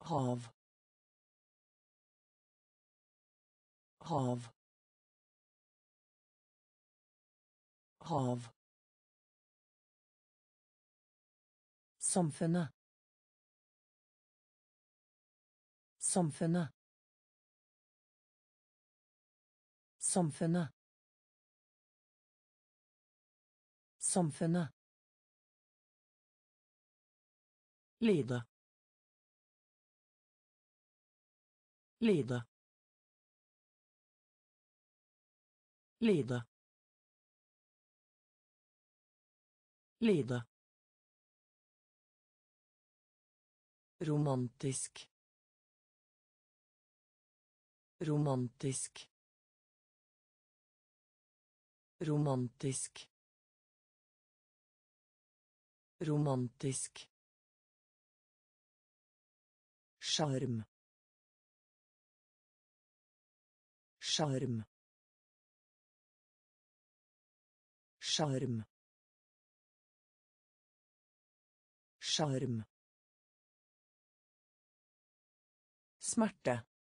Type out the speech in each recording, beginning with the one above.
hav hav hav samfunnet samfunnet samfunnet samfunnet lide lide lide lide romantisk romantisk romantisk romantisk sjarm sjarm sjarm sjarm smerte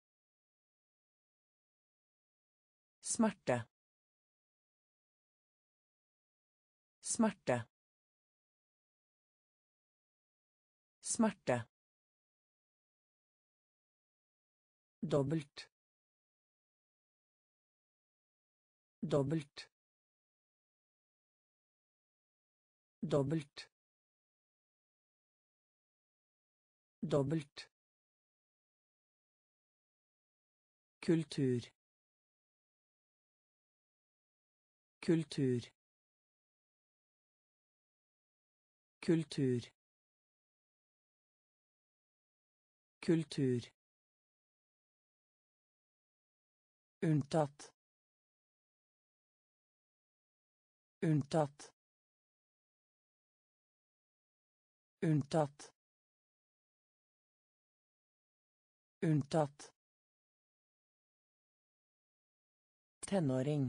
smerte smerte smerte dobbelt dobbelt dobbelt dobbelt kultur kultur kultur kultur unntatt unntatt unntatt unntatt tenåring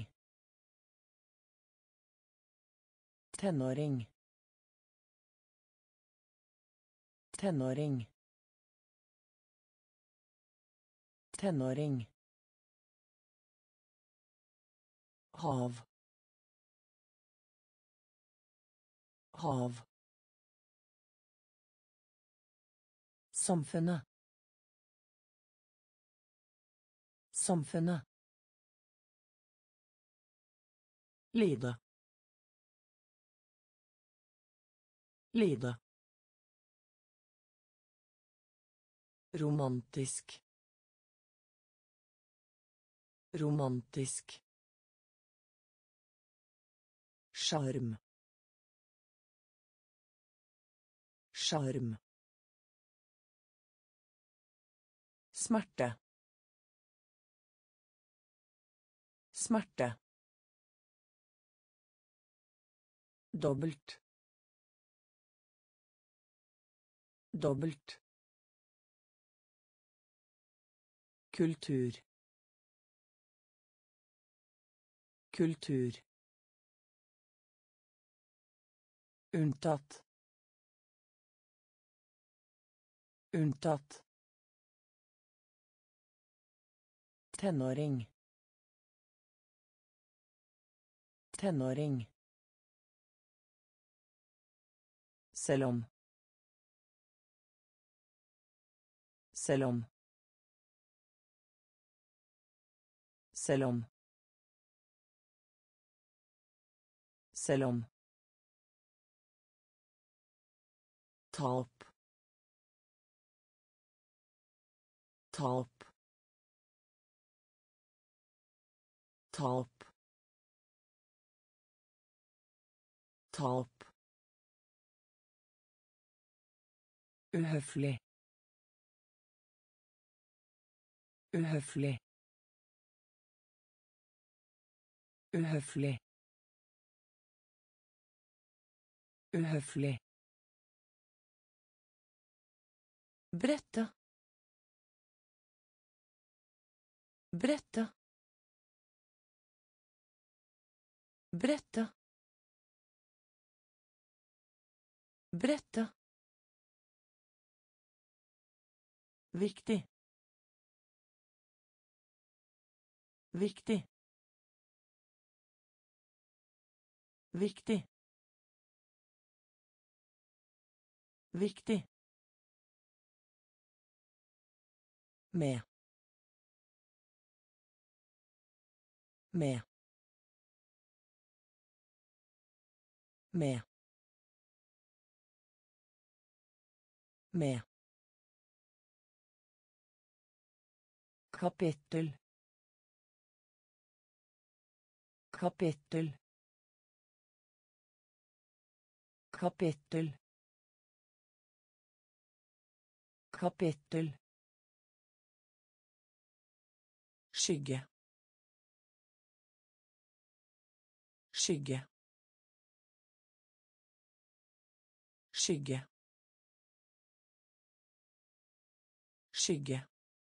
tenåring tenåring tenåring hav hav samfunnet samfunnet lide lide romantisk romantisk sjarm sjarm smerte smerte dobbelt dobbelt kultur kultur unntatt unntatt tenåring tenåring selv om selv om selv om selv om tap tap tap tap uhøflig uhøflig uhøflig uhøflig brette brette brette brette Viktig. Viktig. Viktig. Viktig. Med. Med. Med. Med. Kapittel. Kapittel. Kapittel. Kapittel. Skygge. Skygge. Skygge. Skygge.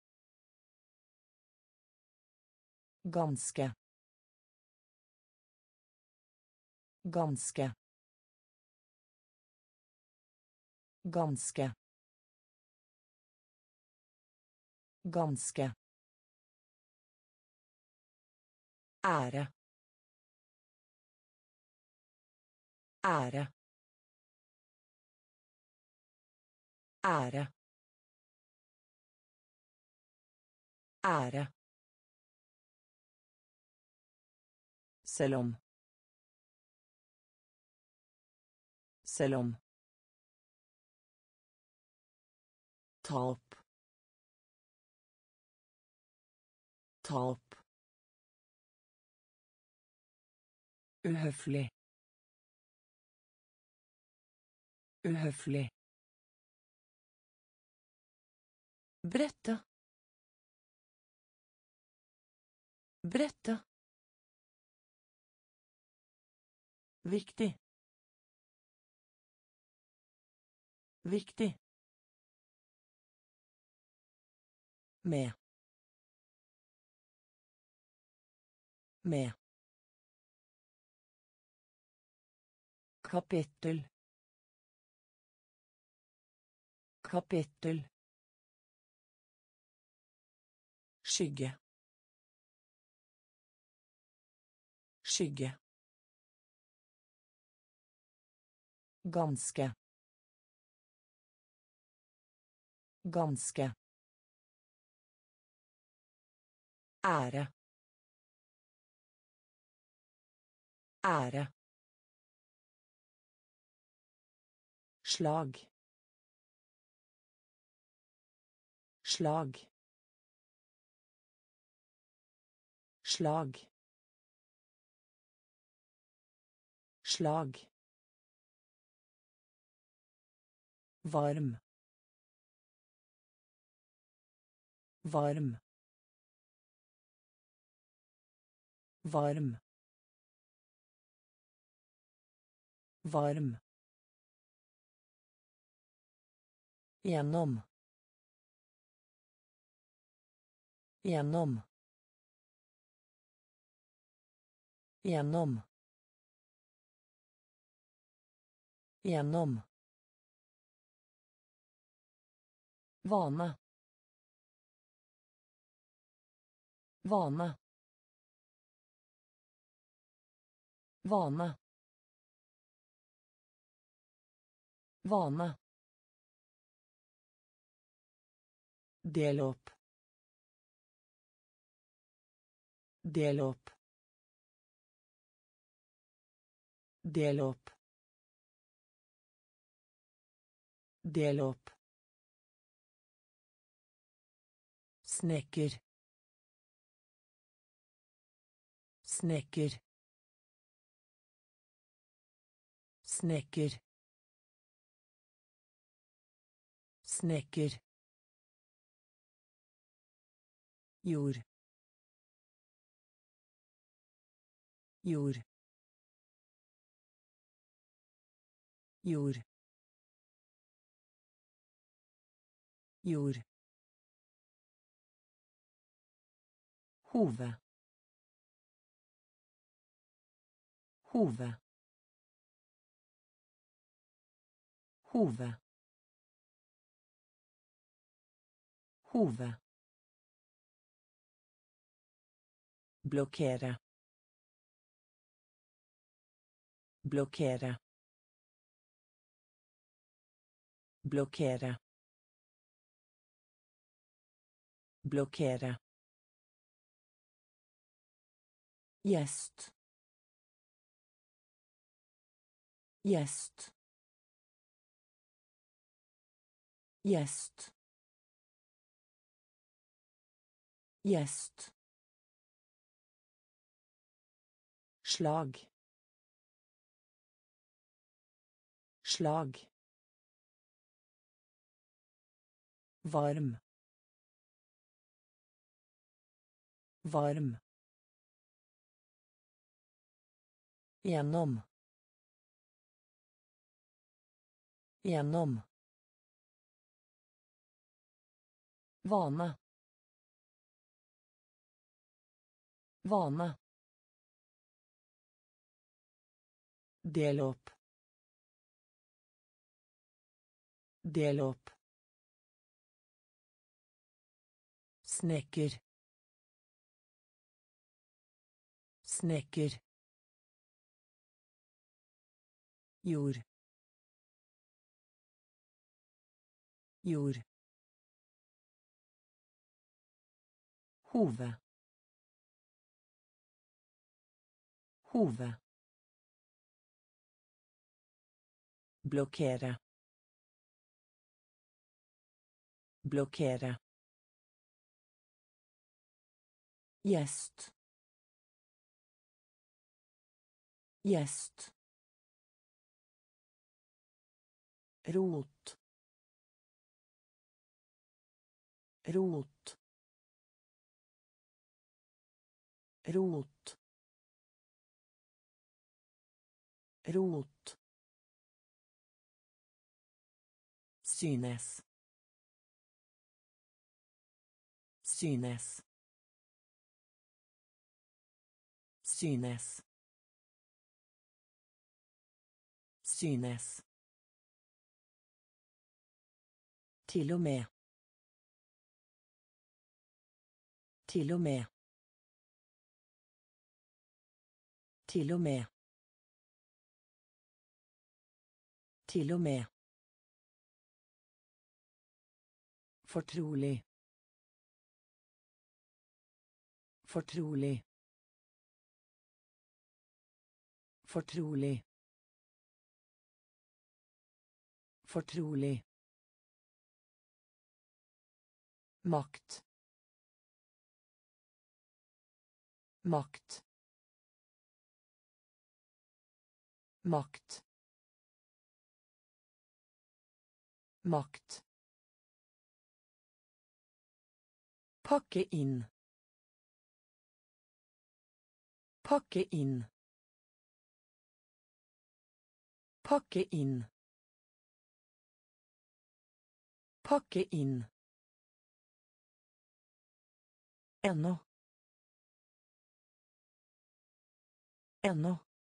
Ganske. Ganske. Ganske. Ganske. Ære. Ære. Ære. Ære. Selv om. Selv om. Tap. Tap. Uhøflig. Uhøflig. Brette. Brette. Viktig. Viktig. Med. Med. Kapittel. Kapittel. Skygge. Skygge. Ganske. Ganske. Ære. Ære. Slag. Slag. Slag. Slag. Varm. Varm. Varm. Varm. Gjennom. Gjennom. Gjennom. Gjennom. Vane. Vane. Vane. Vane. Del opp. Del opp. Del opp. Del opp. Snekker. Snekker. Snekker. Snekker. Jord. Jord. Jord. Jord. Hove. Hove. Hove. Hove. Blokkere. Blokkere. Blokkere. Blokkere. Gjest. Gjest. Gjest. Gjest. Slag. Slag. Varm. Varm. Gjennom. Gjennom. Vane. Vane. Del opp. Del opp. Snekker. Snekker. Jord. Jord. Hove. Hove. Blokkere. Blokkere. Gjest. Gjest. Rot. Rot. Rot. Rot. Synes. Synes. Synes. Synes. Til og med. Til og med. Til og med. Til og med. Fortrolig. Fortrolig. Fortrolig. Fortrolig. Makt. Makt. Makt. Makt. Pakke inn. Pakke inn. Pakke inn. Pakke inn. Ennå. Ennå.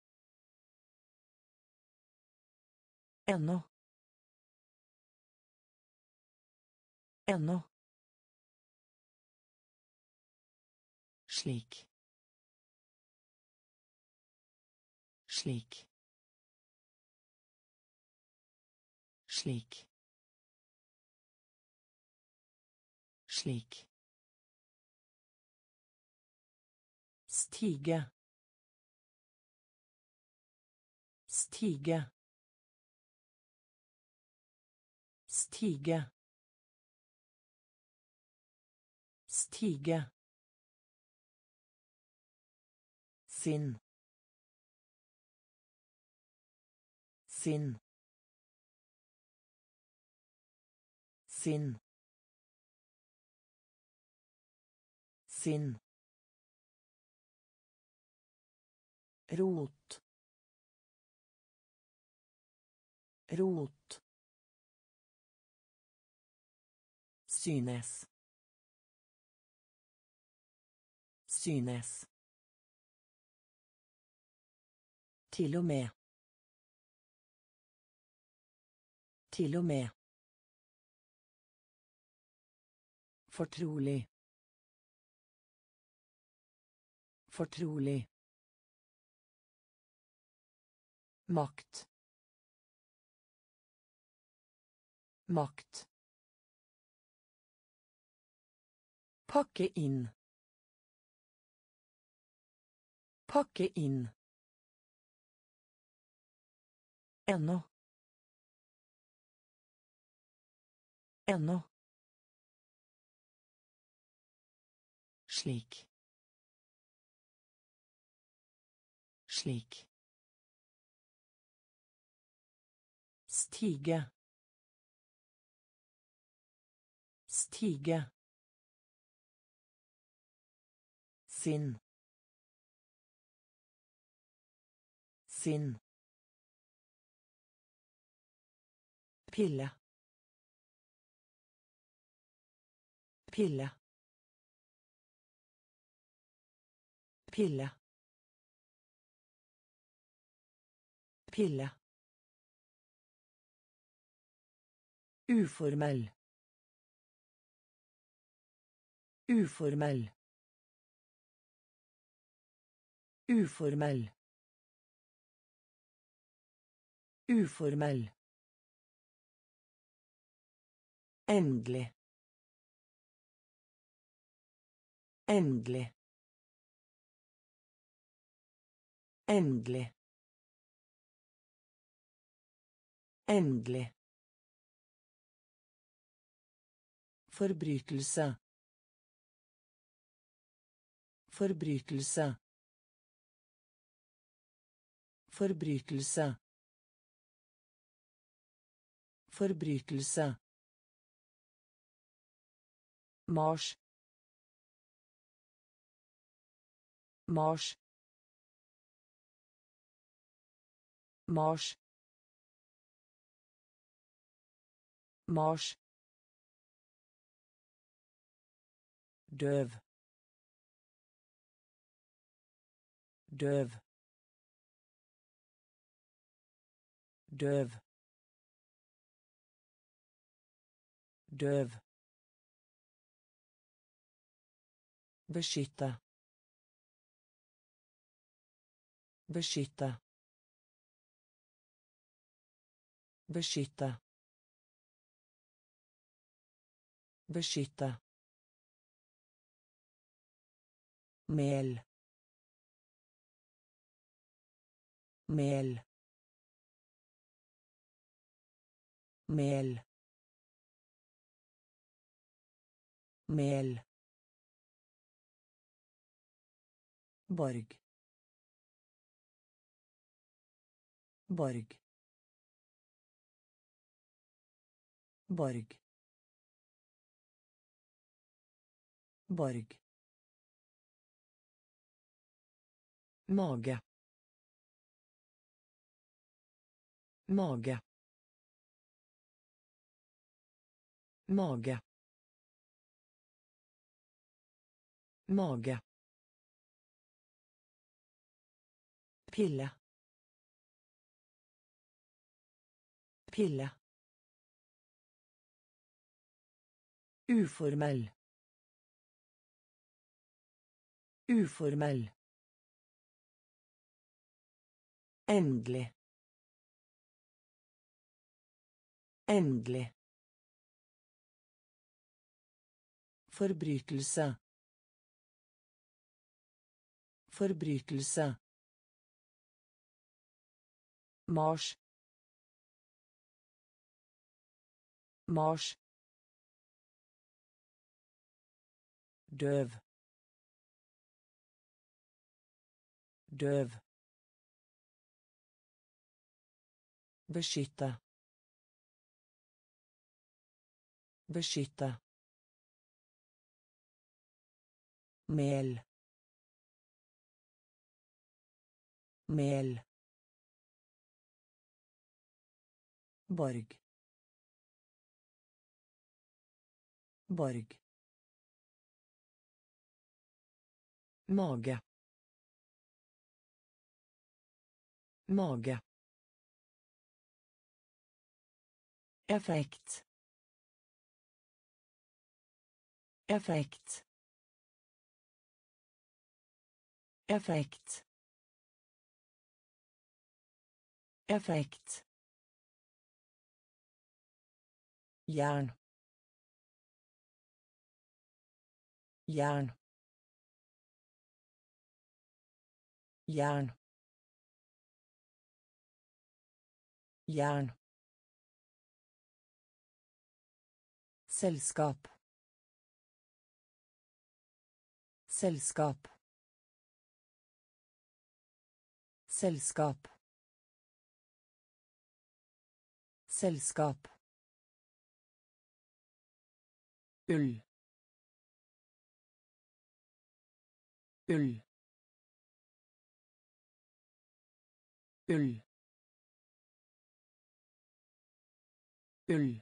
Ennå. Ennå. Slik. Slik. Slik. Slik. Stige. Stige. Stige. Stige. Sinn. Sinn. Sinn. Sinn. Rot. Rot. Synes. Synes. Til og med. Til og med. Fortrolig. Fortrolig. Makt. Makt. Pakke inn. Pakke inn. Ennå. Ennå. Slik. Slik. Stige. Stige. Sinn. Sinn. Pille. Pille. Pille. Pille. Uformell. Uformell. Uformell. Uformell. Endelig. Endelig. Endelig. Endelig. Forbrytelse. Forbrytelse. Forbrytelse. Forbrytelse. Mars. Mars. Mars. Mars. Døv. Døv. Døv. Døv. Beskytte. Beskytte. Beskytte. Beskytte. Mel. Mel. Mel. Mel. Borg. Borg. Borg. Borg. Mage. Mage. Mage. Mage. Pille. Pille. Uformell. Uformell. Endelig. Endelig. Forbrytelse. Forbrytelse. Mars. Mars. Døv. Døv. Beskytte. Beskytte. Mel. Mel. Borg. Borg. Mage. Mage. Effekt. Effekt. Effekt. Effekt. Jern. Jern. Jern. Jern. Selskap. Selskap. Selskap. Selskap. Ull. Ull. Ull. Ull.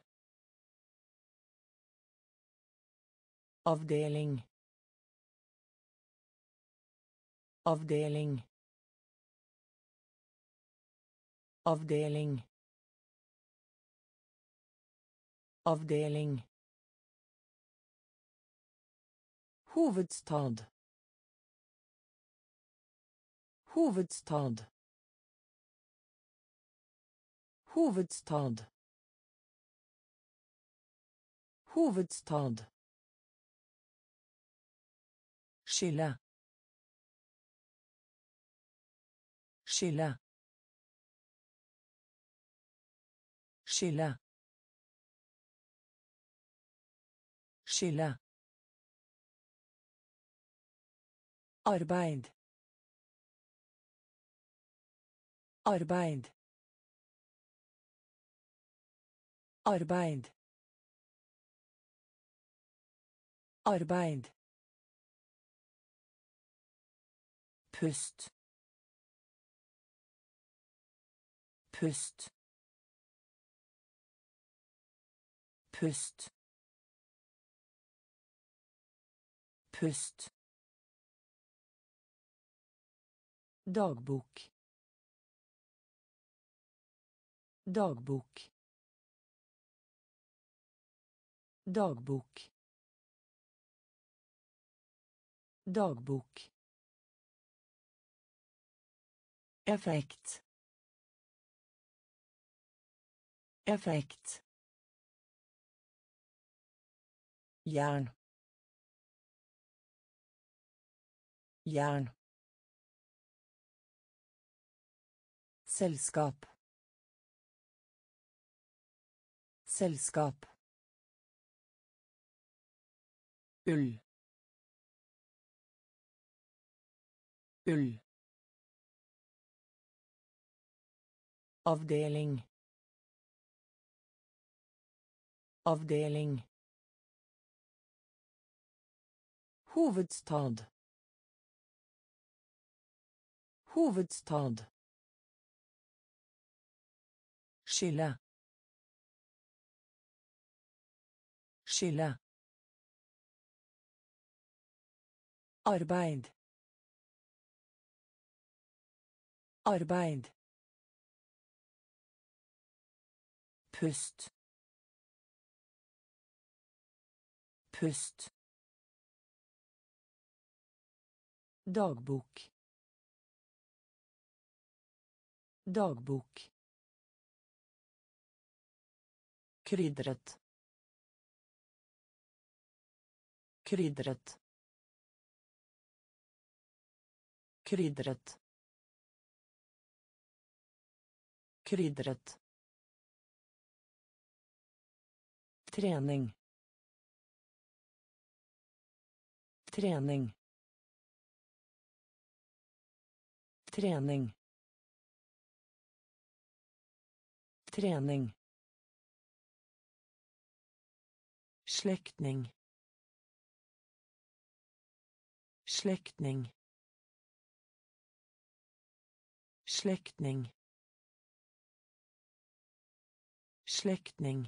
Avdeling. Avdeling. Avdeling. Avdeling. Hovedstad. Hovedstad. Hovedstad. Hovedstad. Skille. Skille. Skille. Skille. Arbeid. Arbeid. Arbeid. Arbeid. Pust. Pust. Pust. Pust. Dagbok. Dagbok. Dagbok. Dagbok. Effekt. Effekt. Jern. Jern. Selskap. Selskap. Ull. Ull. Avdeling. Avdeling. Hovedstad. Hovedstad. Skille. Skille. Arbeid. Arbeid. Pust. Pust. Dagbok. Dagbok. Krydret. Krydret. Krydret. Krydret. Trening. Trening. Trening. Trening. Slektning. Slektning. Slektning. Slektning.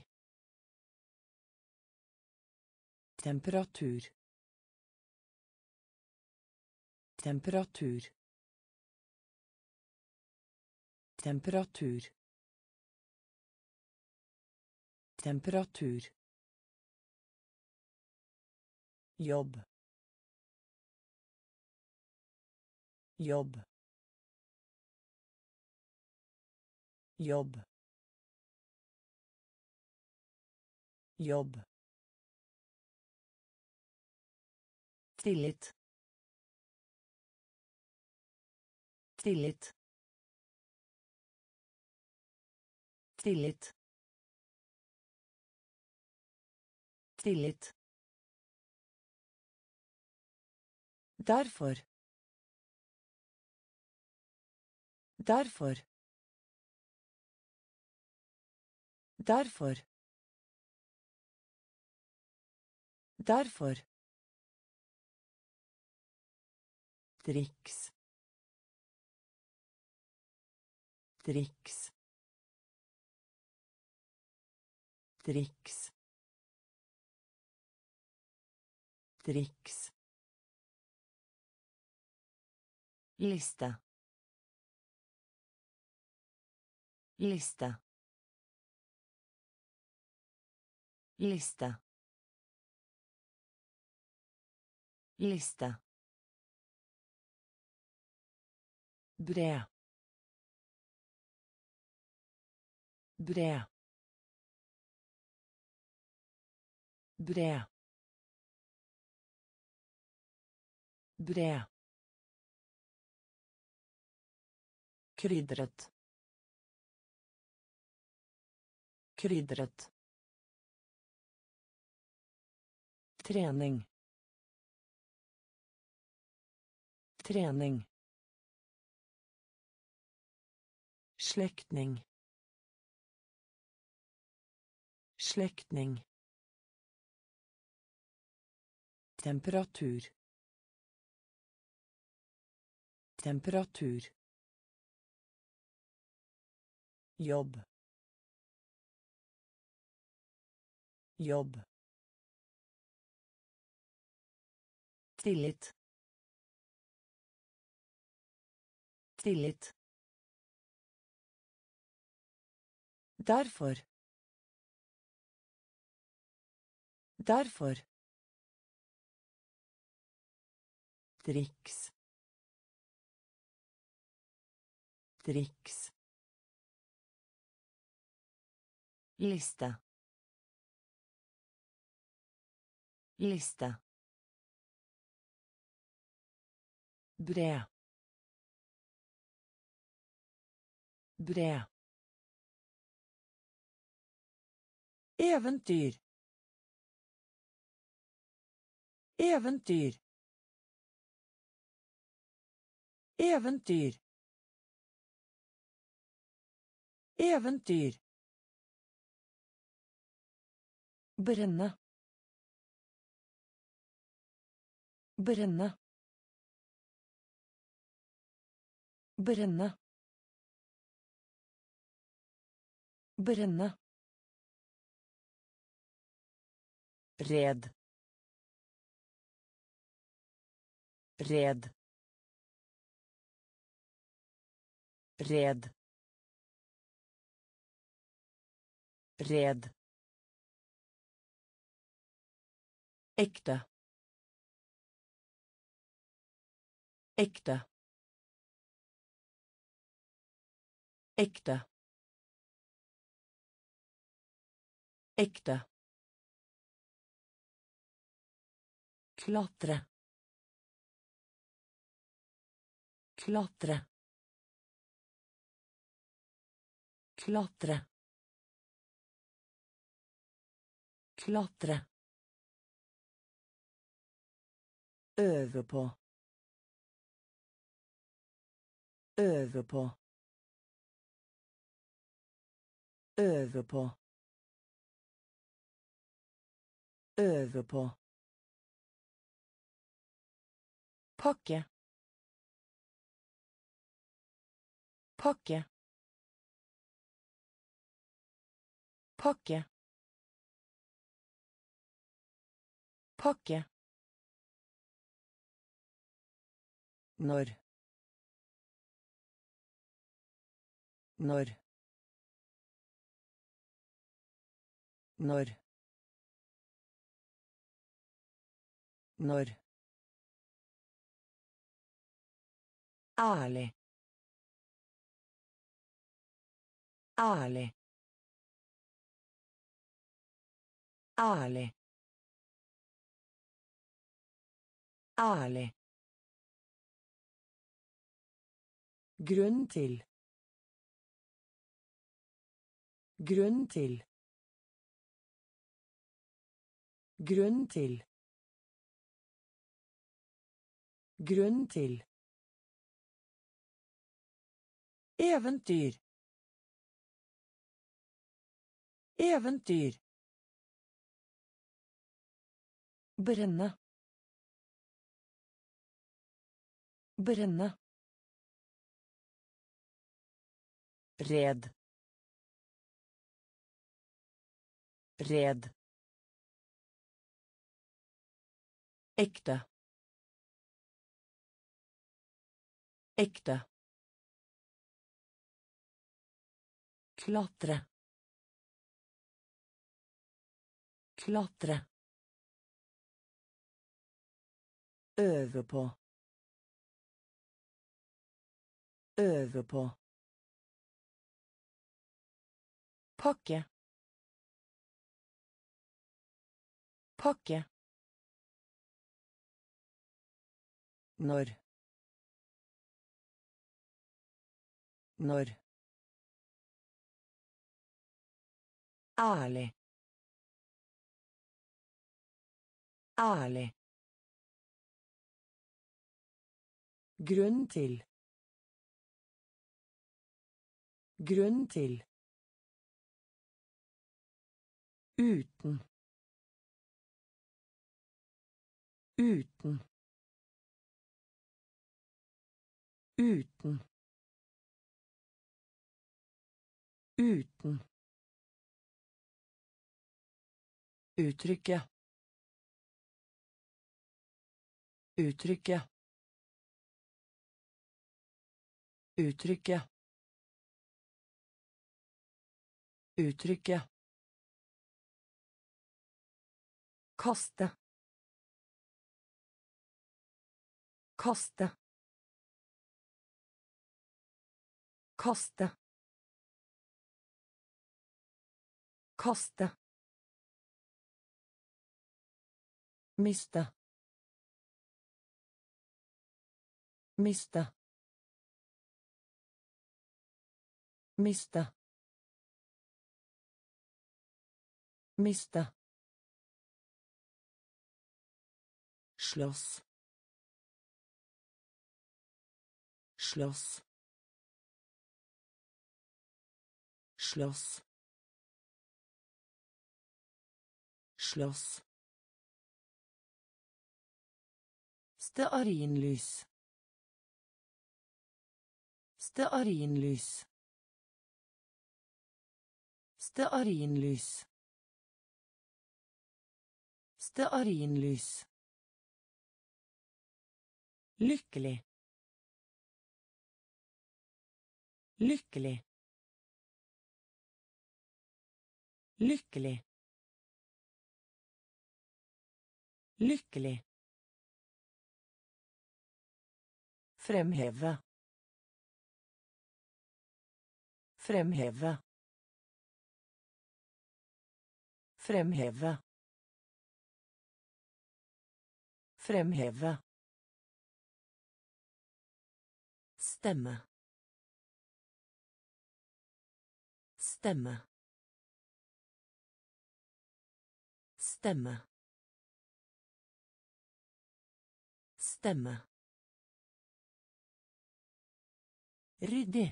Temperatur. Temperatur. Temperatur. Temperatur. jobb, jobb, jobb, jobb, tillit, tillit, tillit, tillit. Derfor. Derfor. Derfor. Derfor. Triks. Triks. Triks. Triks. Lista. Lista. Lista. Lista. Bred. Bred. Bred. Bred. Krydret. Krydret. Träning. Träning. Släktning. Släktning. Temperatur. Temperatur. Jobb. Jobb. Tillit. Tillit. Derfor. Derfor. Triks. Triks. Lista. Lista. Bred. Bred. Äventyr. Äventyr. Äventyr. Äventyr. Bränna. Bränna. Bränna. Bränna. Red. Red. Red. Red. Äkta. Äkta. Äkta. Äkta. Klottra. Klottra. Klottra. Klottra. Över på. Över på. Över på. Över på. Pakke. Pakke. Pakke. Pakke. Når. Når. Når. Når. Ærlig. Ærlig. Ærlig. Ærlig. Grunn til. Grunn til. Grunn til. Grunn til. Eventyr. Eventyr. Brenne. Brenne. Red. Red. Ekte. Ekte. Klatre. Klatre. Øve på. Øve på. Pakke. Pakke. Når. Når. Ærlig. Ærlig. Grunn til. Grunn til. Uten. Uten. Uten. Uten. Uttrykke. Uttrykke. Uttrykke. Uttrykke. Kaste. Kaste. Kaste. Kaste. Miste. Miste. Miste. Miste. Slåss. Slåss. Slåss. Slåss. Stearinlys. Stearinlys. Stearinlys. Stearinlys. Lykkelig. Lykkelig. Lykkelig. Lykkelig. Fremheve. Fremheve. Fremheve. Fremheve. Stemme. Stemme. Stemme. Stemme. Ryddig.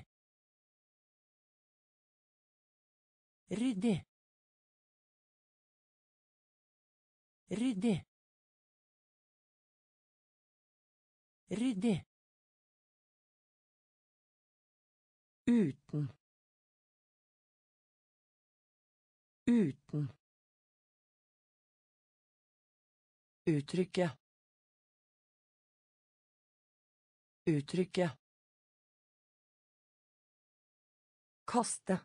Ryddig. Ryddig. Ryddig. Uten. Uten. Uttrykke. Uttrykke. Kaste.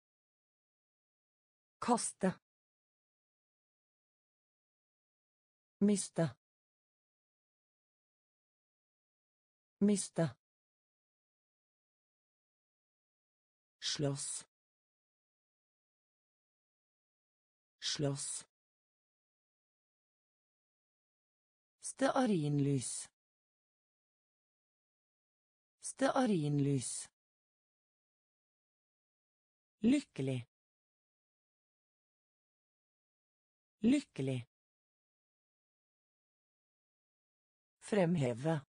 Kaste. Miste. Miste. Slåss. Slåss. Stearinlys. Stearinlys. Lykkelig. Lykkelig. Fremheve.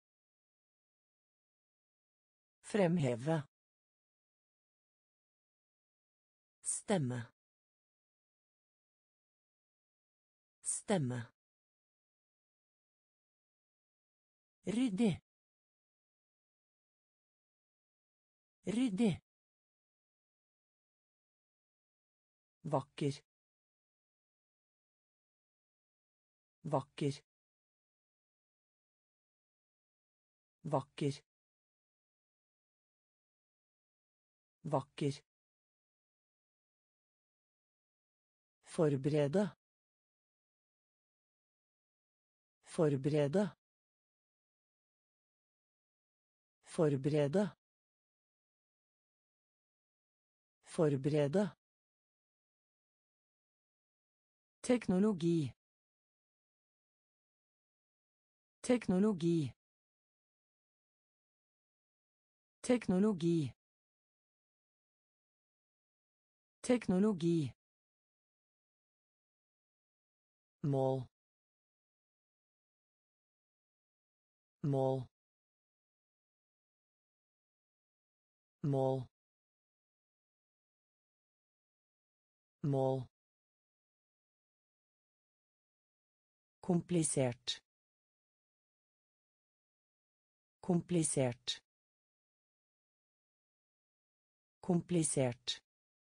Fremheve. Stemme. Stemme. Ryddig. Ryddig. Vakker. Vakker. Vakker. Vakker. Forberede. Forberede. Forberede. Forberede. Teknologi. Teknologi. Teknologi. Teknologi. Mål. Mål. Mål. Mål. Komplisert. Komplisert. Komplisert.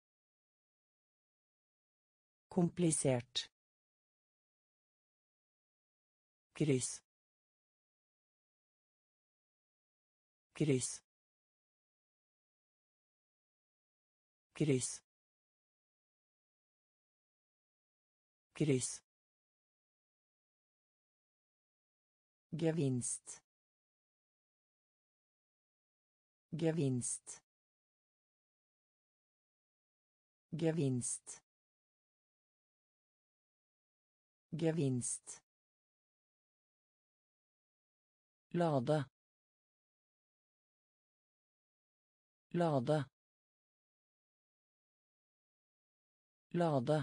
Komplisert. Kryss. Kryss. Kryss. Kryss. Gevinst. Gevinst. Gevinst. Gevinst. Lade. Lade. Lade.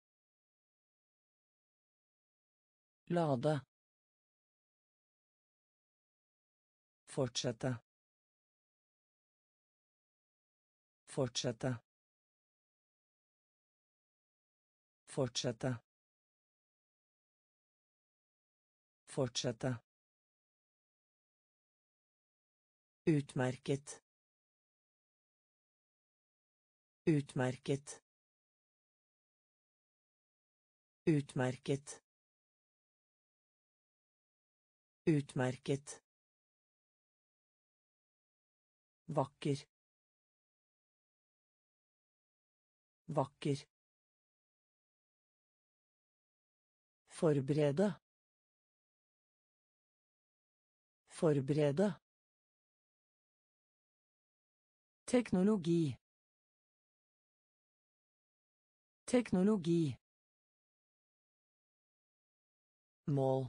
Lade. Fortsette. Fortsette. Fortsette. Fortsette. Utmerket. Utmerket. Utmerket. Utmerket. Vakker. Vakker. Forberede. Forberede. Teknologi. Teknologi. Mål.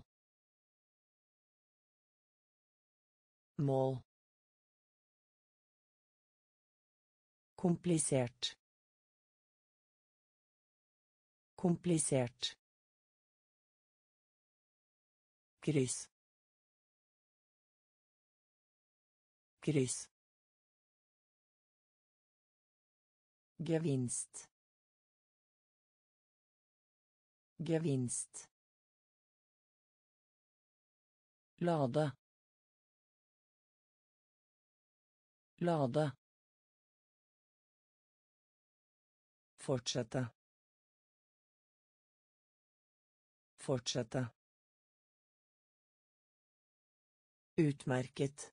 Mål. Komplisert. Komplisert. Kryss. Kryss. Gevinst. Gevinst. Lade. Lade. Fortsette. Fortsette. Utmerket.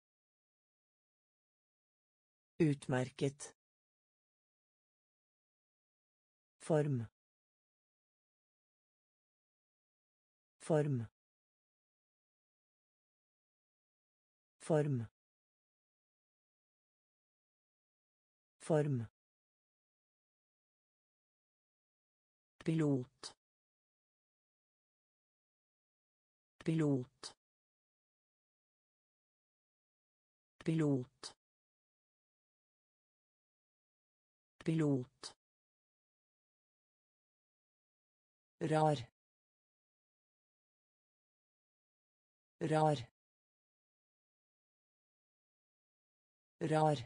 Utmerket. Form. Form. Form. Form. Pilot. Pilot. Pilot. Pilot. Rar. Rar. Rar.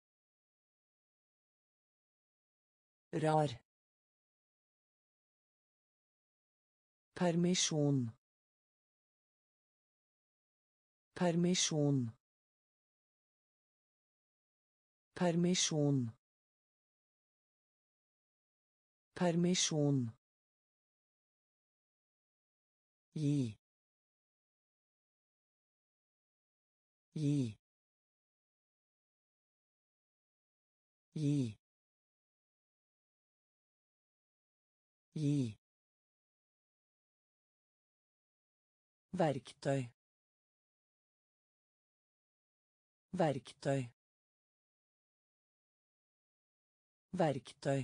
Rar. Permisjon. Permisjon. Permisjon. Permisjon. Gi. Gi. Gi. Gi. Verktøy. Verktøy. Verktøy.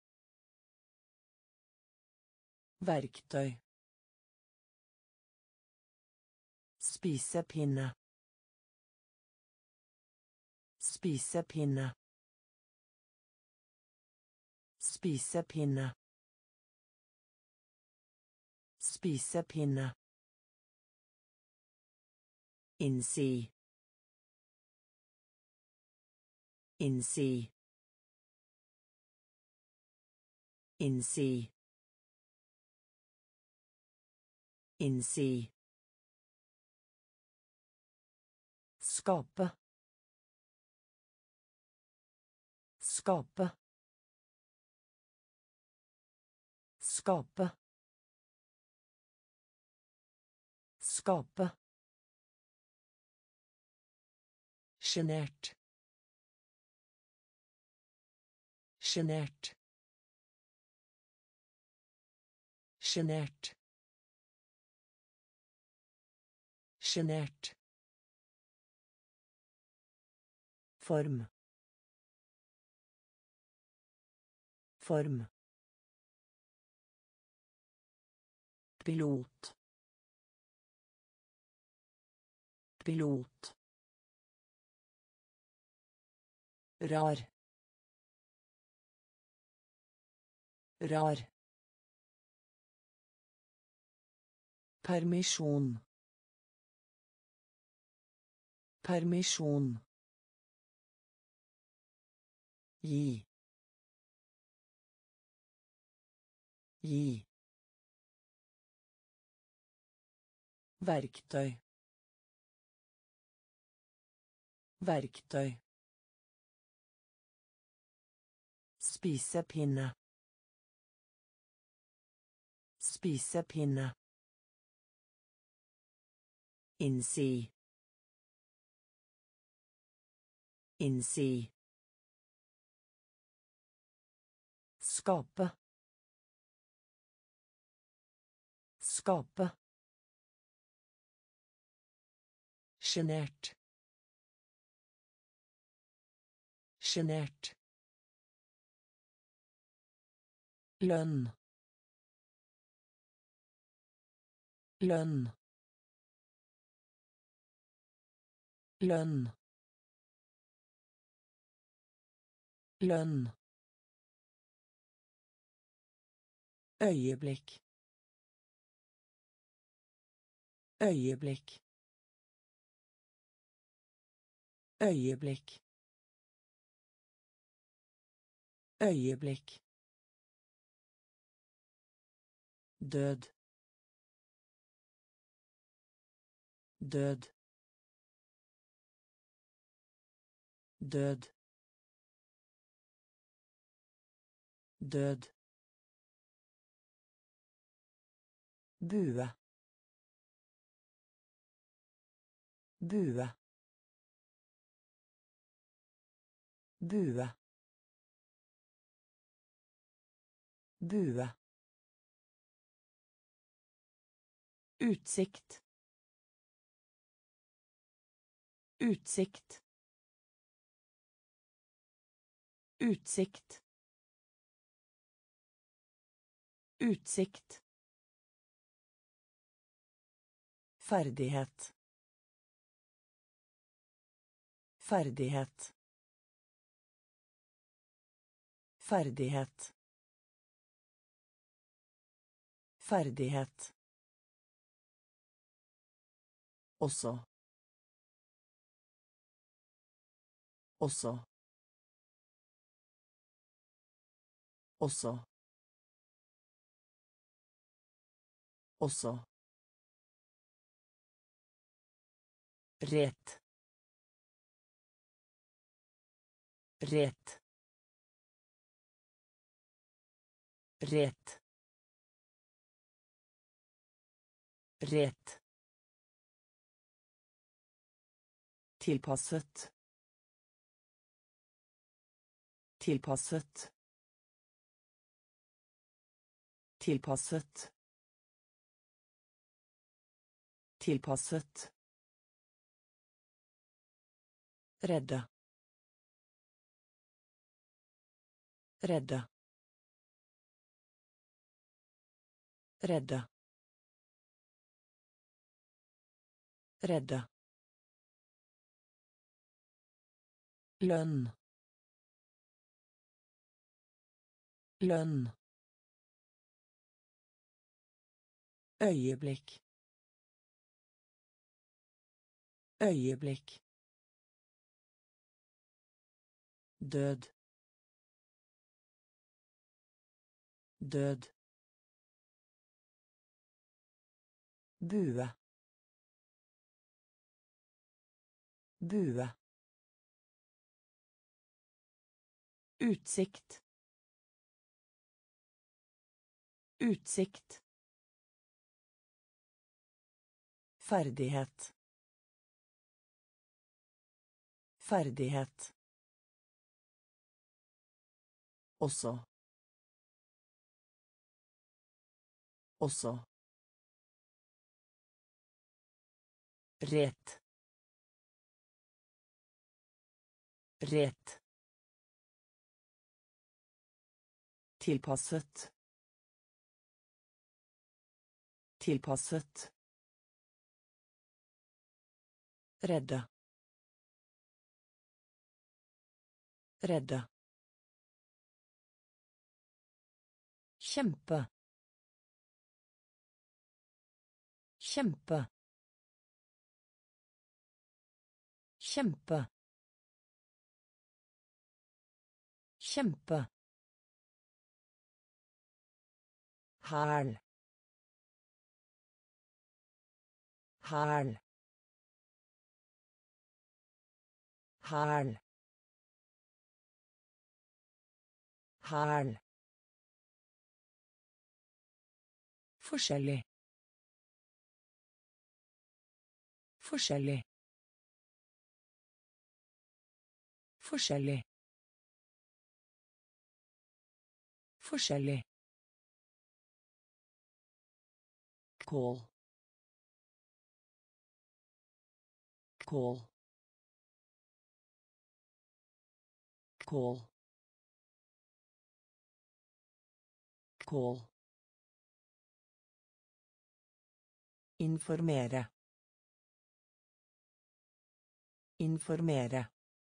Verktøy. Spisepinne. Spisepinne. Spisepinne. Spisepinne. Innsi. Innsi. Innsi. Innsi. Skape. Skape. Skape. Skape. Sjenert. Sjenert. Sjenert. Sjenert. Form. Form. Pilot. Pilot. Rar. Rar. Permisjon. Permisjon. Gi. Gi. Verktøy. Verktøy. Spisepinne. Spisepinne. Innsi. Innsi. Skape. Skape. Sjenert. Sjenert. Lønn. Lønn. Lønn. Lønn. Øyeblikk. Øyeblikk. Øyeblikk. Øyeblikk. Død. Død. Død. Død. Bue. Bue. Bue. Bue. Utsikt. Utsikt. Utsikt. Utsikt. Ferdighet. Ferdighet. Ferdighet. Ferdighet. Også. Også. Også. Også. Rett. Rett. Rett. Rett. Tilpasset. Tilpasset. Tilpasset. Tilpasset. Redde. Redde. Redde. Redde. Lønn. Lønn. Øyeblikk. Øyeblikk. Død. Død. Bue. Bue. Utsikt. Utsikt. Ferdighet. Ferdighet. Også. Også. Rett. Rett. Tilpasset. Tilpasset. Redde. Redde. Kjempe. Kjempe. Kjempe. Kjempe. Hæl. Hæl. Hæl. Hæl. Forskjellig. Forskjellig. Forskjellig. Forskjellig. Kål. Kål. Kål. Kål. Informere. Informere.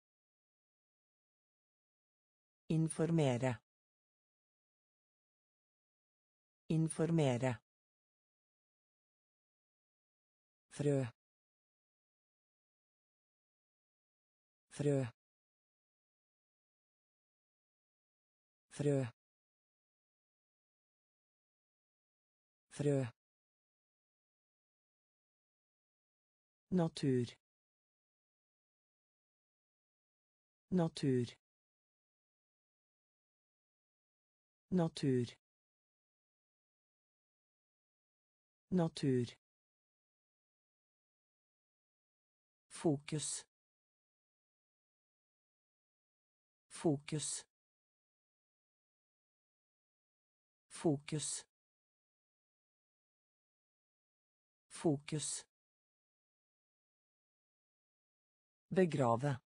Informere. Informere. Frø. Frø. Frø. Frø. Natur. Natur. Natur. Natur. Fokus. Fokus. Fokus. Fokus. Begrave.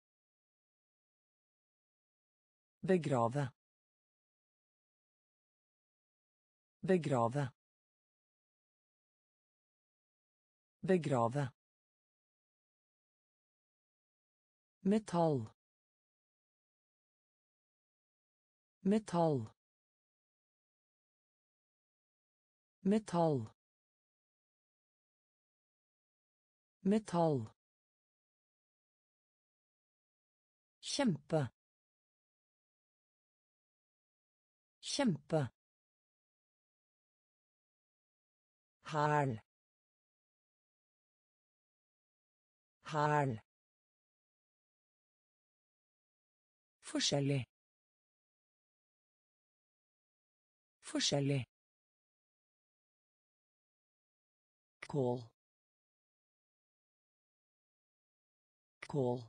Begrave. Begrave. Begrave. Metall. Metall. Metall. Metall. Kjempe. Kjempe. Hæl. Hæl. Forskjellig. Forskjellig. Kål. Kål.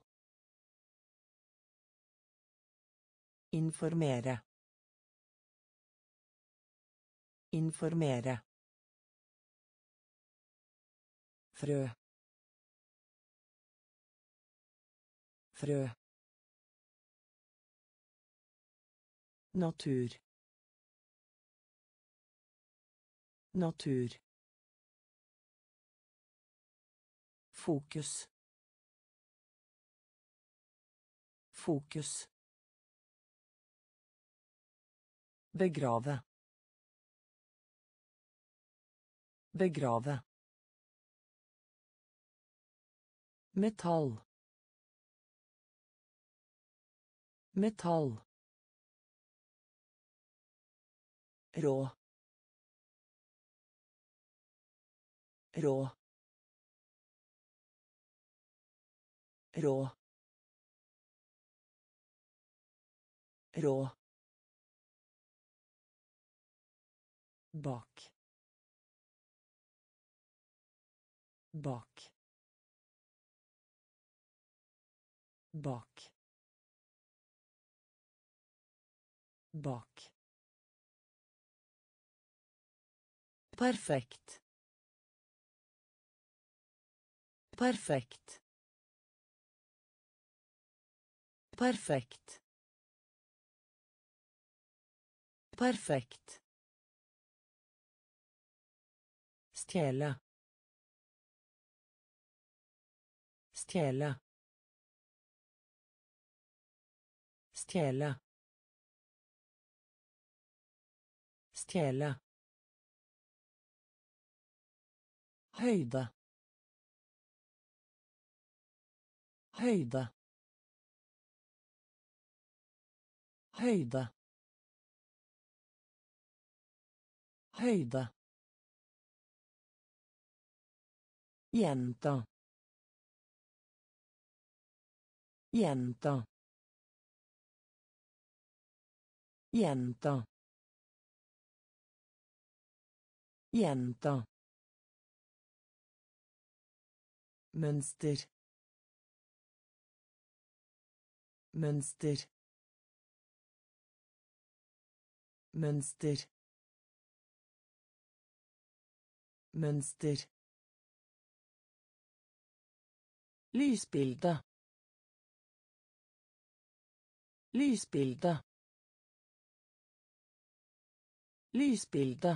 Informere. Informere. Frø. Frø. Natur. Natur. Fokus. Fokus. Begrave. Begrave. Metall. Metall. Rå. Rå. Rå. Rå. Bak. Bak. Bak. Bak. Perfekt. Perfekt. Perfekt. Perfekt. Stjele. Stjele. Stjele. Stjele. Høyde. Høyde. Høyde. Høyde. Gjenta. Gjenta. Gjenta. Gjenta. Mønster. Mønster. Mønster. Mønster. Lysbilde. Lysbilde. Lysbilde.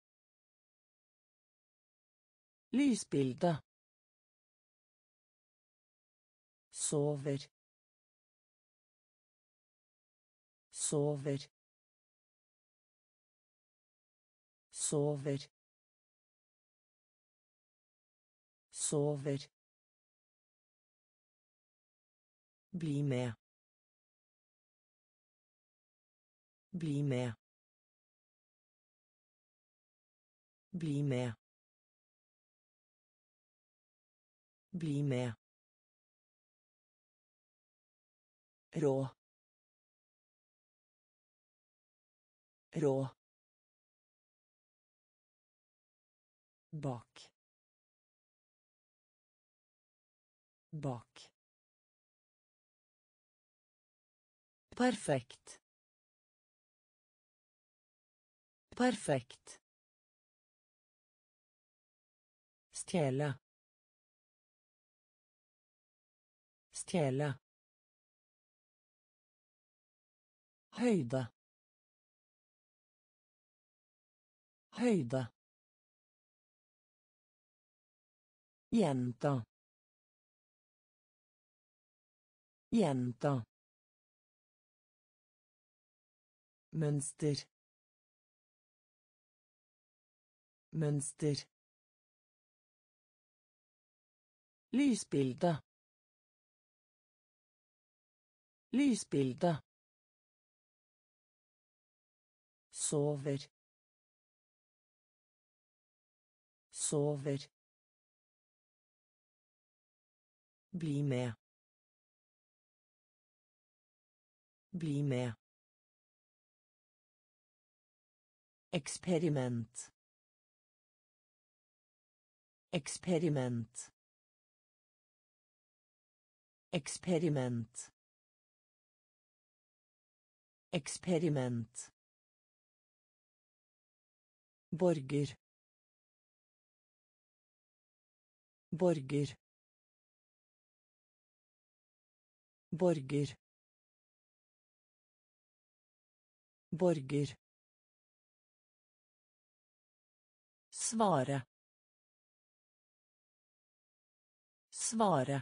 Lysbilde. Sover. Sover. Sover. Sover. Bli med. Bli med. Bli med. Bli med. Rå. Rå. Bak. Bak. Perfekt. Perfekt. Stjele. Stjele. Høyde. Høyde. Gjenta. Gjenta. Mønster. Mønster. Lysbilde. Lysbilde. Sover. Sover. Bli med. Bli med. Eksperiment. Eksperiment. Eksperiment. Eksperiment. Borger. Borger. Borger. Borger. Svare. Svare.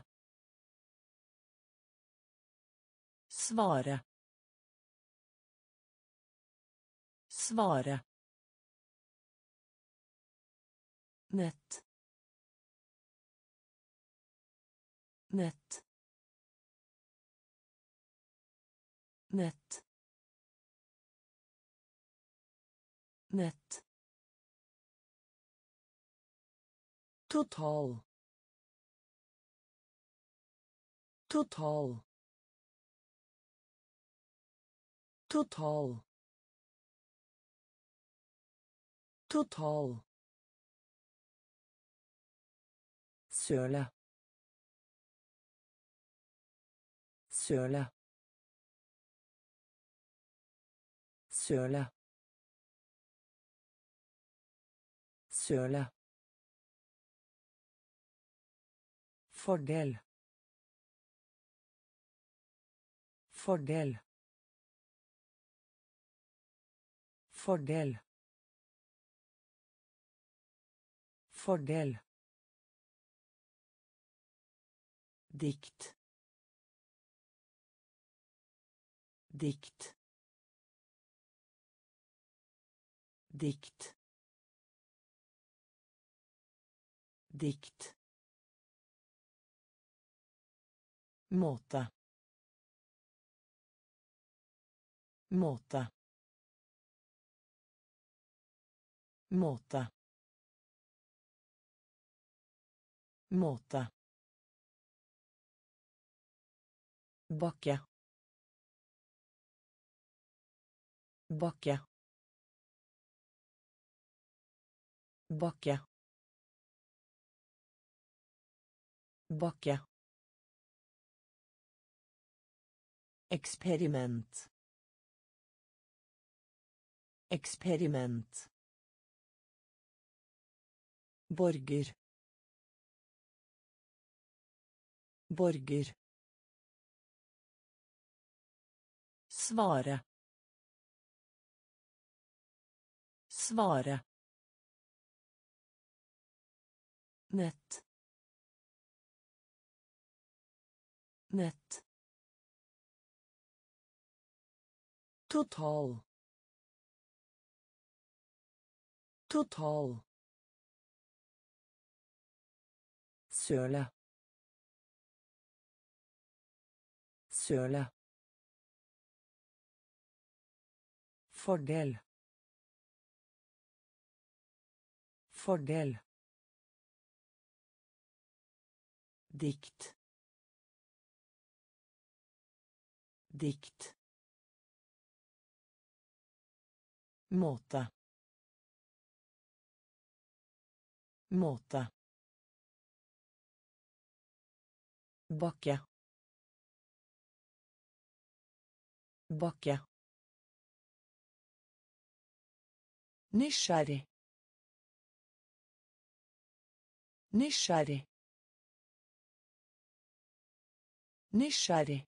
Svare. Svare. Nett. Nett. Nett. Nett. Total. Total. Total. Total. Søle. Søle. Søle. Søle. Fordel. Fordel. Fordel. Fordel. Dikt. Dikt. Dikt. Dikt. Måte. Måte. Måte. Måte. Bakke. Bakke. Bakke. Bakke. Eksperiment. Eksperiment. Borger. Borger. Svare. Svare. Nett. Nett. Total. Total. Søle. Søle. Fordel. Fordel. Dikt. Dikt. Måte. Måte. Bakke. Bakke. Nysgjerrig. Nysgjerrig. Nysgjerrig.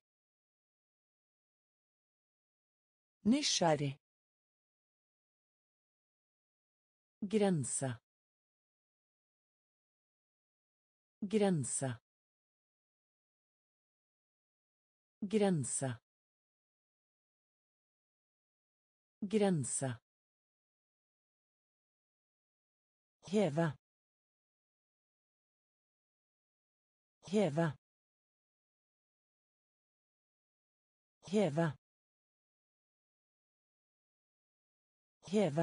Nysgjerrig. Grense. Grense. Grense. Grense. Heve. Heve. Heve. Heve.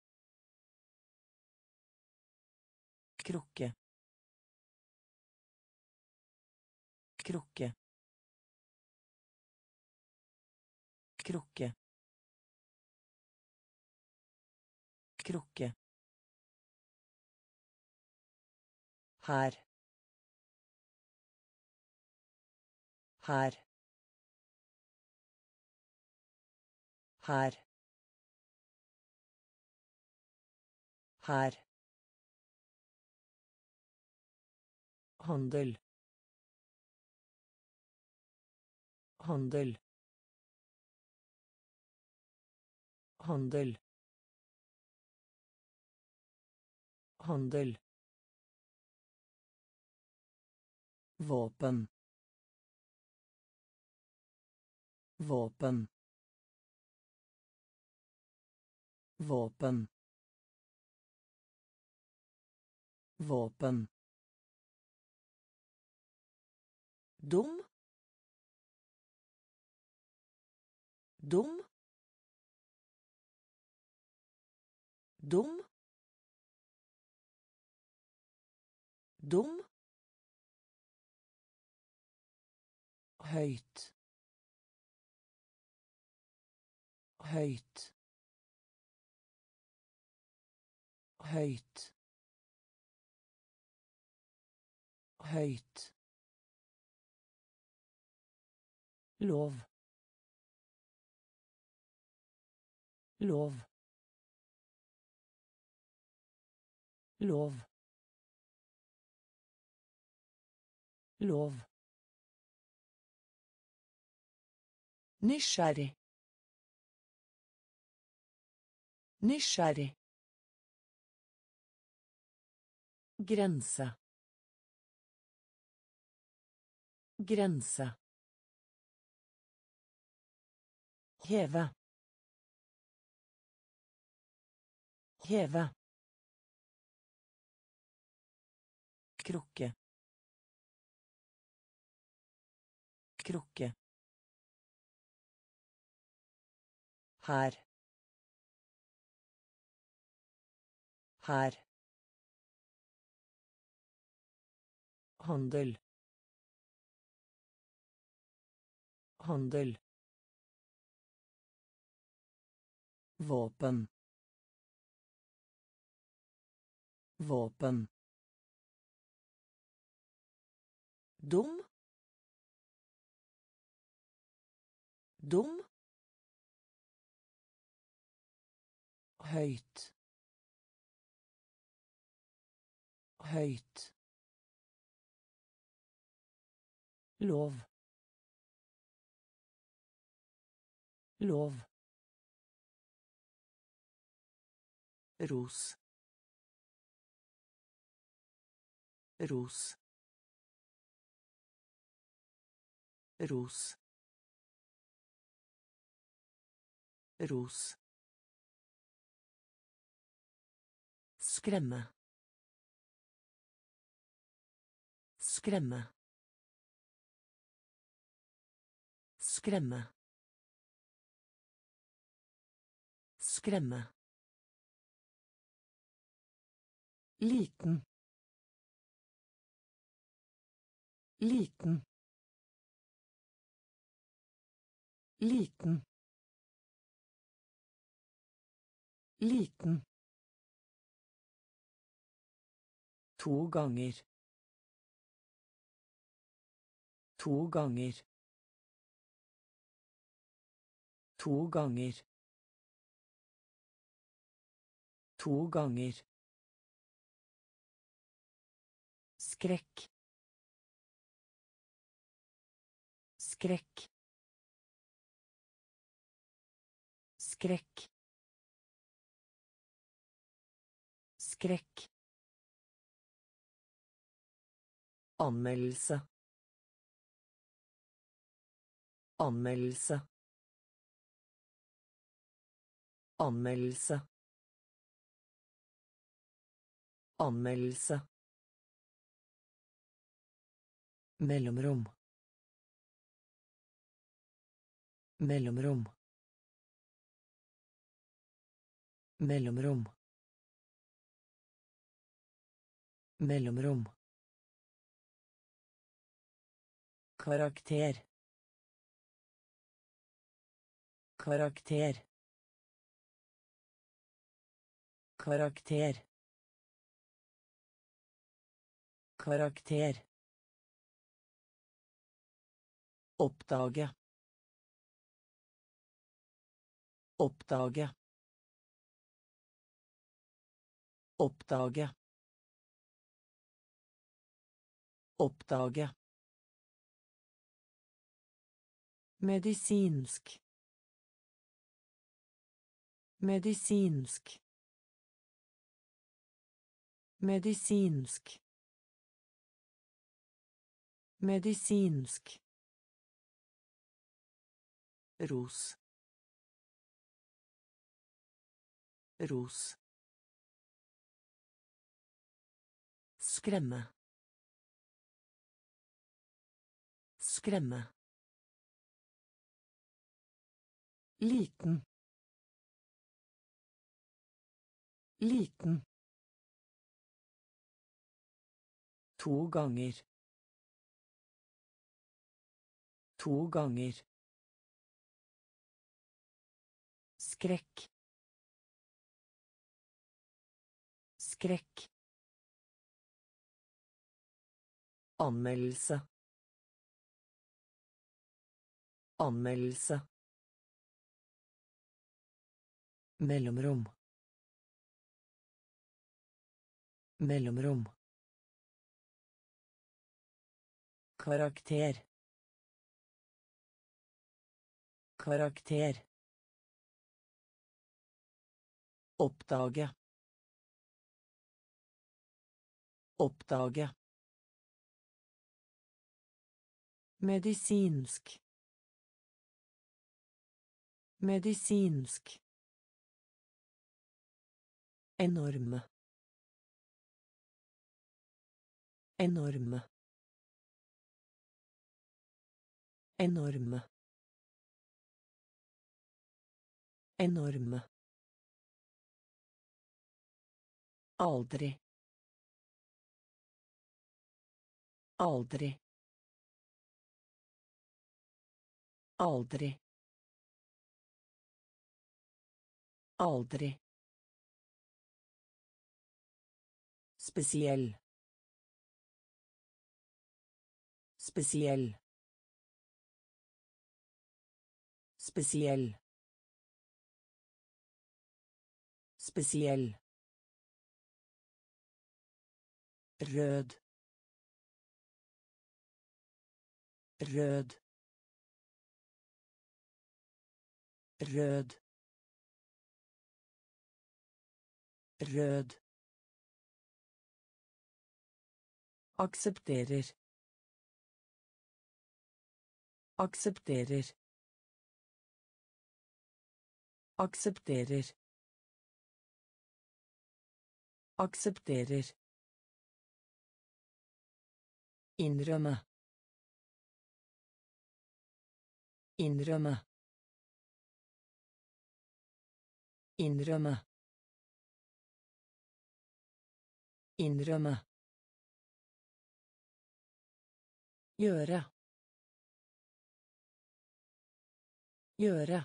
Krukke. Krukke. Krukke. Krukke. Her. Her. Her. Her. Handel. Handel. Handel. Handel. Våpen. Våpen. Våpen. Våpen. Dum. Dum. Dum. Dum. Høyt. Høyt. Høyt. Høyt. Lov. Lov. Lov. Lov. Nysgjerrig. Nysgjerrig. Grense. Grense. Heve. Heve. Krukke. Krukke. Her. Her. Handel. Handel. Våpen. Våpen. Dum. Dum. Høyt. Høyt. Lov. Lov. Ros. Ros. Ros. Ros. Skremme. Skremme. Skremme. Skremme. Liten. Liten. Liten. Liten. 2 ganger. 2 ganger. 2 ganger. 2 ganger. skrekk, skrekk, skrekk, skrekk, anmeldelse, anmeldelse, anmeldelse, anmeldelse, mellomrom, mellomrom, mellomrom, mellomrom, karakter, karakter, karakter, karakter, oppdage, oppdage, oppdage, oppdage, medisinsk, medisinsk, medisinsk, medisinsk, ros, ros, skremme, skremme, liten, liten, to ganger, to ganger, skrekk, skrekk, anmeldelse, anmeldelse, mellomrom, mellomrom, karakter, karakter, oppdage, oppdage, medisinsk, medisinsk, enorme, enorme, enorme, enorme, aldri, aldri, aldri, aldri, spesiell, spesiell, spesiell, spesiell, rød, rød, rød, rød, aksepterer, aksepterer, aksepterer, aksepterer, innrømme, innrømme, innrømme, innrømme, gjøre, gjøre,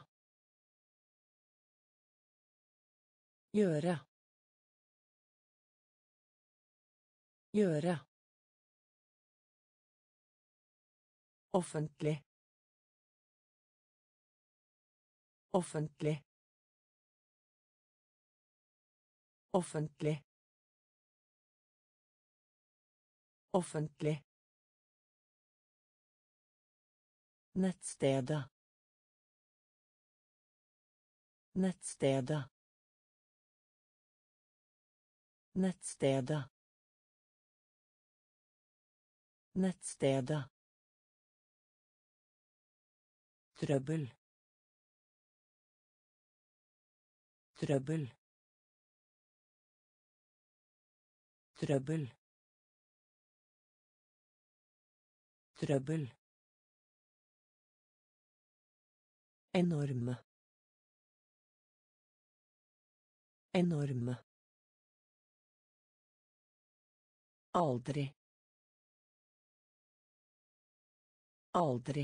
gjøre, gjøre, offentlig, offentlig, offentlig, Offentlig. Nettstedet. Nettstedet. Nettstedet. Nettstedet. Trøbbel. Trøbbel. Trøbbel. Trøbbel. Enorme. Enorme. Aldri. Aldri.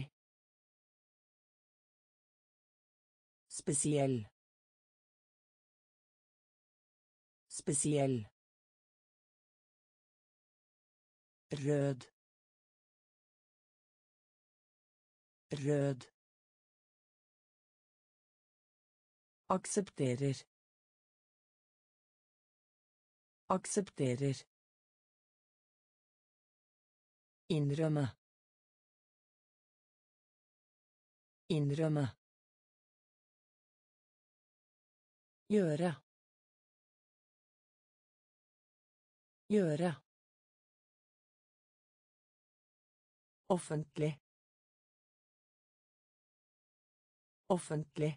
Spesiell. Spesiell. Rød. Rød. Aksepterer. Aksepterer. Innrømme. Innrømme. Gjøre. Gjøre. Offentlig. Offentlig.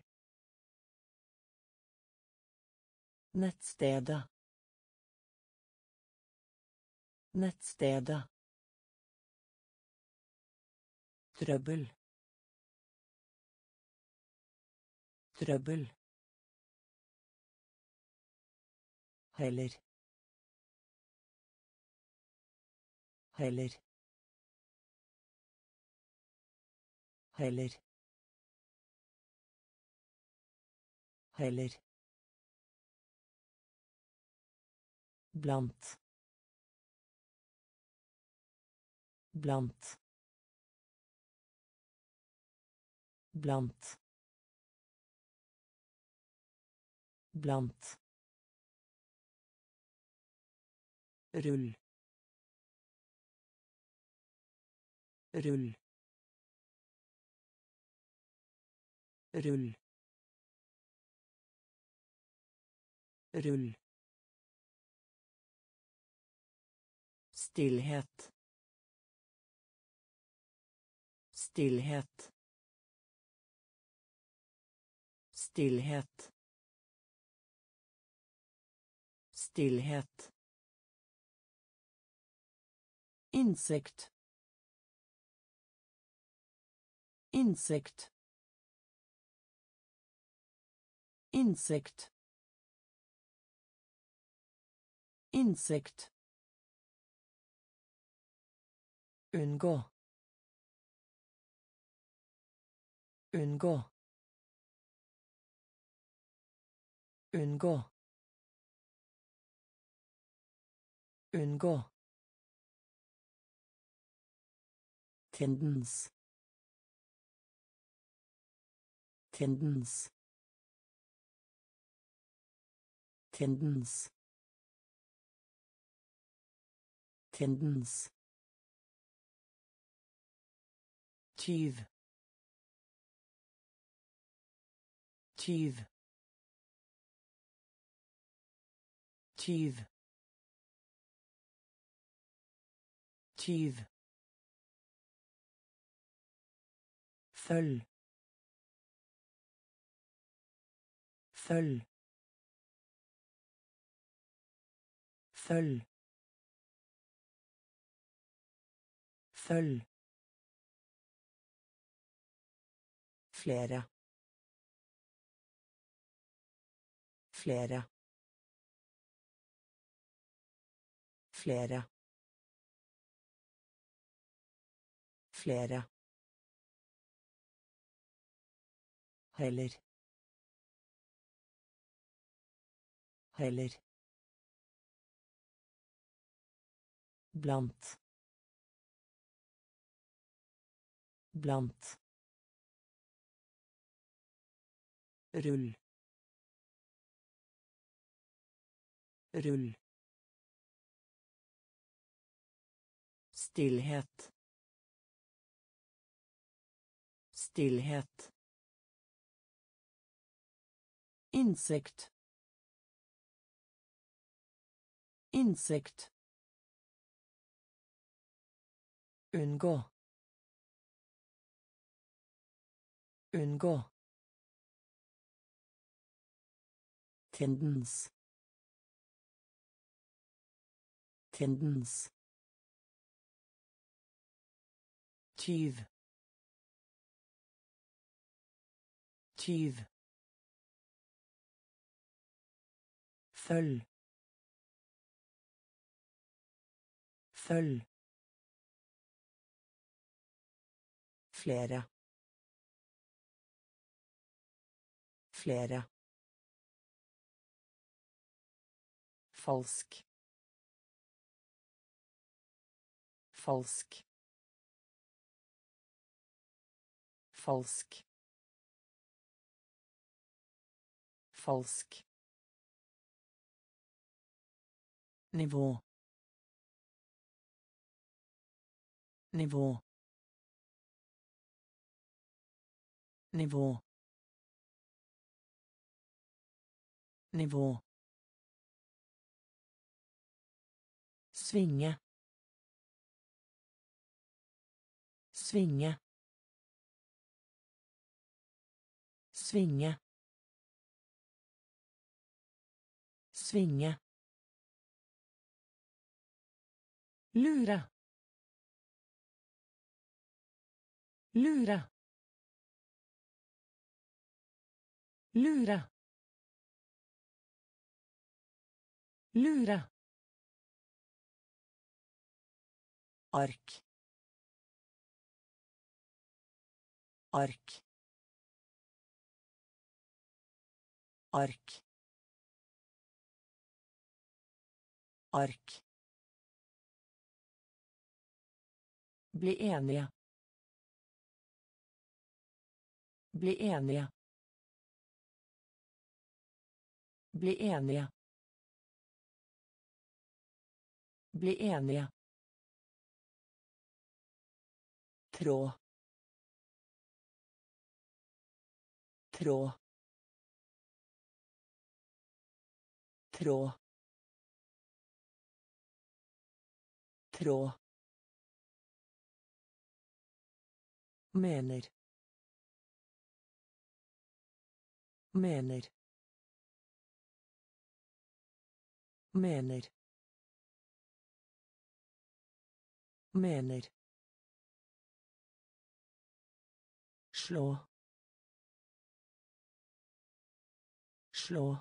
Nettstedet. Nettstedet. Trøbbel. Trøbbel. Heller. Heller. Heller. Heller. Blant. Blant. Blant. Blant. Rull. Rull. Rull. Rull. Stillhet. Stillhet. Stillhet. Stillhet. Insekt. Insekt. Insekt. Insekt. Unngå. Unngå. Unngå. Unngå. Tendens. Tendens. Tendens. Tendens. Tyv. Tyv. Tyv. Tyv. Følg. Følg. Følg. Følg. Flere. Flere. Flere. Flere. Heller. Heller. Blant. Blant. Rull. Rull. Stillhet. Stillhet. Insekt. Insekt. Unngå. Unngå. Tendens. Tendens. Tyv. Tyv. Følg. Følg. Flere. Flere. Falsk. Falsk. Falsk. Falsk. Nivå. Nivå. Nivå. Nivå. Svinge. Svinge. Svinge. Svinge. Lura. Lura. Lura. Lura. Ark. Ark. Ark. Ark. Bli enige. Bli enige. Bli enige. Bli enige. Tråd. Tråd. Tråd. Tråd. Mener. Mener. Mener. Mener. Slå. Slå.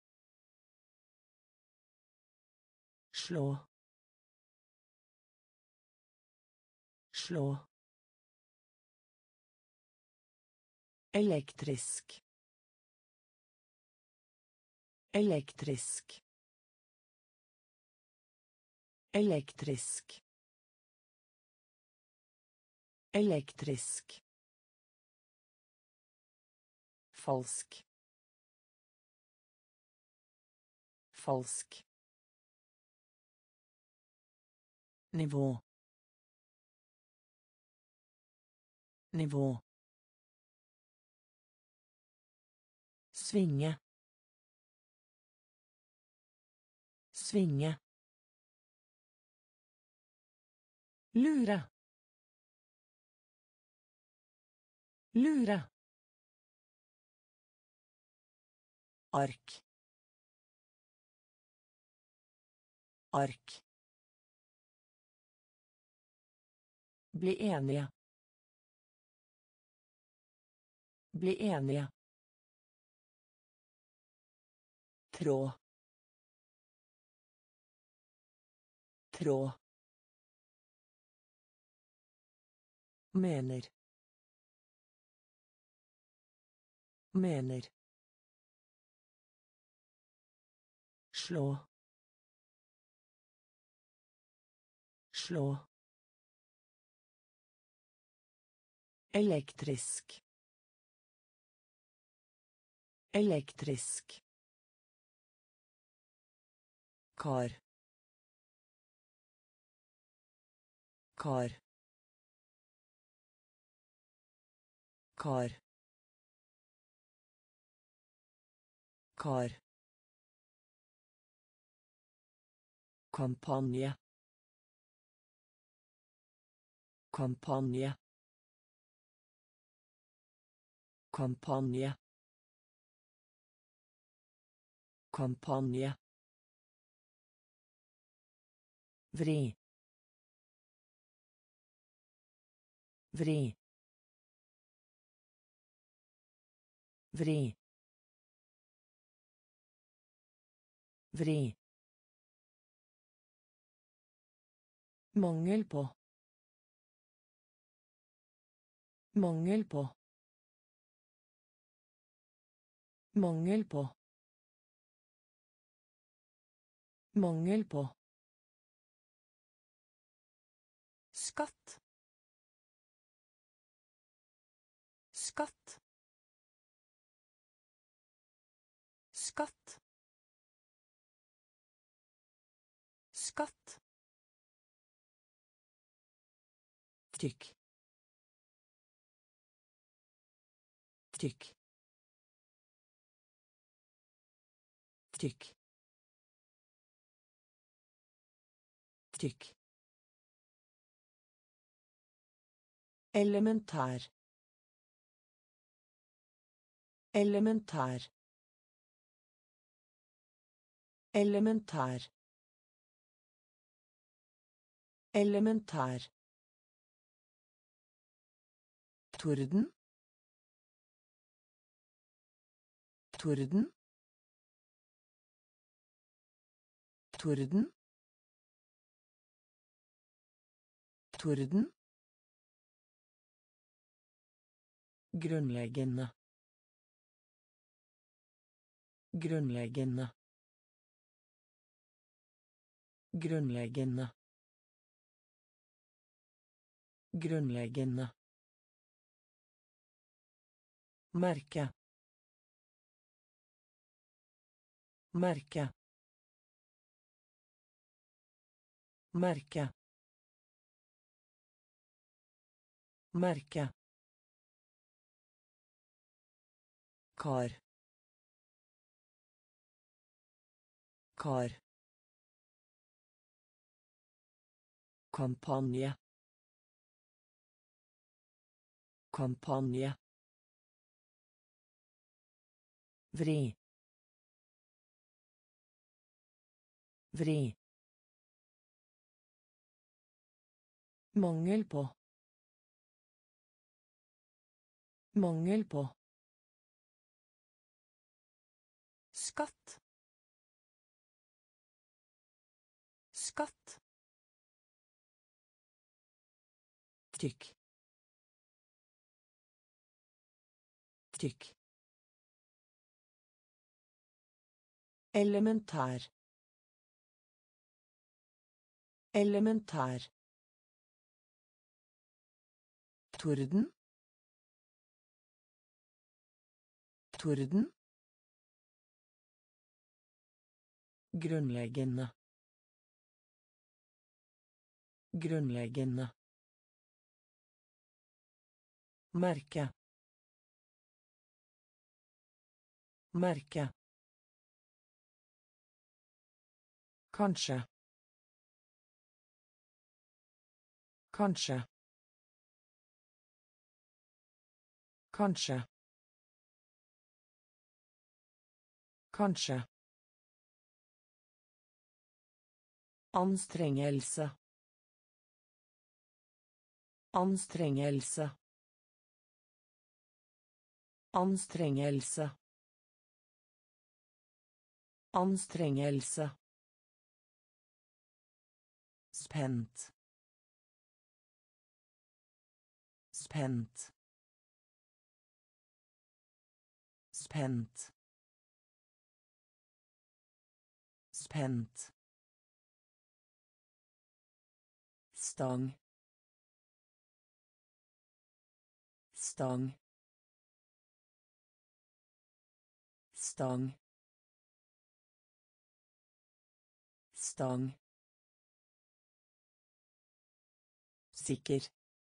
Slå. Slå. Elektrisk. Elektrisk. Elektrisk. Elektrisk. Falsk. Falsk. Nivå. Nivå. Svinge. Svinge. Lura. Lura. Ark. Ark. Bli enige. Bli enige. Tråd. Tråd. Mener. Mener. Slå. Slå. Elektrisk. Elektrisk. Kar. kar kar kar kampanje kampanje kampanje kampanje vri vri vri vri mangel på mangel på mangel på mangel på skatt skatt skatt skatt tykk tykk tykk tykk elementær elementær elementær elementær torden torden torden torden grunnleggende grunnleggende grunnleggende grunnleggende merke merke merke merke kar kar kampanje kampanje vri vri mangel på mangel på skatt skatt tykk tykk elementær elementær torden torden grunnleggende grunnleggende merke merke kanskje kanskje kanskje kanskje anstrengelse anstrengelse anstrengelse anstrengelse spent spent spent spent stang stang stang stang Sikker.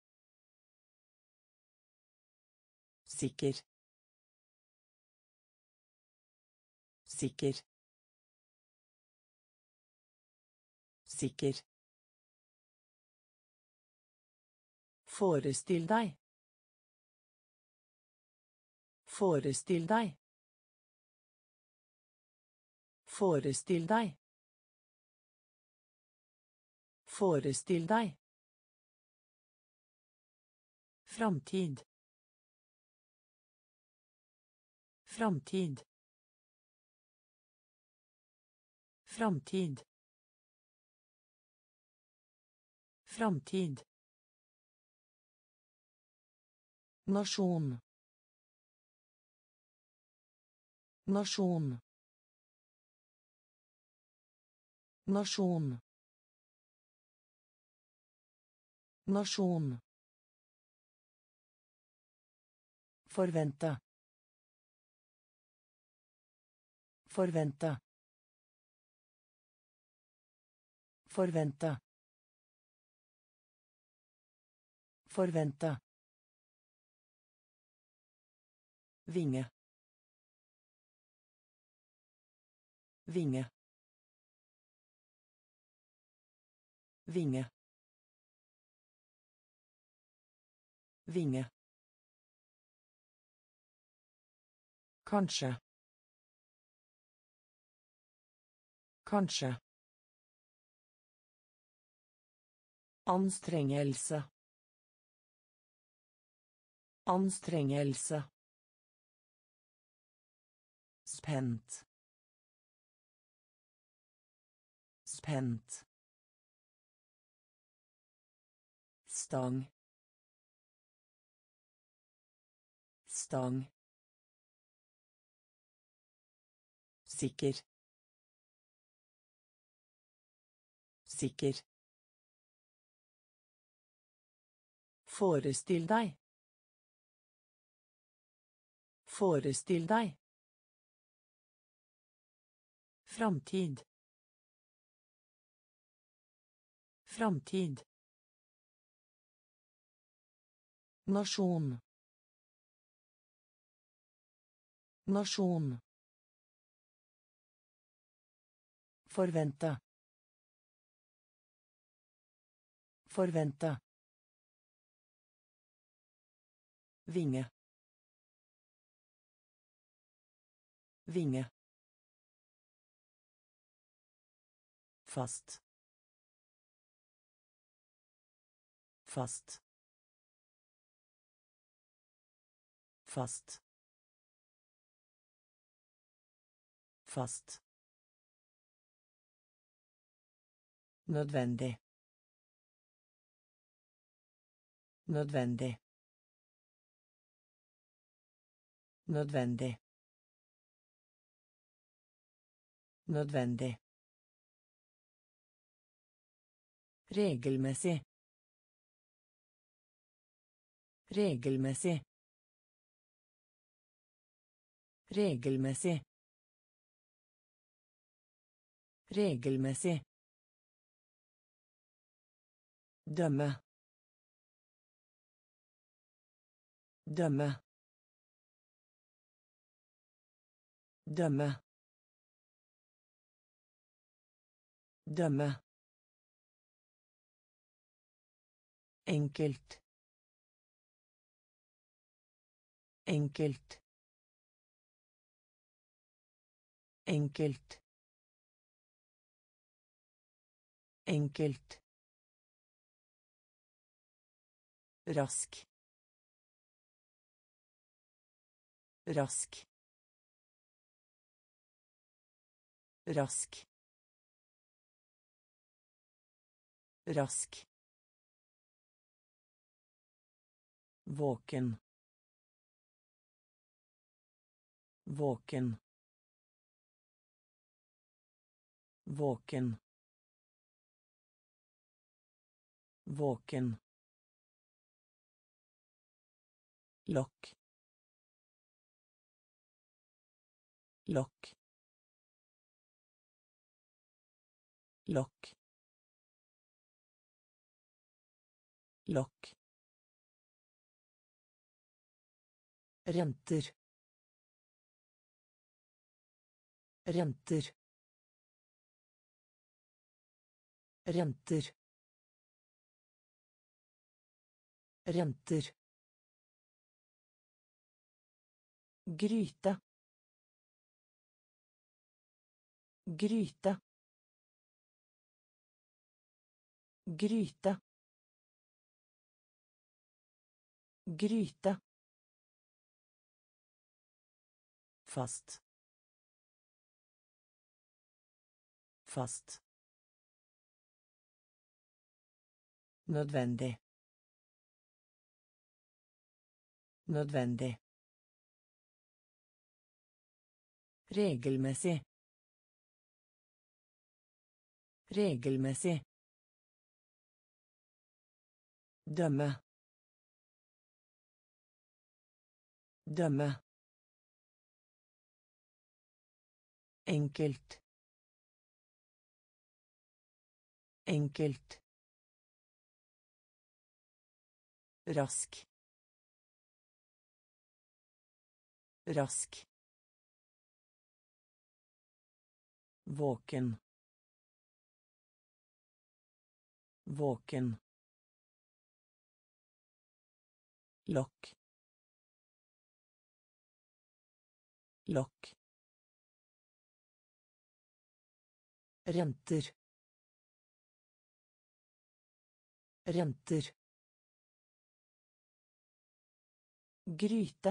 Sikker. Sikker. Sikker. Forestill deg. Forestill deg. Forestill deg. Forestill deg. Framtid. Framtid. Framtid. Framtid. Nasjon. Nasjon. Nasjon. Nasjon. Forvente. Forvente. Forvente. Forvente. Vinge. Vinge. Vinge. Vinge. Kanskje. Kanskje. Anstrengelse. Anstrengelse. Spent. Spent. Stang. Stang. Sikker. Sikker. Forestill deg. Forestill deg. Framtid. Framtid. Nasjon. Nasjon. Forvente. Forvente. Vinge. Vinge. Fast. Fast. Fast. Fast. Nødvendig. Nødvendig. Nødvendig. Nødvendig. Regelmessig. Regelmessig. Regelmessig. Regelmessig. Dømme. Dømme. Dømme. Dømme. Enkelt. Enkelt. Enkelt. Enkelt. Rask. Rask. Rask. Rask. Våken. Våken. Våken. Våken. Lokk. Lokk. Lokk. lokk, renter, renter, renter, renter, gryte, gryte, gryte, gryte, fast, fast, nødvendig, nødvendig, regelmessig, regelmessig, dømme, dømme, enkelt, enkelt, rask, rask, våken, våken, lokk, lokk, renter, renter, gryte,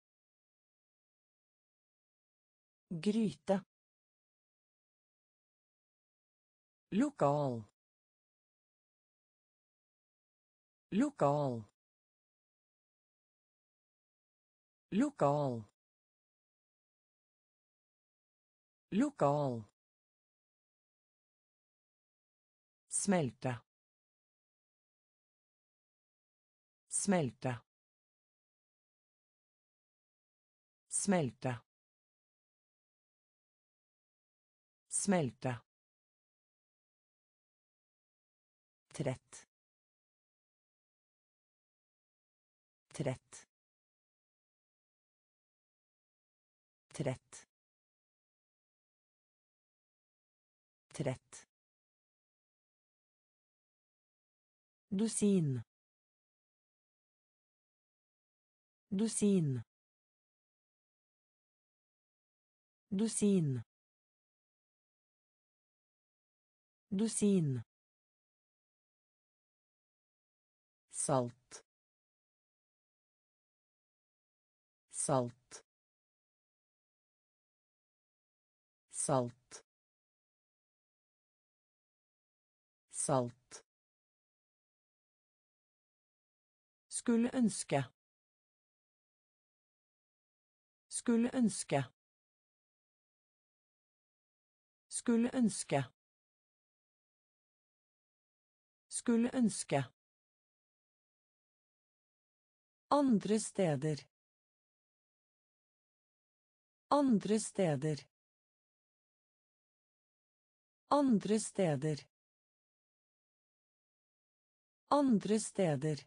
gryte, lokal, lokal, lokal, lokal, smelte, smelte, smelte, smelte, trett, trett, trett, trett, dusin, dusin, dusin, dusin, salt, salt, salt, salt, skulle ønske, skulle ønske, skulle ønske, skulle ønske, andre steder, andre steder, andre steder, andre steder,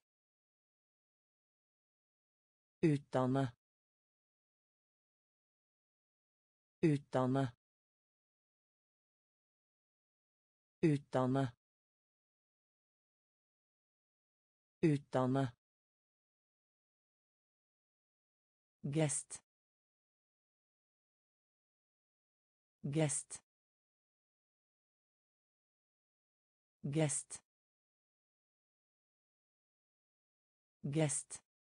utdanne, utdanne, utdanne, utdanne, gest, gest, gest, gest,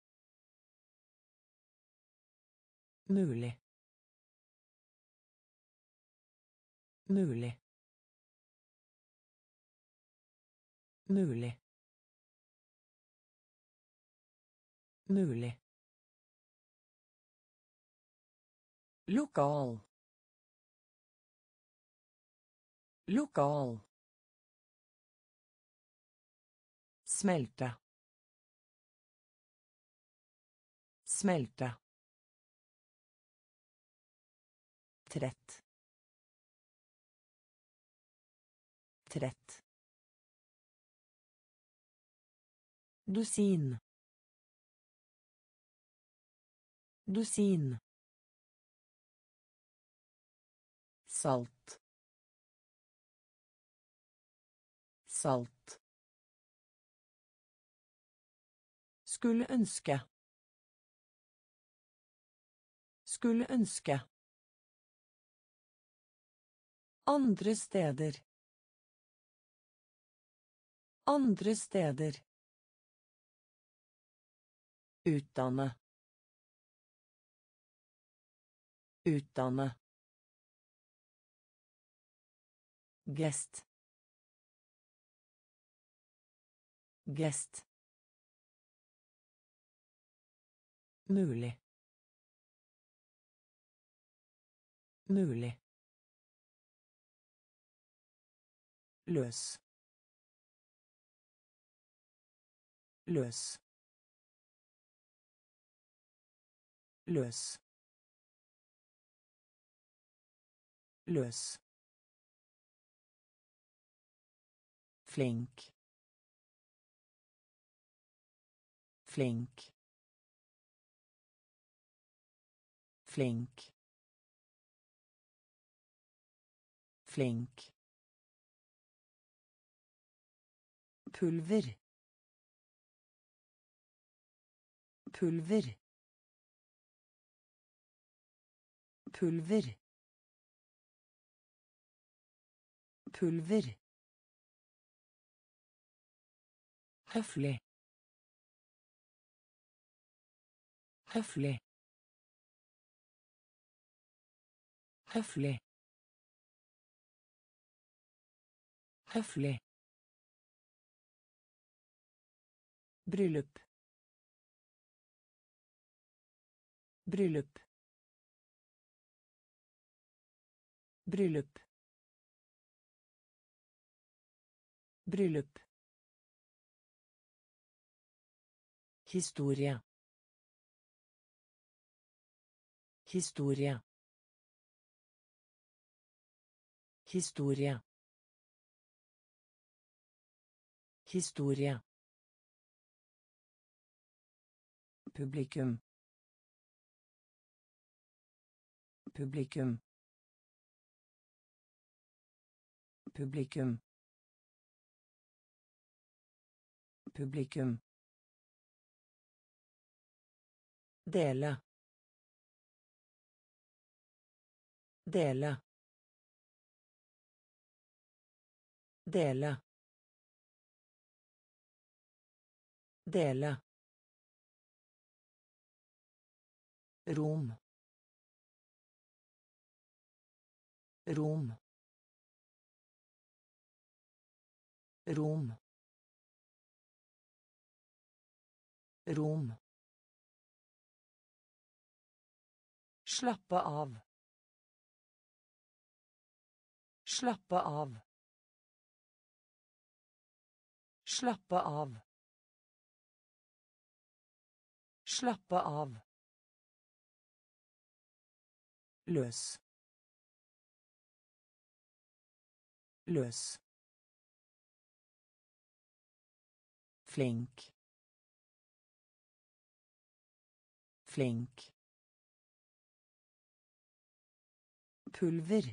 mulig, mulig, mulig, mulig, lokal, lokal, smelte, smelte, trett, trett, Dusin. Dusin. Salt. Salt. Skulle ønske. Skulle ønske. Andre steder. Andre steder. Utdanne. Utdanne. Gest. Gest. Mulig. Mulig. Løs. Løs. Løs. Løs. Flink. Flink. Flink. Flink. Pulver. Pulver. Pulver. Pulver. Høflig. Høflig. Høflig. Høflig. Bryllup. Bryllup. Bryllup. Bryllup. Historie. Historie. Historie. Historie. Publikum. Publikum. Publikum. Publikum. Dele. Dele. Dele. Dele. Rom. Rom. Rom. Rom. Slappe av. Slappe av. Slappe av. Slappe av. Løs. Løs. Flink. Flink. Pulver.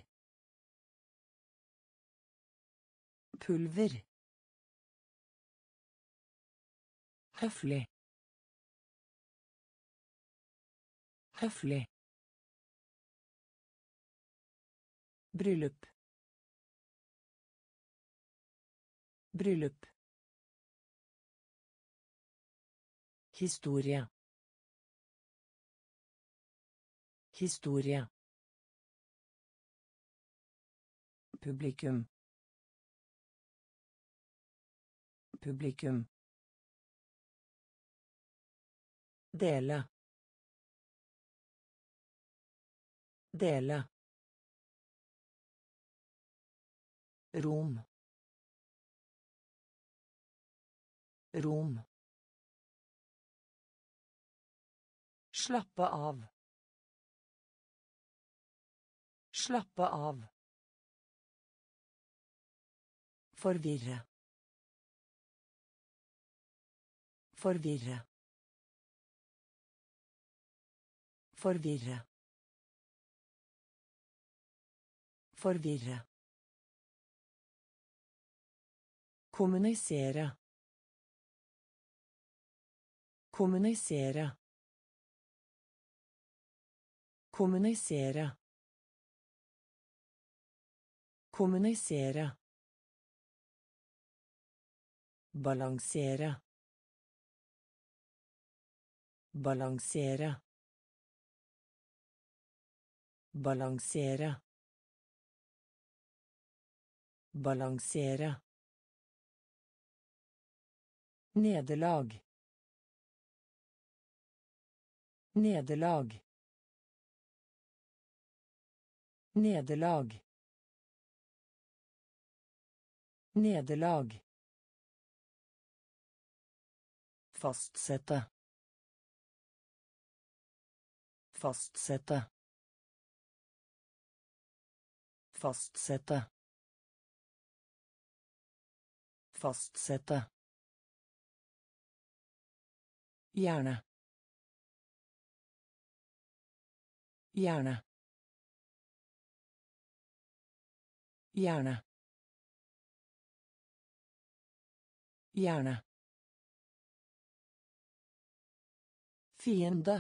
Pulver. Høflig. Høflig. Bryllup. Bryllup. Historie. Historie. Publikum. Publikum. Dele. Dele. Rom. Rom. Slappe av. Slappe av. Forvirre. Forvirre. Forvirre. Forvirre. Kommunisere. Kommunisere. Kommunisere. Kommunisere. Balansere. Balansere. Balansere. Balansere. Nederlag. Nederlag. Nederlag. Nederlag. Fastsette. Fastsette. Fastsette. Fastsette. Gjerne. Gjerne. Gjerne. Gjerne. Fiende.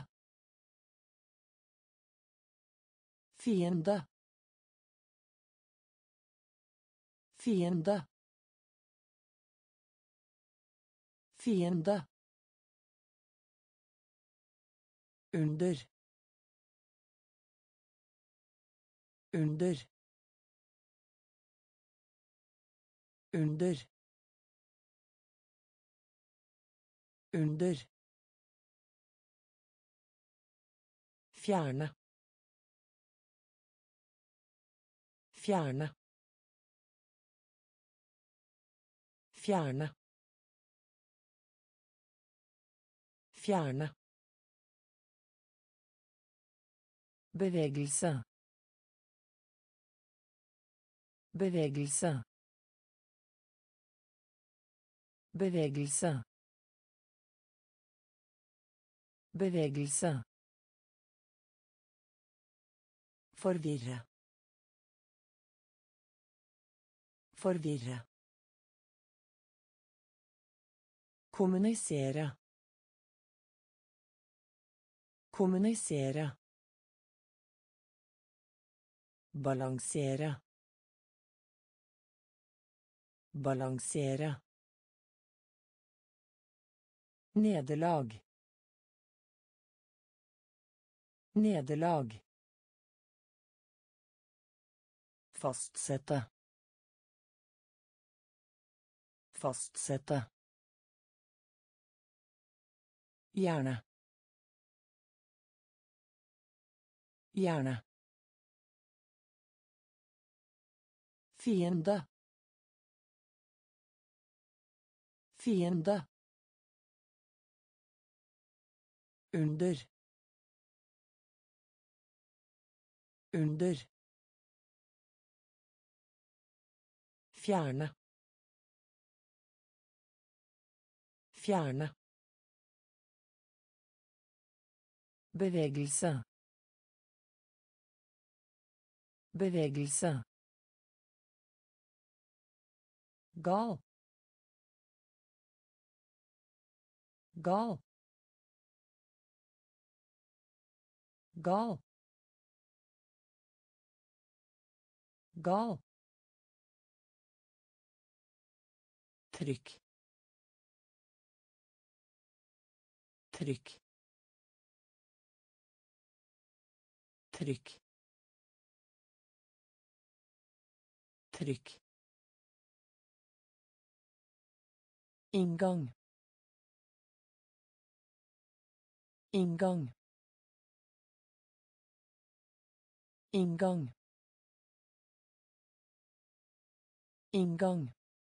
Fiende. Fiende. Fiende. Under. Under. Under. Under. Fjerne. Fjerne. Fjerne. Fjerne. Bevegelse. Bevegelse. Bevegelse. Bevegelse. Forvirre. Forvirre. Kommunisere. Kommunisere. Balansere. Balansere. Nederlag. Nederlag. Fastsette. Fastsette. Gjerne. Gjerne. Fiende. Fiende. Under. Under. Fjerne. Fjerne. Bevegelse. Bevegelse. Gal. Gal. Gal. Gal. Trykk. Trykk. Trykk. Trykk. Inngang. Inngang. Inngang. Inngang.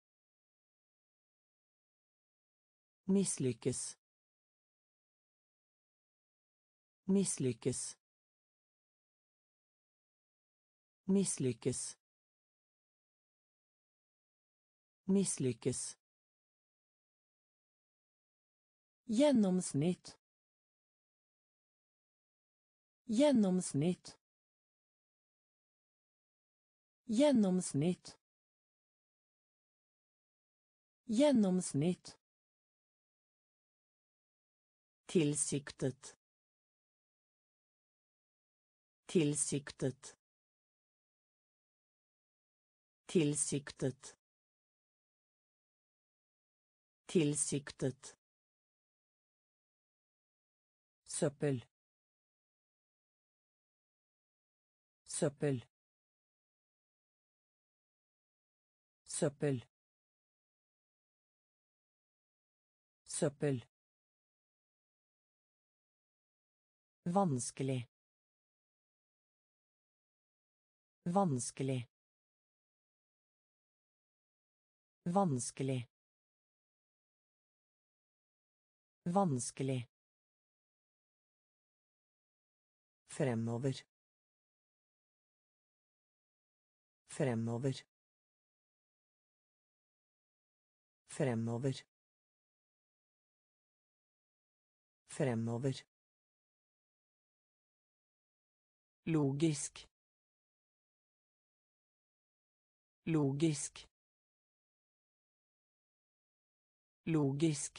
Mislykkes. Mislykkes. Mislykkes. Mislykkes. Gjennomsnitt. Gjennomsnitt. Gjennomsnitt. Gjennomsnitt. Tilsiktet. Tilsiktet. Tilsiktet. Tilsiktet. Søppel. Søppel. Søppel. Søppel. Vanskelig. Vanskelig. Vanskelig. Vanskelig. Fremover. Fremover. Fremover. Fremover. Logisk. Logisk. Logisk.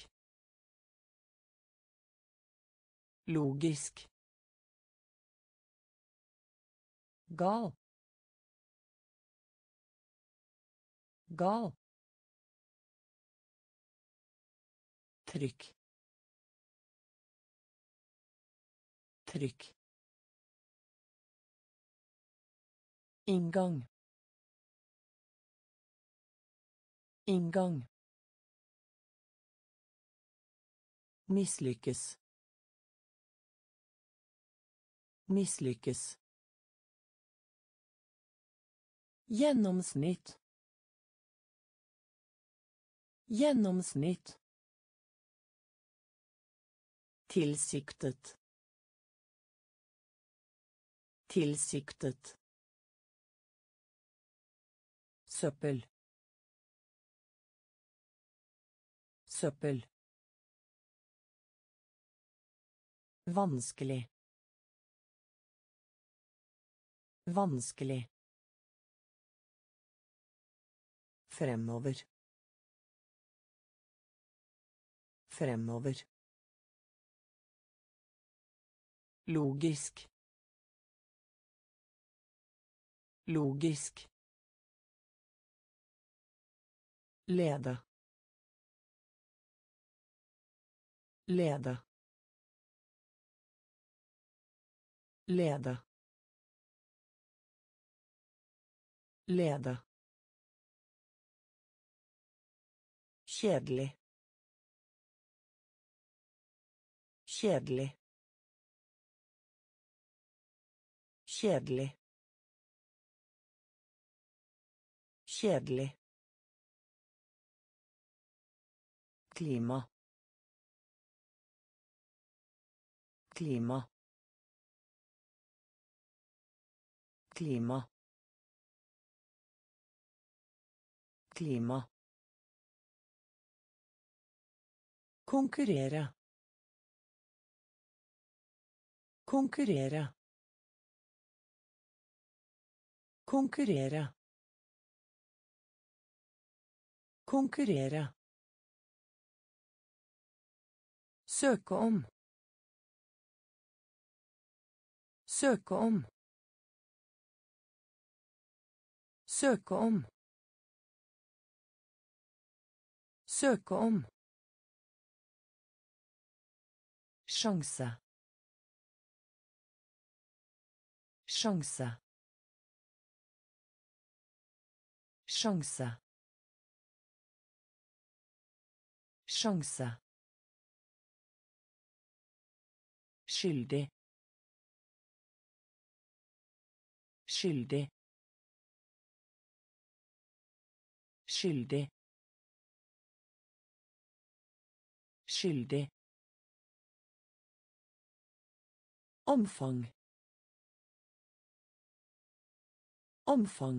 Logisk. Gal. Gal. Trykk. Trykk. Inngang. Inngang. Mislykkes. Mislykkes. Gjennomsnitt. Gjennomsnitt. Tilsiktet. Tilsiktet. Søppel. Søppel. Vanskelig. Vanskelig. Fremover. Fremover. Logisk. Logisk. Lede. Lede. Lede. Lede. Kjedelig. Kjedelig. Kjedelig. Kjedelig. Klima. Klima. Klima. Klima. Konkurrere. Konkurrere. Konkurrere. Konkurrere. Søke om. Søke om. Søke om. Søke om. Sjanse. Sjanse. Sjanse. Sjanse. Skyldig. Skyldig. Skyldig. Skyldig. Omfang. Omfang.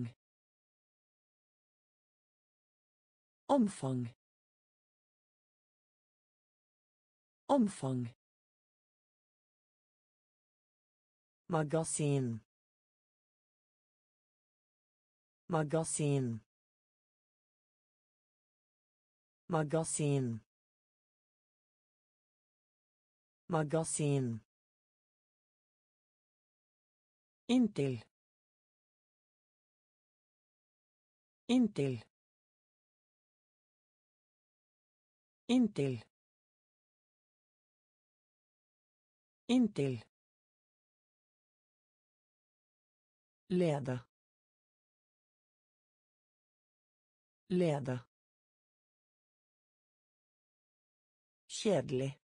Omfang. Omfang. Magasin. Magasin. Magasin. Magasin. Inntil. Inntil. Inntil. Inntil. Lede. Lede. Kjedelig.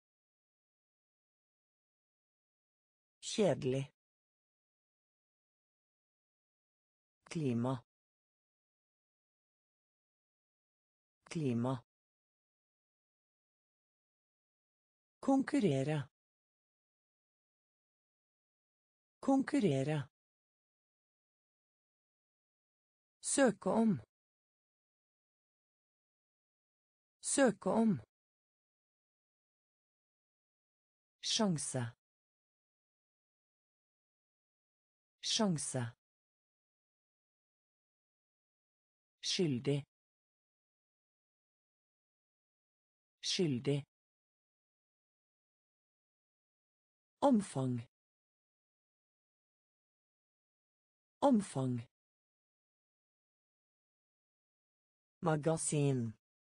Kjedelig. Klima. Klima. Konkurrere. Konkurrere. Søke om. Søke om. Sjanse. Sjanse. Skyldig. Skyldig. Omfang. Omfang. Magasin.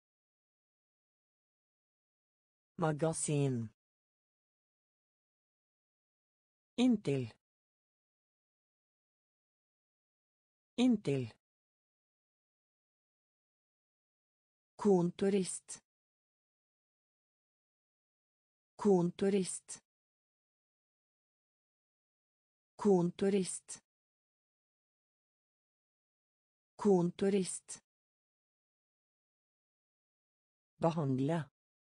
Magasin. Inntil. Inntil. Kontorist. Kontorist. Kontorist. Kontorist. Behandle.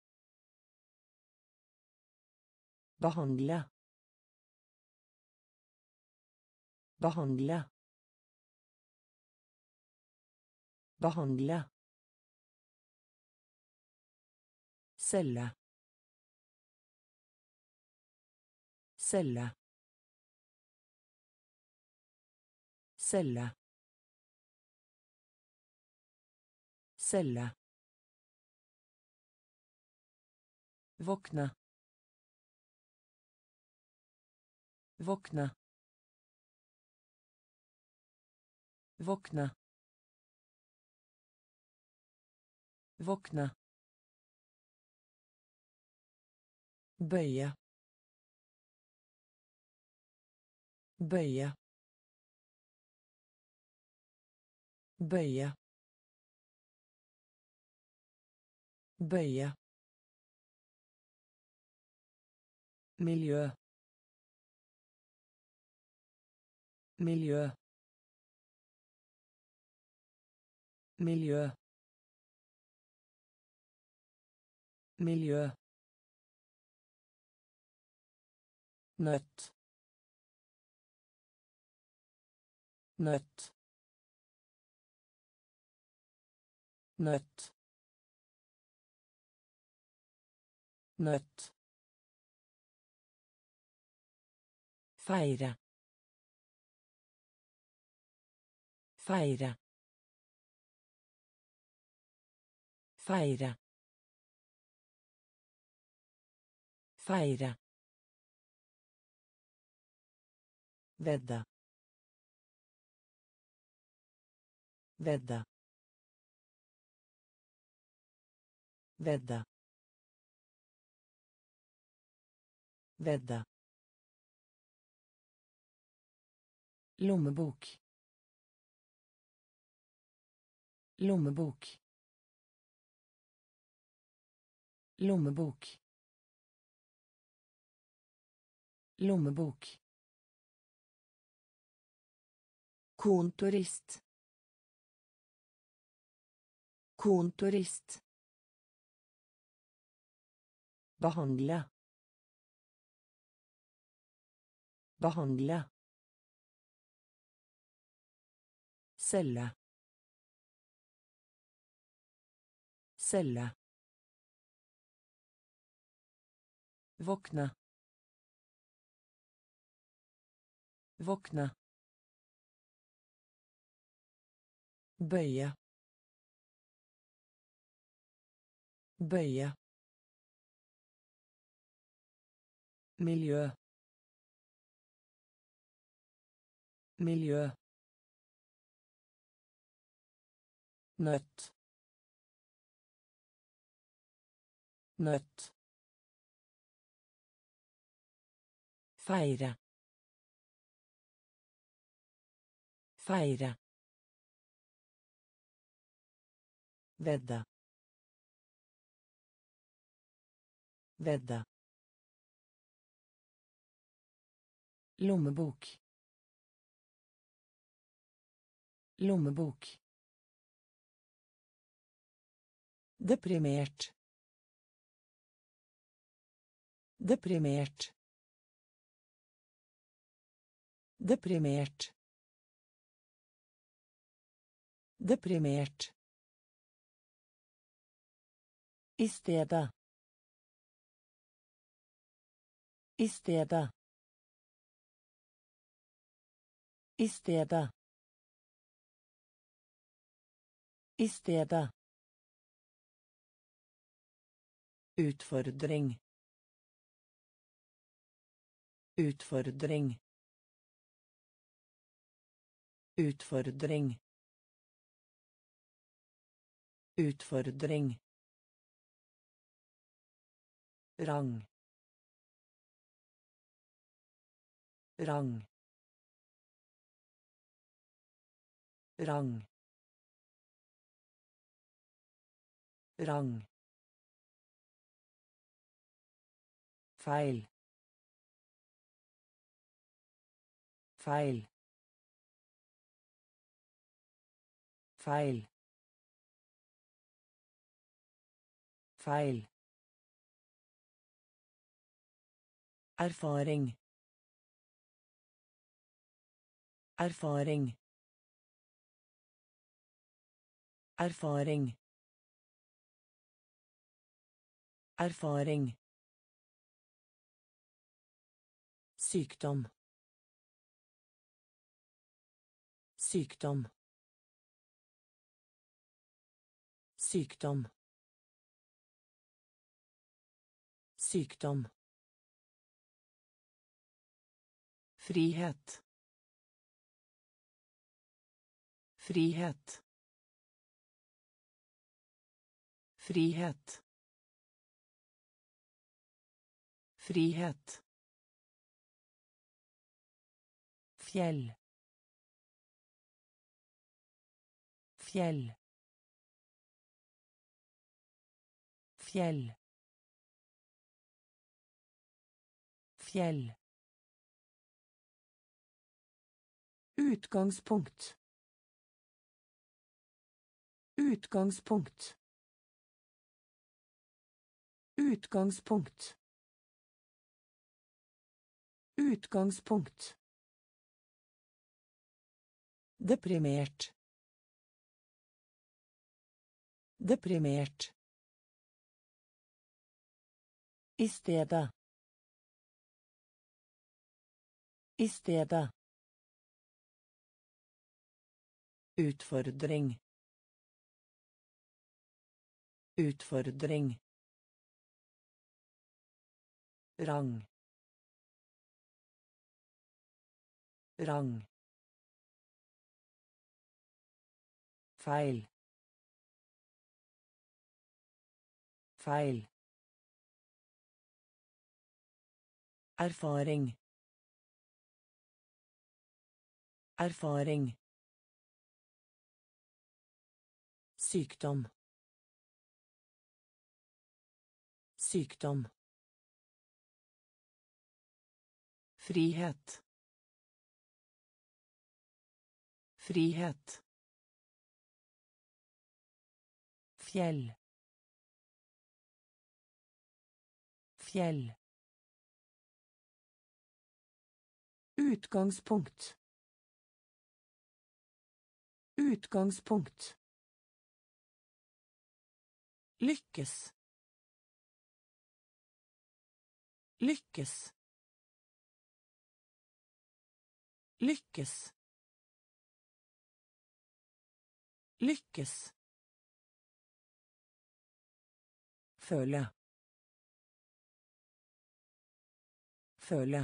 Behandle. Behandle. Behandle. Celle. Celle. Celle. Celle. Våkne. Våkne. Våkne. Våkne. Bøye. Bøye. Bøye. Bøye. Miljø. Miljø. Miljø. Miljø. Nøtt. Nøtt. Nøtt. Nøtt. Feire. Feire. Feire. Feire. Vedde. Vedde. Vedde. Vedde. Lommebok. Lommebok. Lommebok. Lommebok. Kontorist. Kontorist. Behandle. Behandle. Celle. Celle. Våkne. Våkne. Bøye. Bøye. Miljø. Miljø. Nøtt. Nøtt. Feire. Feire. Vedde. Vedde. Lommebok. Lommebok. Deprimert. Deprimert. Deprimert. Deprimert. I stedet. I stedet. I stedet. I stedet. Utfordring. Utfordring. Utfordring. Utfordring. Rang. Rang. Rang. Rang. Feil. Feil. Feil. Feil. Erfaring. Erfaring. Erfaring. Erfaring. Sykdom. Sykdom. Sykdom. Sykdom. Frihet. Frihet. Frihet. Frihet. Fjell. Fjell. Fjell. Fjell. Utgangspunkt. Utgangspunkt. Utgangspunkt. Utgangspunkt. Deprimert. Deprimert. I stedet. I stedet. Utfordring. Utfordring. Rang. Rang. Feil. Feil. Erfaring. Erfaring. Sykdom. Sykdom. Frihet. Frihet. Fjell. Fjell. Utgangspunkt. Utgangspunkt. Lykkes. Lykkes. Lykkes. Lykkes. Føle. Føle.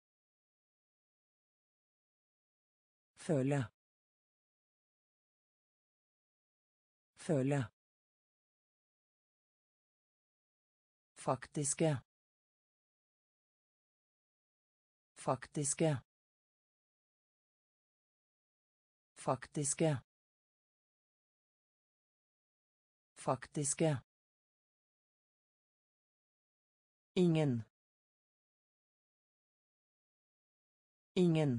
Føle. Føle. Faktiske. Faktiske. Faktiske. Faktiske. Ingen. Ingen.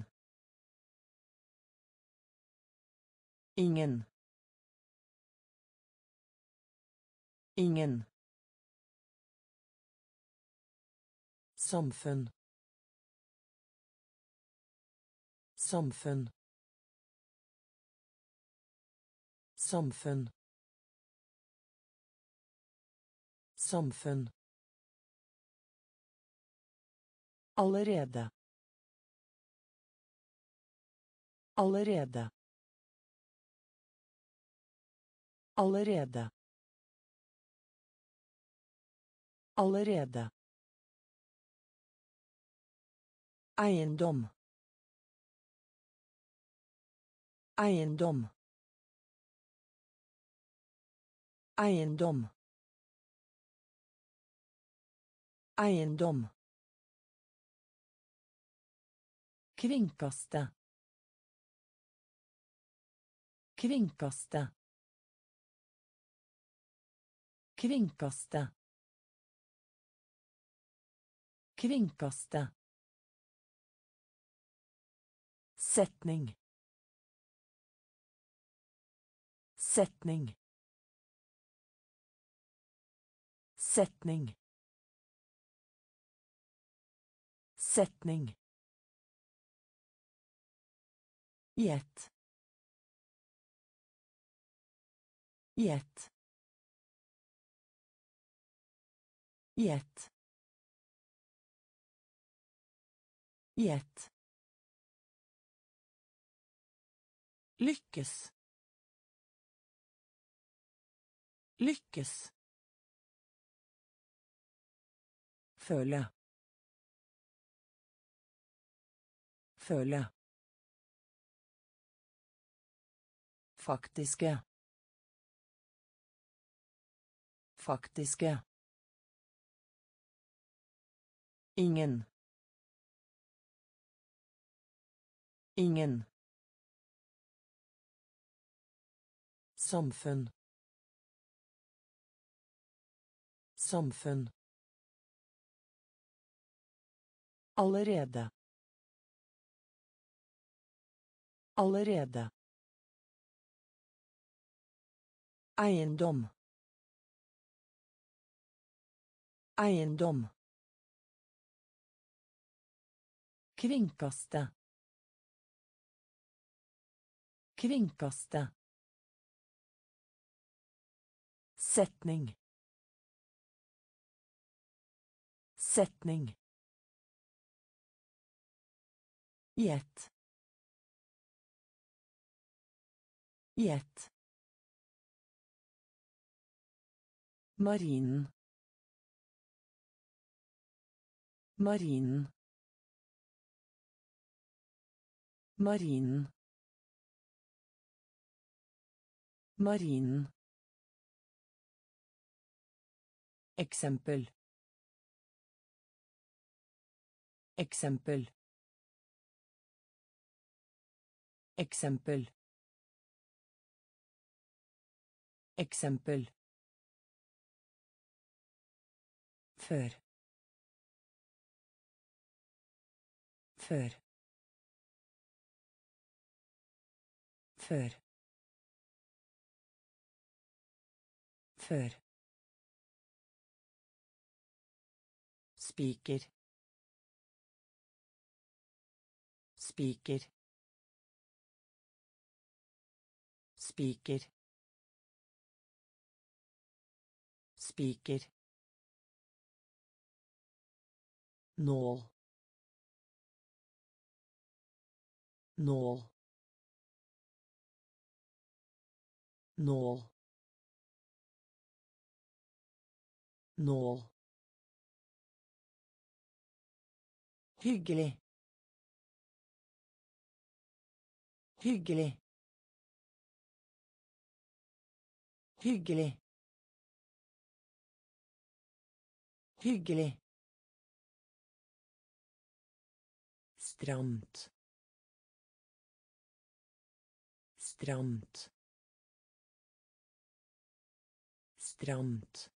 Ingen. Ingen. Samfunn. Samfunn. Samfunn. Samfunn. Allerede. Allerede. Allerede. Allerede. Eiendom. Eiendom. Eiendom. Eiendom. Kringkaste. Kringkaste. Kringkaste. Kringkaste. Setning. Setning. Setning. Setning. Gjett. Gjett. Gjett. Gjett. Lykkes. Lykkes. Føle. Føle. Faktiske. Faktiske. Ingen. Ingen. Samfunn. Samfunn. Allerede. Allerede. Eiendom. Eiendom. Kringkaste. Kringkaste. Setning. Setning. Gjett. Gjett. Marinen. Marinen. Marinen. Marinen. Eksempel. Eksempel. Eksempel. Eksempel. Før. Før. Før. Før. Spiker. Spiker. Spiker. Spiker. nål, nål, nål, nål. Hyggelig. Hyggelig. Hyggelig. Hyggelig. Stramt. Stramt. Stramt.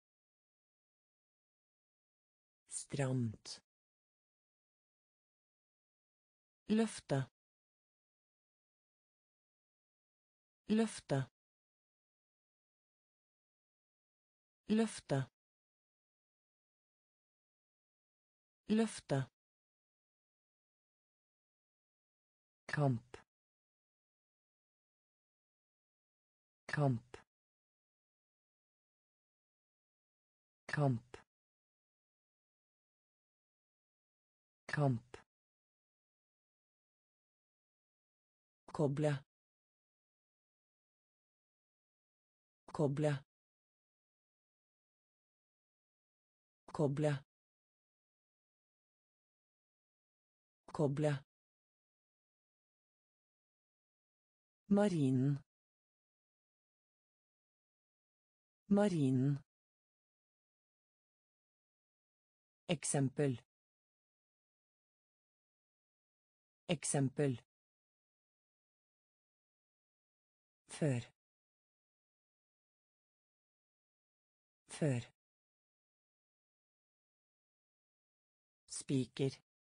Stramt. Løfte. Løfte. Løfte. Løfte. Kamp. Kamp. Kamp. Kamp. Koble. Koble. Koble. Koble. Marinen. Marinen. Eksempel. Eksempel. Før. Før. Spiker.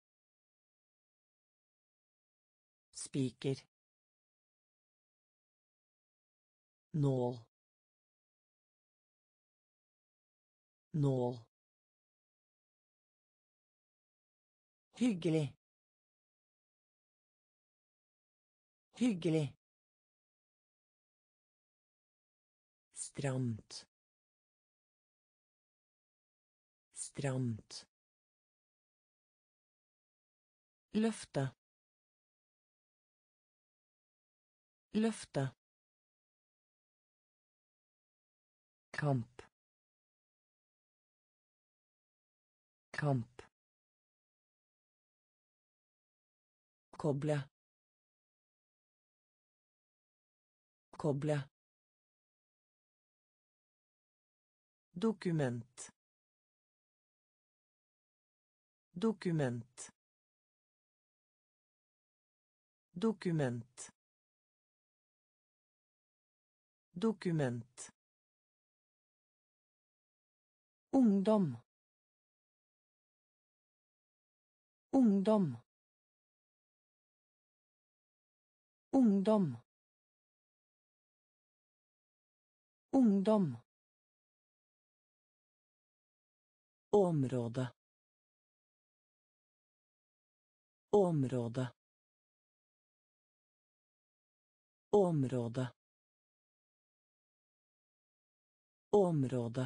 Spiker. Nål. Nål. Hyggelig. Hyggelig. Stramt. Stramt. Løfte. Løfte. Kamp. Kamp. Koble. Koble. Dokument. Dokument. Dokument. Dokument. Ungdom. Ungdom. Ungdom. Ungdom. Område. Område. Område. Område.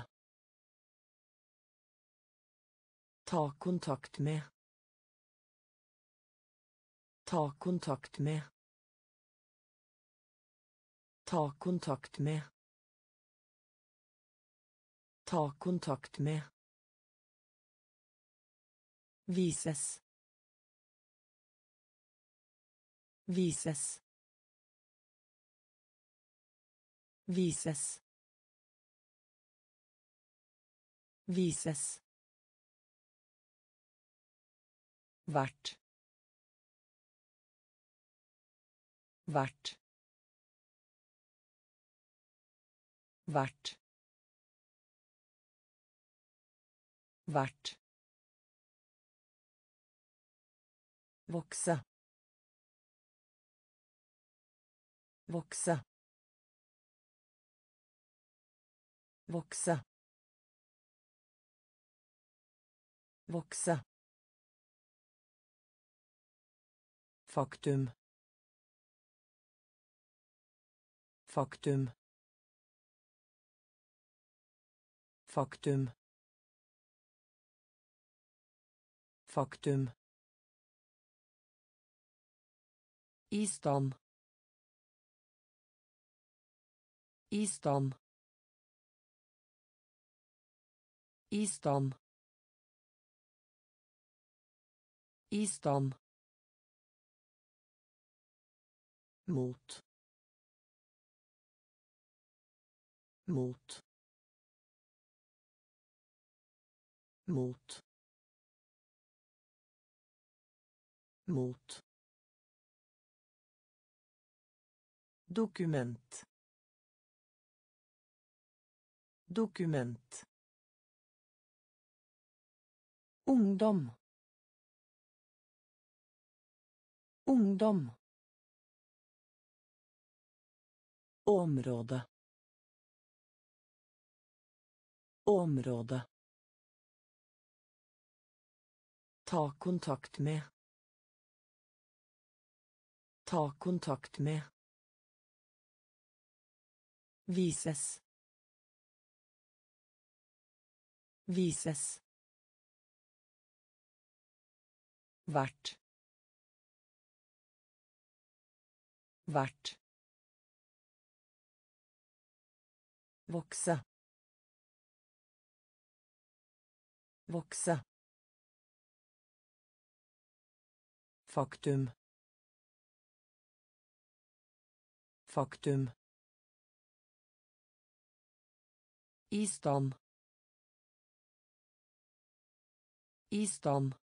Ta kontakt med. Ta kontakt med. Ta kontakt med. Ta kontakt med. Vises. Vises. Vises. Vises. Vært. Vært. Vært. Vært. Vokse. Vokse. Vokse. Vokse. Faktum. Faktum. Faktum. Faktum. I stand. I stand. I stand. I stand. Mot. Mot. Mot. Mot. Dokument. Dokument. Ungdom. Ungdom. Område. Område. Ta kontakt med. Ta kontakt med. Vises. Vises. Vært. Vært. Vokse. Vokse. Faktum. Faktum. I stand. I stand.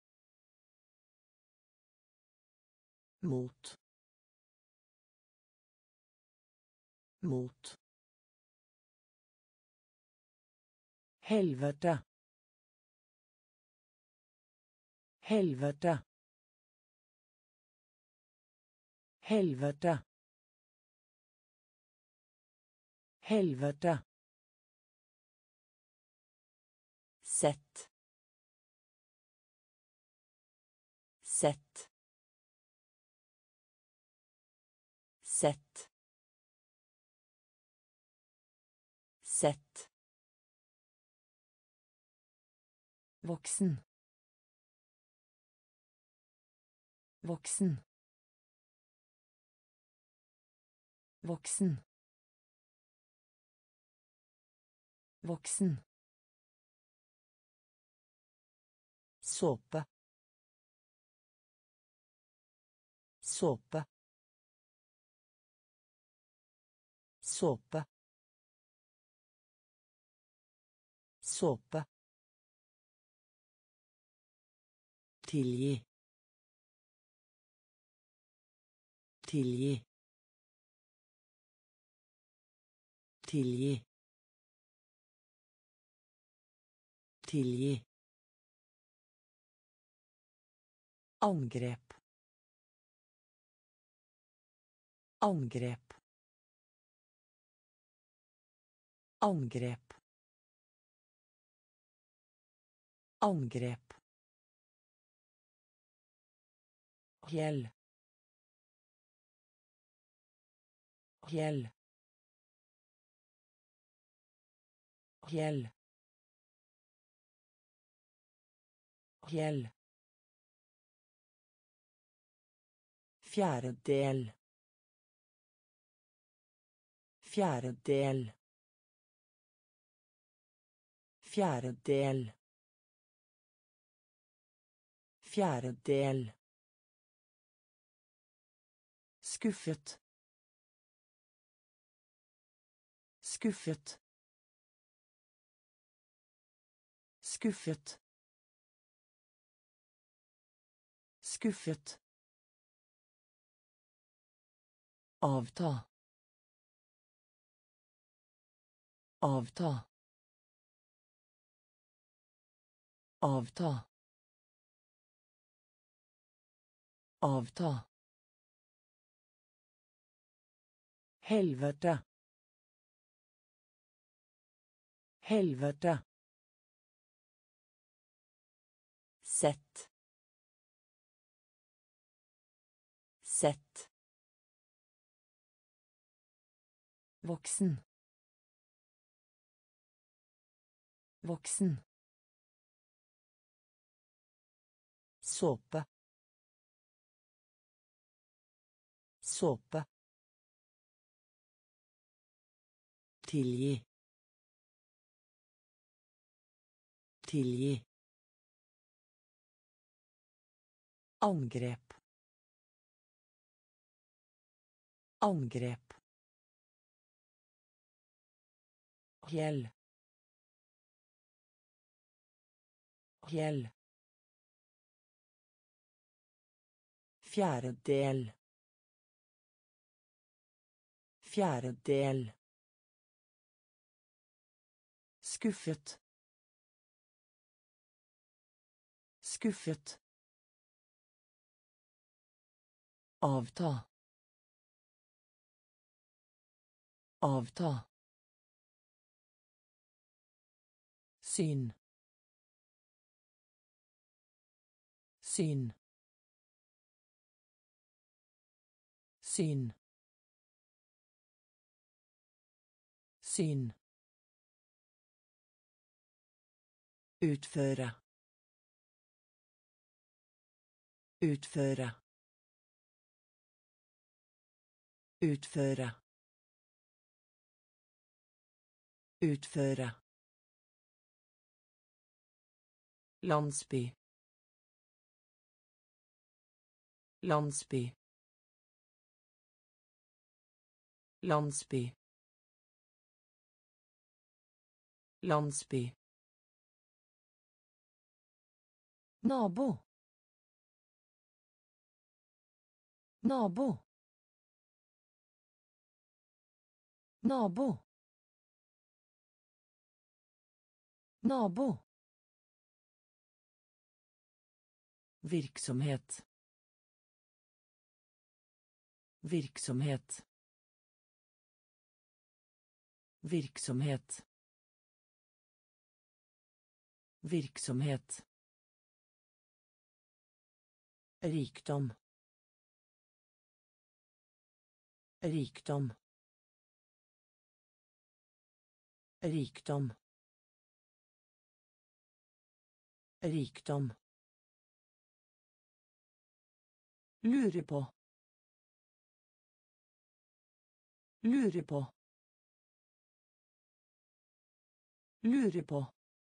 Mot. Mot. Helvete. Helvete. Helvete. Helvete. Sett. Sett. Sett. Sett. Voksen. Voksen. Voksen. Voksen. Såpe. Såpe. Såpe. Såpe. Tilgi. Tilgi. Tilgi. Tilgi. Angrep. Angrep. Angrep. Angrep. Hjell. Hjell. Hjell. Hjell. Fjerdedel. Fjerdedel. Fjerdedel. Fjerdedel. Skuffet. Skuffet. Skuffet. Skuffet. Avta. Avta. Avta. Avta. Helvete. Helvete. Sett. Sett. Voksen. Voksen. såpe, såpe, tilgi, tilgi, angrep, angrep, Hjell. Hjell. Fjerdedel. Fjerdedel. Skuffet. Skuffet. Avta. Avta. Syn. Syn. Syn. Syn. Utføre. Utføre. Utføre. Utføre. Landsby. Landsby. Landsby. Landsby. Nabo. Nabo. Nabo. Nabo. Virksomhet. Virksomhet. Virksomhet. Virksomhet. Rikdom. Rikdom. Rikdom. Rikdom. Lure på. Lure på. Lure på.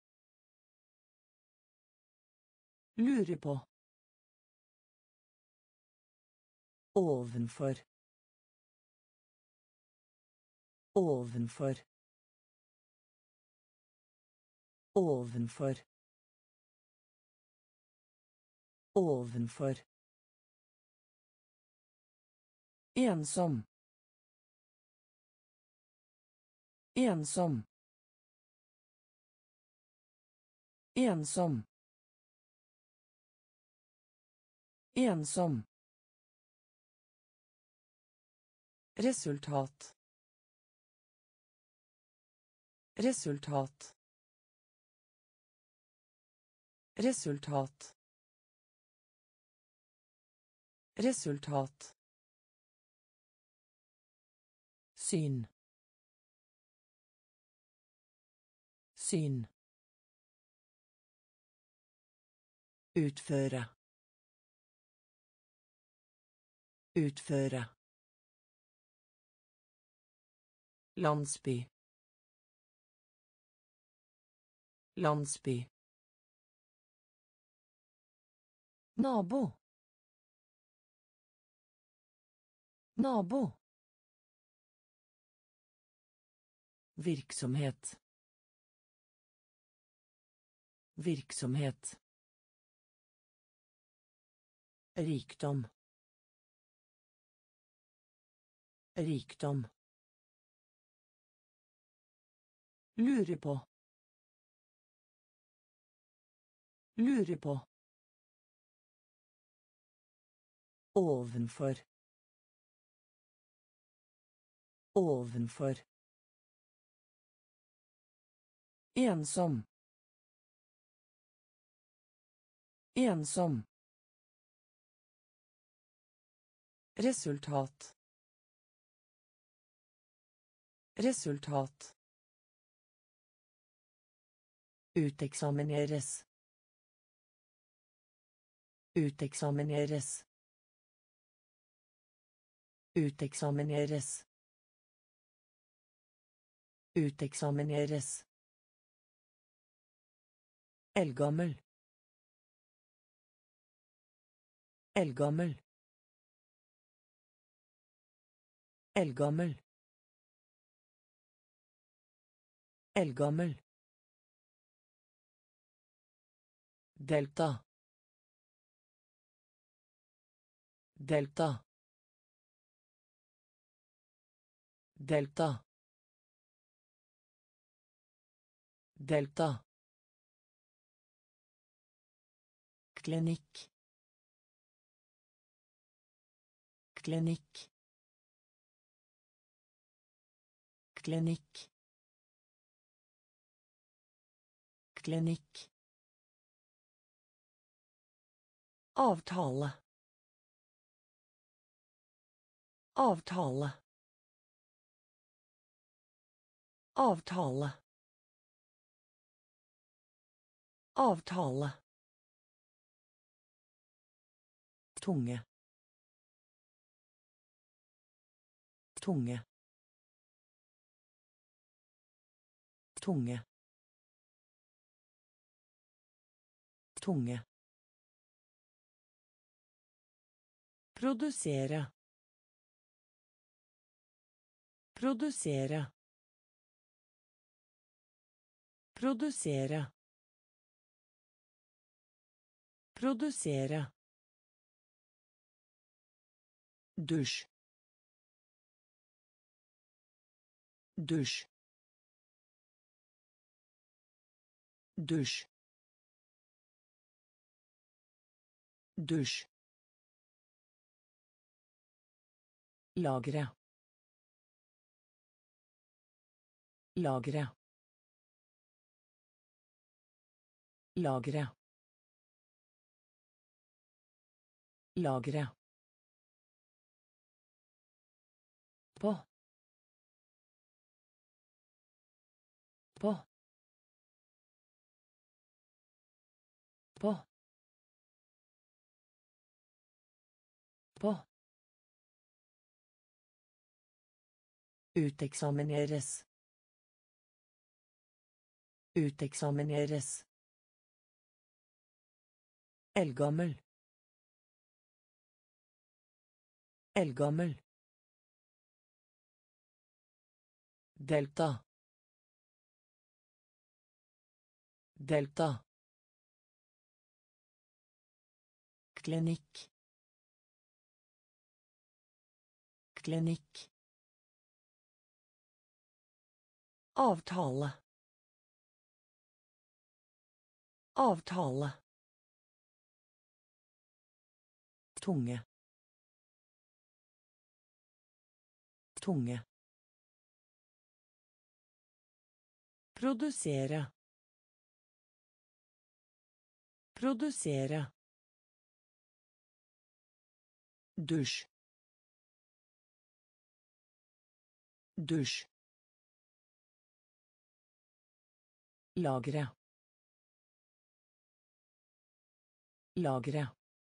Lure på. Ovenfor. Ovenfor. Ovenfor. Ovenfor. Ensom. Ensom. Ensom. Ensom. Resultat. Resultat. Resultat. Resultat. Syn. Syn. Utføre. Utføre. Landsby. Landsby. Nabo. Nabo. Virksomhet. Virksomhet. Rikdom. Rikdom. Lure på. Lure på. Ovenfor. Ovenfor. Ensom. Ensom. Resultat. Resultat. Uteksamineres. Uteksamineres. Uteksamineres. Uteksamineres. Eldgammel. Eldgammel. Eldgammel. Eldgammel. Delta. Delta. Delta. Delta. Klinikk. Klinikk. Klinikk. Klinikk. Avtale. Avtale. Avtale. Avtale. Tunge. Tunge. Tunge. Tunge. Produsere. Produsere. Produsere. Produsere. Dusj. Dusj. Dusj. Dusj. Lagre. Lagre. Lagre. Lagre. På. På. På. På. Uteksamineres. Uteksamineres. Eldgammel. Eldgammel. Delta. Delta. Klinikk. Klinikk. Avtale. Avtale. Tunge. Tunge. Produsere. Produsere. Dusj. Dusj. Lagre. Lagre.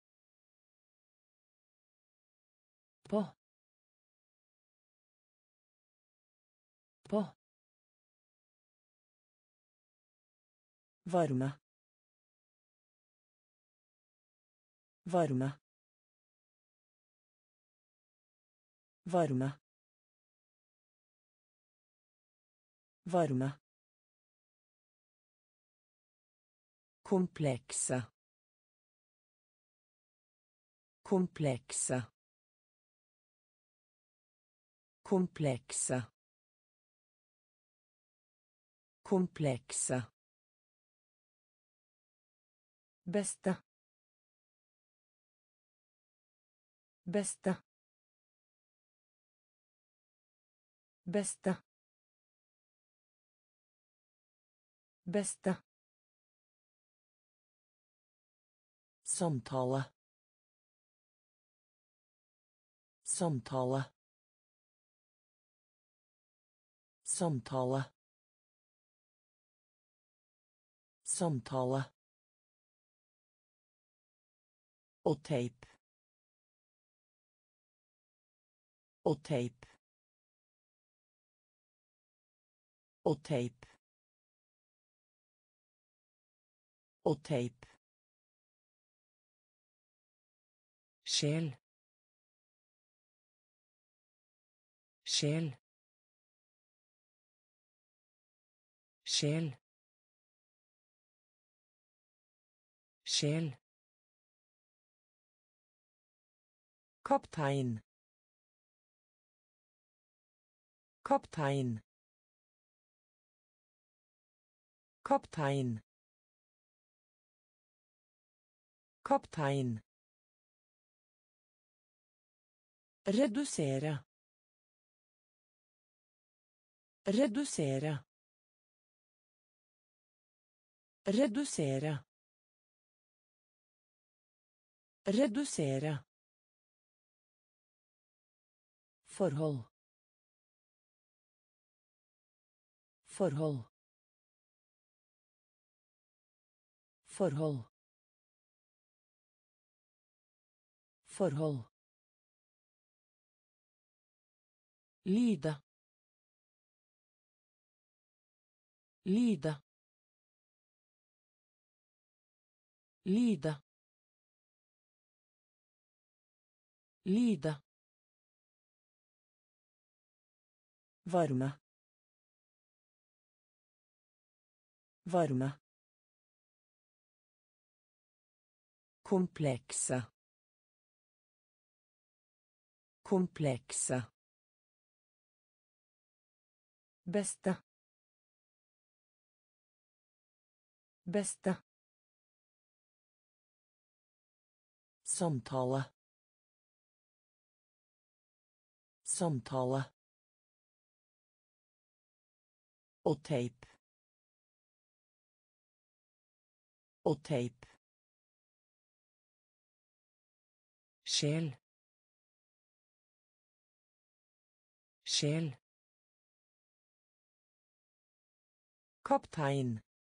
På. På. Varme. Varme. Varme. Varme. Komplekse. Komplekse. Komplekse. Komplekse. Beste. Beste. Beste. Beste. Samtale. Samtale. Samtale. Samtale. Og teip. Og teip. Og teip. Og teip. Sjel. Sjel. Sjel. Sjel. Kaptein. Kaptein. Kaptein. Kaptein. Redusere. Redusere. Redusere. Redusere. Forhold. Forhold. Forhold. Forhold. Lide. Lide. Lide. Lide. Varme. Varme. Komplekse. Komplekse. Beste. Beste. Samtale. Samtale. Og teip. Og teip. Sjel. Sjel. Kaptein.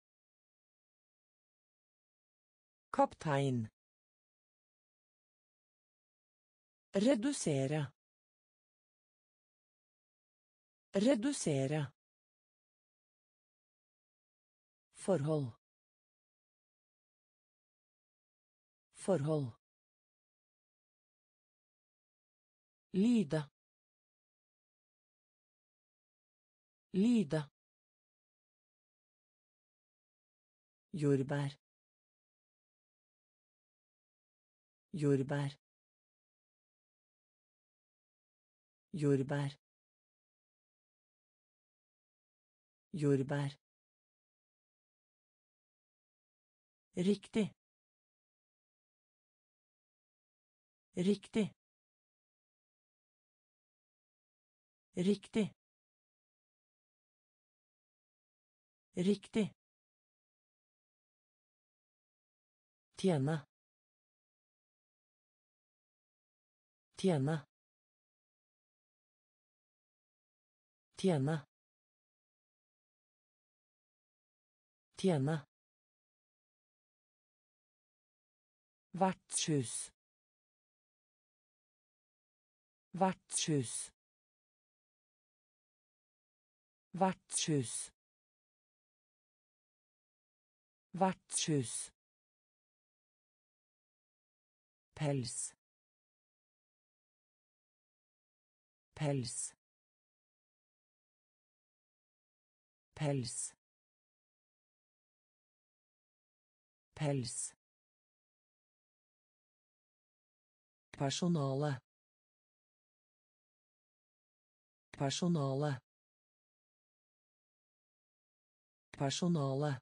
Kaptein. Redusere. Redusere. Forhold. Forhold. Lide. Lide. Jordbær. Jordbær. Jordbær. Jordbær. Riktig. Riktig. Riktig. Riktig. Tjene. Tjene. Tjene. Tjene. Vertshus. Vertshus. Vertshus. Vertshus. Pels. Pels. Pels. Pels. Personale. Personale. Personale.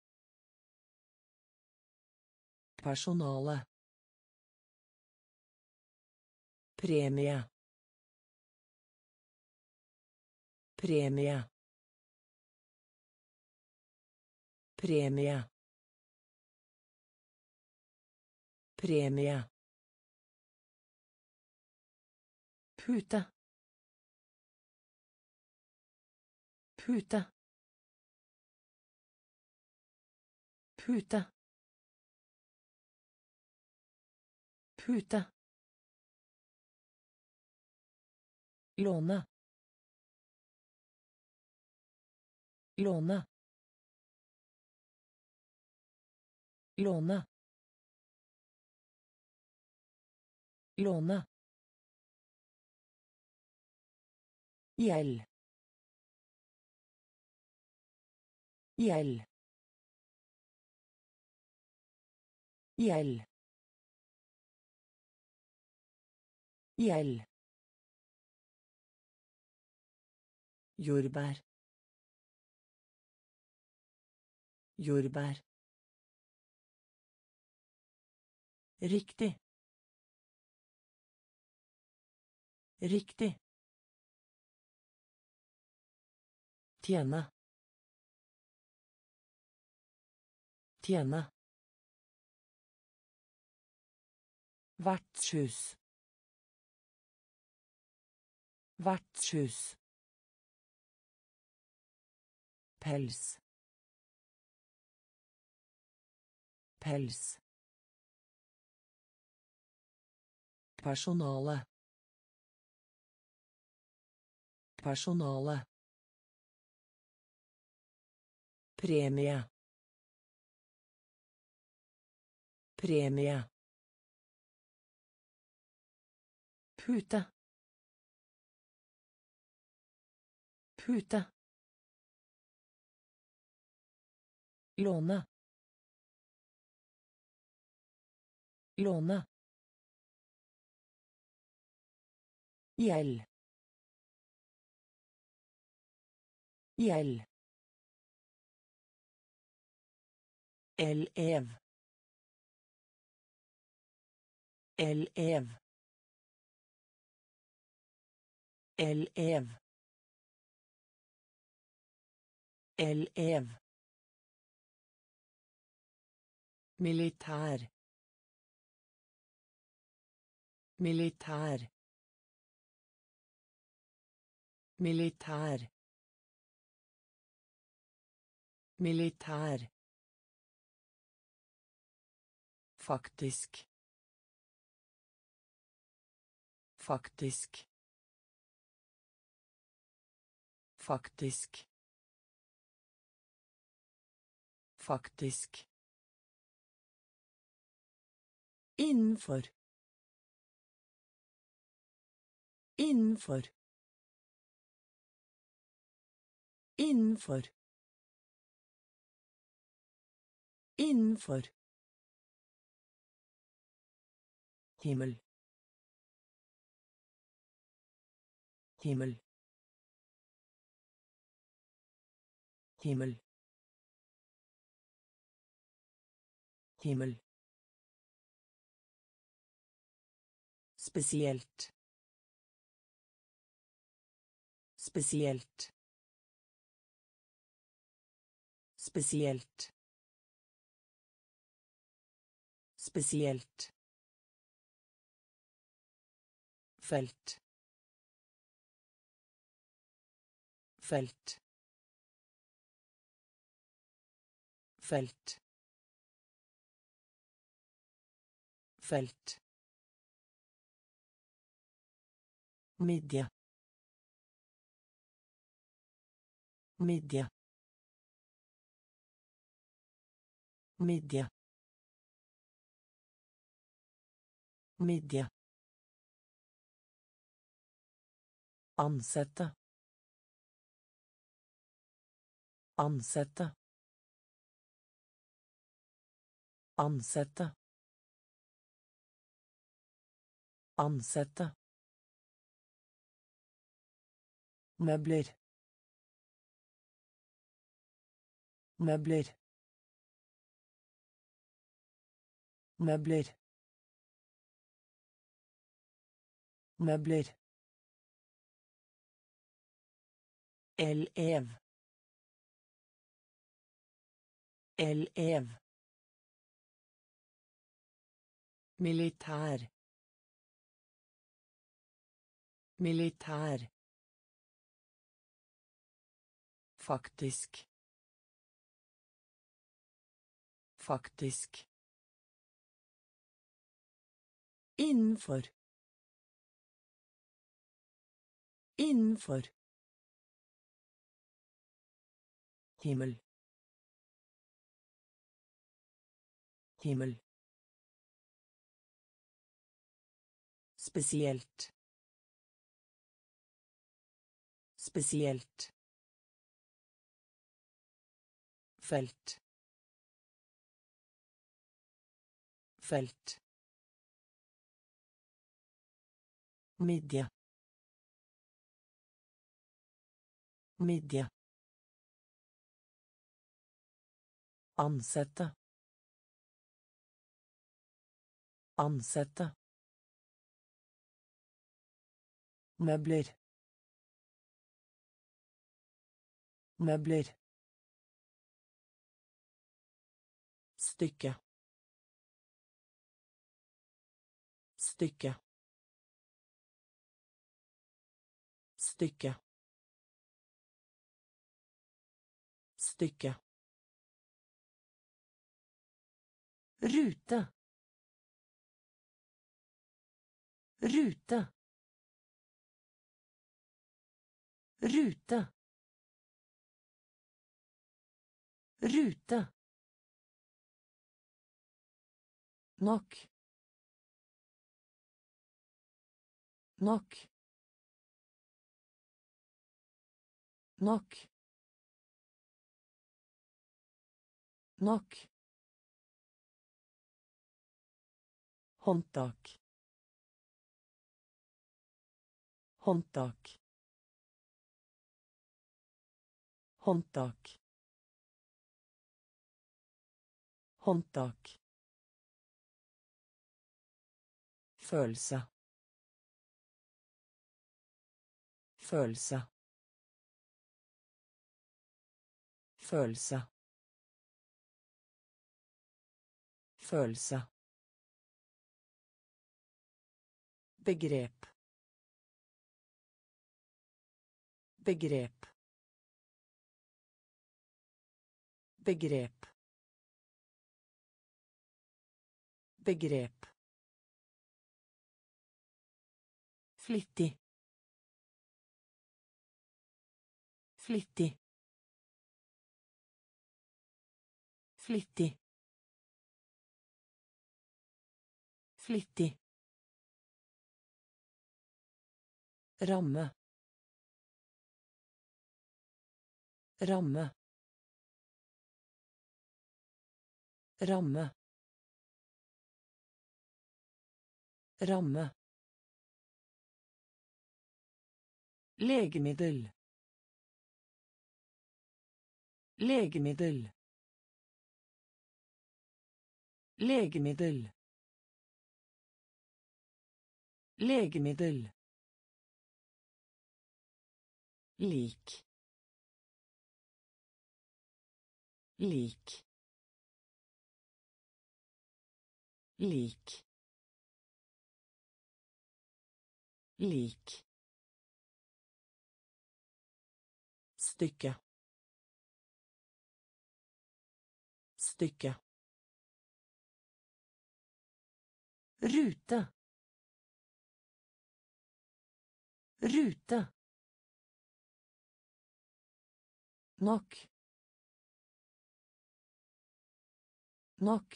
Personale. Premie. Premie. Premie. Premie. Pute. Pute. Pute. Pute. Låne. Låne. Låne. Låne. Gjeld. Gjeld. Gjeld. Gjeld. Jordbær. Jordbær. Riktig. Riktig. Tjene. Tjene. Vertshus. Vertshus. Pels. Pels. Personale. Personale. Premie. Premie. Pute. Pute. Låne. Låne. Gjeld. Gjeld. Elev. Elev. Elev. Elev. Militær. Militær. Militær. Militær. Faktisk. Faktisk. Faktisk. Faktisk. Innenfor. Innenfor. Innenfor. Innenfor. Himmel. Himmel. Himmel. Himmel. Spesielt. Spesielt. Spesielt. Spesielt. Felt. Felt. Felt. Felt. Midja. Midja. Midja. Midja. Ansette. Ansette. Ansette. Ansette. Møbler. Møbler. Møbler. Møbler. Elev. Elev. Militær. Militær. Faktisk. Faktisk. Innenfor. Innenfor. Himmel. Himmel. Spesielt. Spesielt. Felt. Felt. Midje. Midje. Ansette. Ansette. Møbler. Møbler. Stykke. Stykke. Stykke. Stykke. Rute. Rute. Rute. Rute. Nok. Nok. Nok. Nok. Håndtak. Håndtak. Håndtak. Håndtak. Følelse. Følelse. Følelse. Følelse. Begrep. Begrep. Begrep. Begrep. Flittig. Flittig. Flittig. Flittig. Ramme. Ramme. Ramme. Ramme. Legemiddel. Legemiddel. Legemiddel. Legemiddel. Lik. Lik. Lik. Lik. Stykke. Stykke. Rute. Rute. Nok. Nok.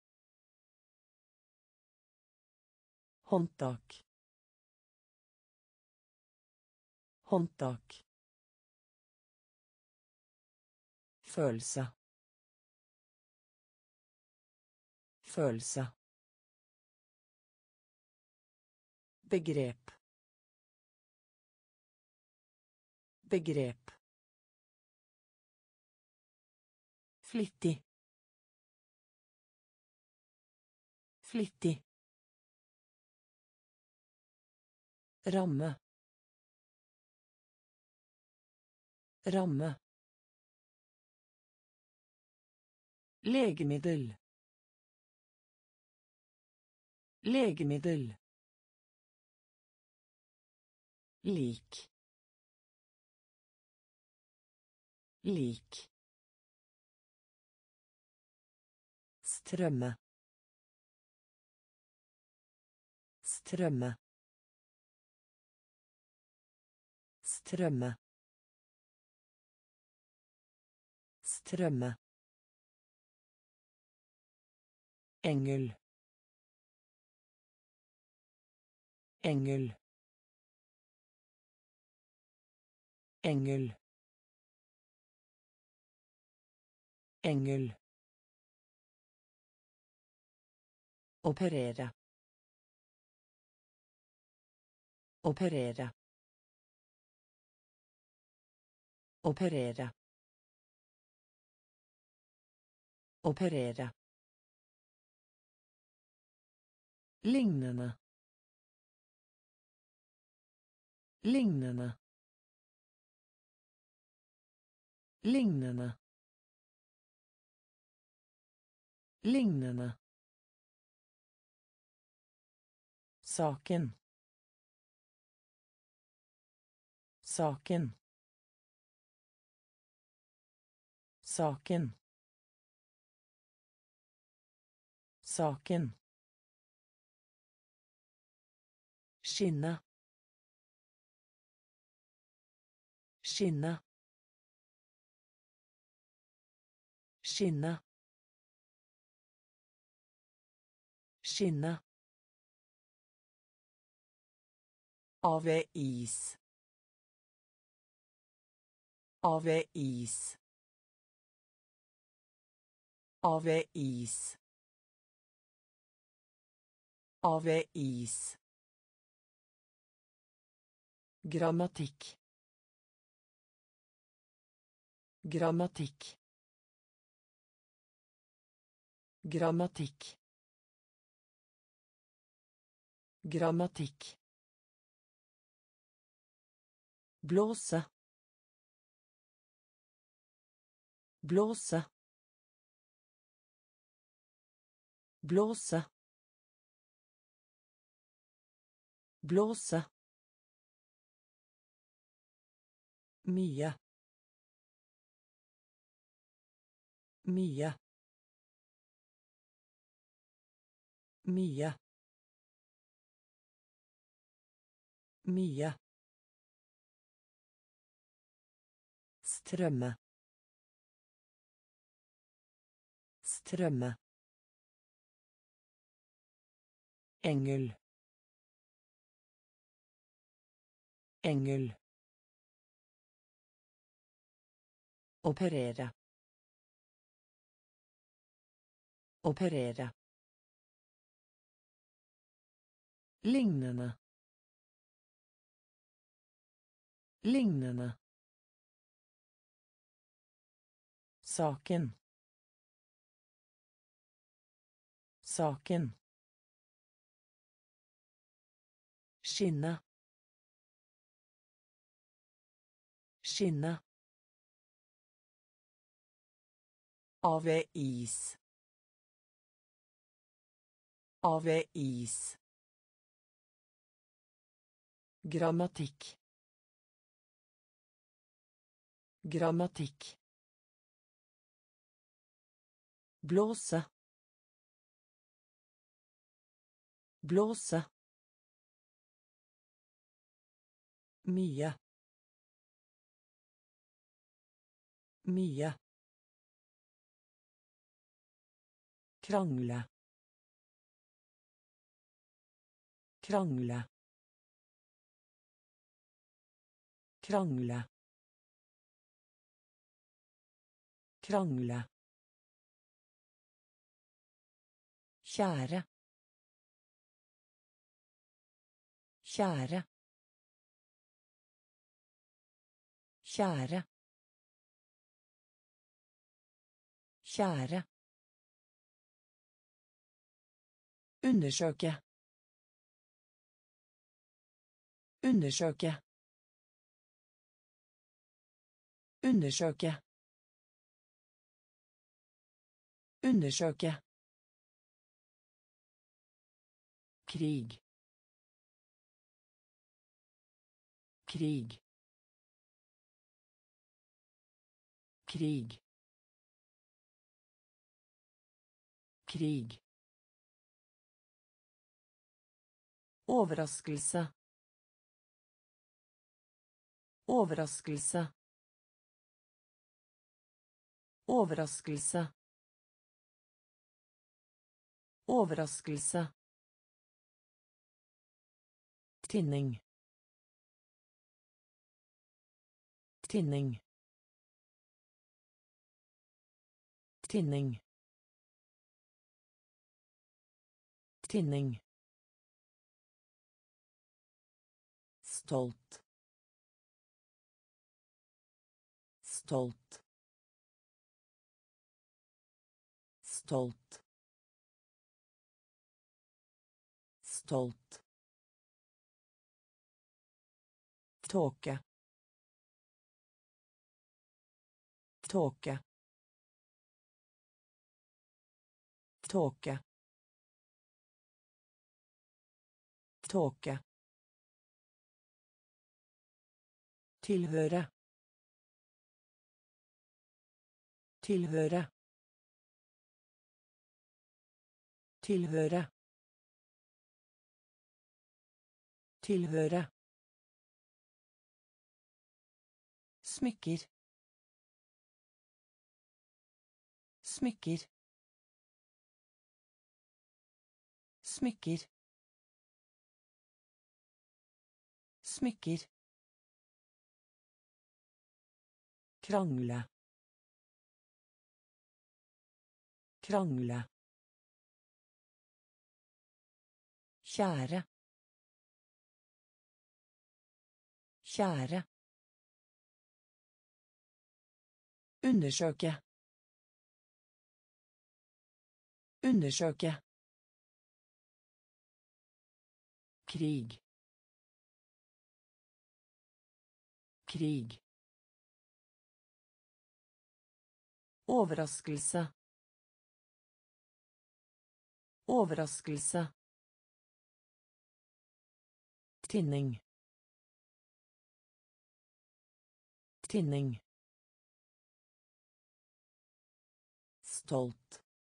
Håndtak. Håndtak. Følelse. Følelse. Begrep. Begrep. Flittig. Flittig. Ramme. Ramme. Legemiddel. Legemiddel. Lik. Lik. Strømme. strømme strømme strømme engel engel engel engel operere operere operere operere lignende lignende lignende lignende saken saken saken saken skinne skinne skinne skinne avis avis avis avis grammatikk grammatikk grammatikk grammatikk blåse blåse blåse blåse mye mye mye mye strømme strømme engel engel operere operere lignende lignende saken saken skinne skinne avis avis grammatikk grammatikk blåse blåse mye mye krangle krangle krangle krangle kjære kjære kjære kjære undersøke undersøke undersøke undersøke krig krig krig krig Overraskelse. Overraskelse. Overraskelse. Overraskelse. Tinning. Tinning. Tinning. Tinning. Stolt. Stolt. Stolt. Stolt. Tåke. Tåke. Tåke. Tåke. Tilhøre. Tilhøre. Tilhøre. Tilhøre. Smykker. Smykker. Smykker. Smykker. Krangle. Krangle. Kjære. Kjære. Undersøke. Undersøke. Krig. Krig. Overraskelse. Overraskelse. Tinning. Tinning. Stolt.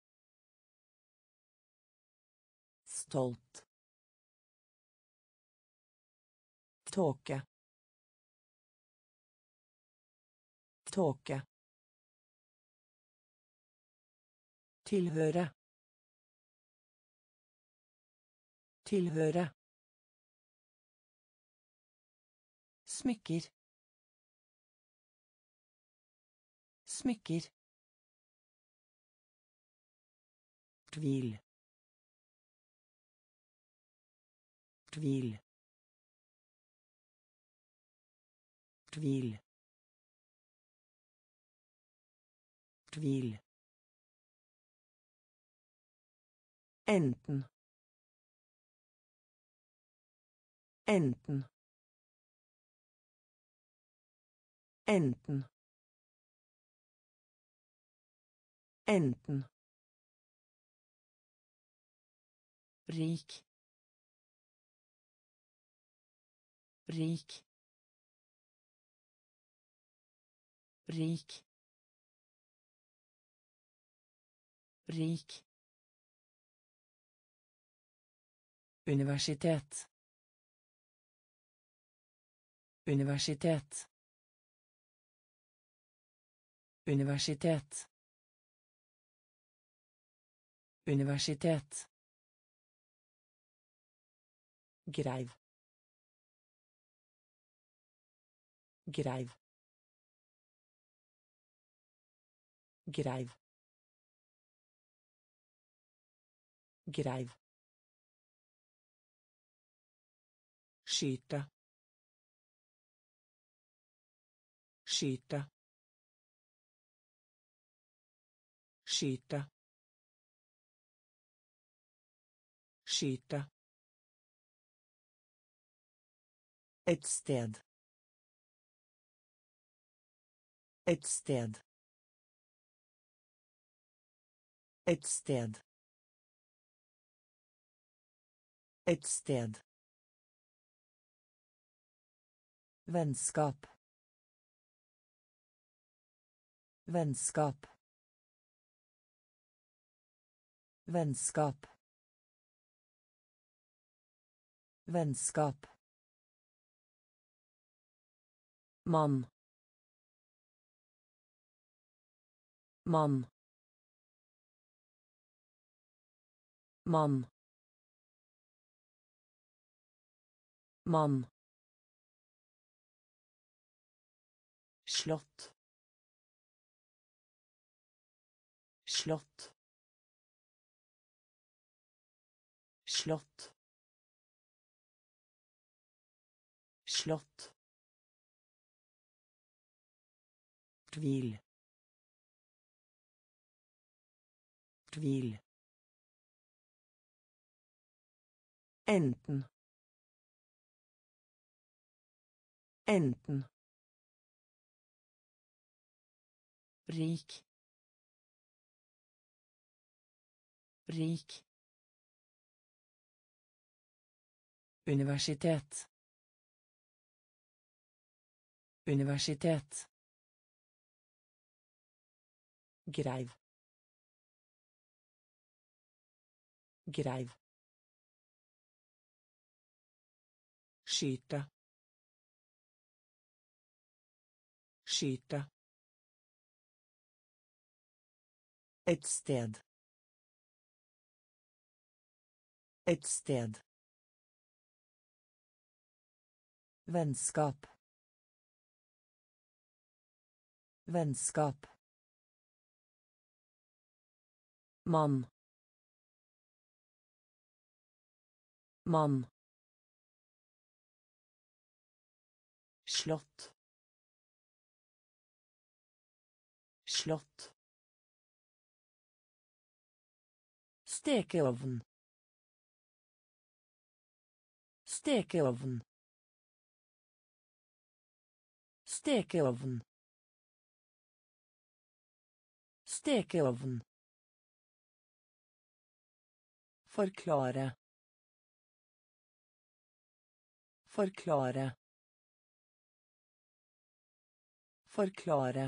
Stolt. Tåke. Tåke. Tilhøre. Tilhøre. Smykker. Smykker. Tvil. Tvil. Tvil. Tvil. Enten. Enten. Enten. Enten. Rik. Rik. Rik. Rik. Universitet. Universitet. Universitet. Universitet. Greiv. Greiv. Greiv. Greiv. Skyte. Skyte. Skyte. Skyte. Et sted. Et sted. Et sted. Et sted. Vennskap. Vennskap. Vennskap. Vennskap. Mann. Mann. Mann. Mann. Slott. Slott. Slott. Slott. Tvil. Tvil. Enten. Enten. Rik. Rik. Universitet. Universitet. Greiv. Greiv. Skyte. Skyte. Et sted. Et sted. Vennskap. Vennskap. Mann. Mann. Slott. Slott. Stekeovn. Stekeovn. Stekeovn. Stekeovn. Forklare. Forklare. Forklare.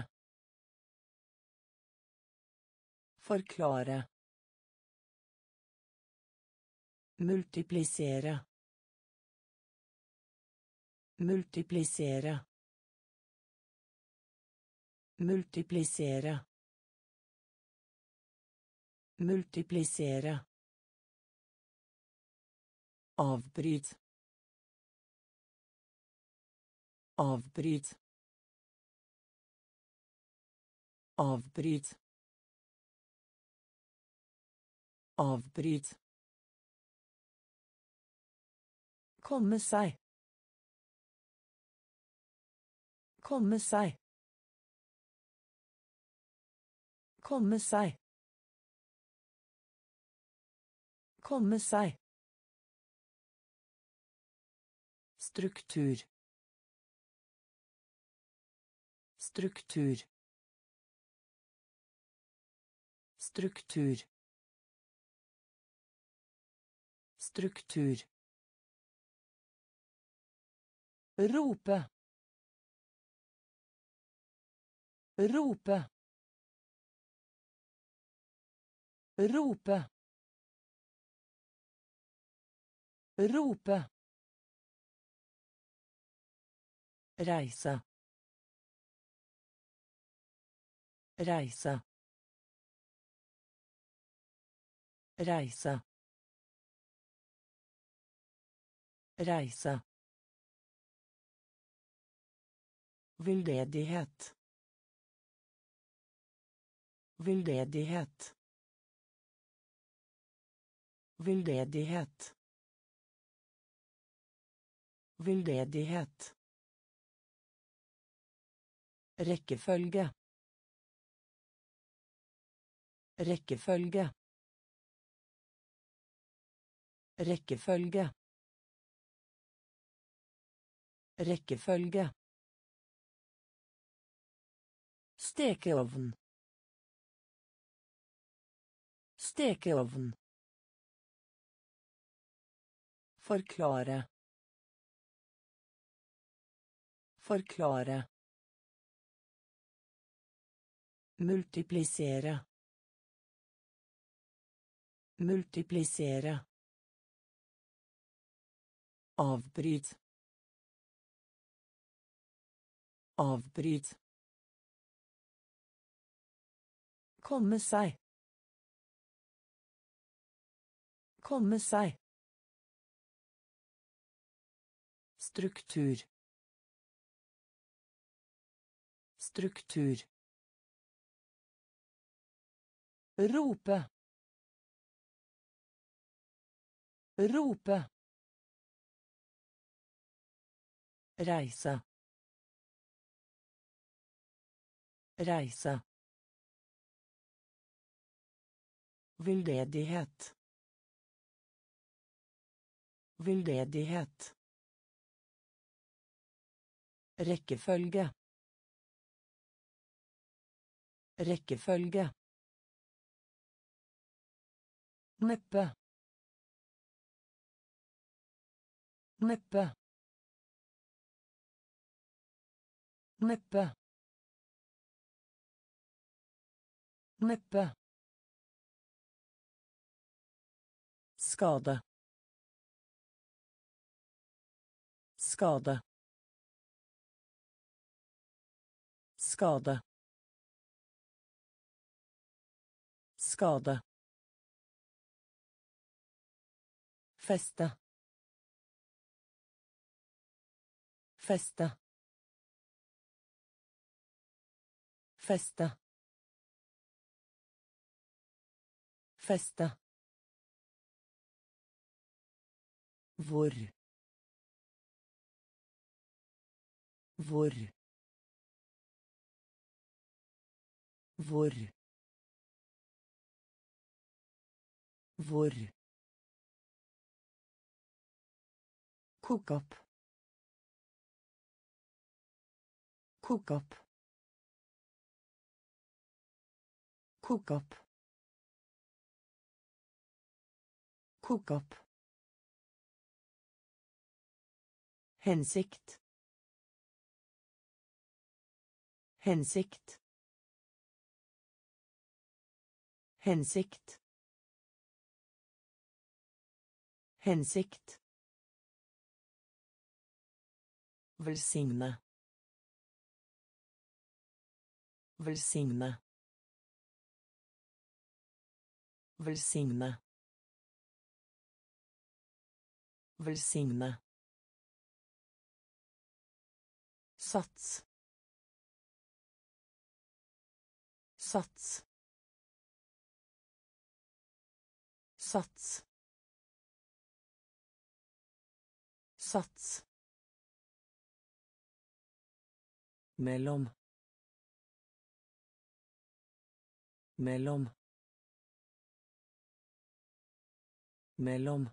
Forklare. Multiplisere. Multiplisere. Multiplisere. Multiplisere. Avbryt. Avbryt. Avbryt. Avbryt. Komme seg. Komme seg. Komme seg. Komme seg. Struktur. Struktur. Struktur. Struktur. Rope. Rope. Rope. Rope. Reise. Reise. Reise. Reise. Veldedighet. Veldedighet. Veldedighet. Veldedighet. Rekkefølge. Rekkefølge. Rekkefølge. Rekkefølge. Stekeovn. Stekeovn. Forklare. Forklare. Multiplisere. Multiplisere. Avbryt. Avbryt. Komme seg. Komme seg. Struktur. Struktur. Rope. Rope. Reise. Reise. Veldedighet. Veldedighet. Rekkefølge. Rekkefølge. Neppe. Neppe. Neppe. Neppe. Skade. Skade. Skade. Skade. Feste. Feste. Feste. Feste. Hvor. Hvor. Hvor. Hvor. Koke opp. Koke opp. Koke opp. Koke opp. Hensikt. Hensikt. Hensikt. Hensikt. Velsigne. Velsigne. Velsigne. Velsigne. Sats. Sats. Sats. Sats. Mellom. Mellom. Mellom.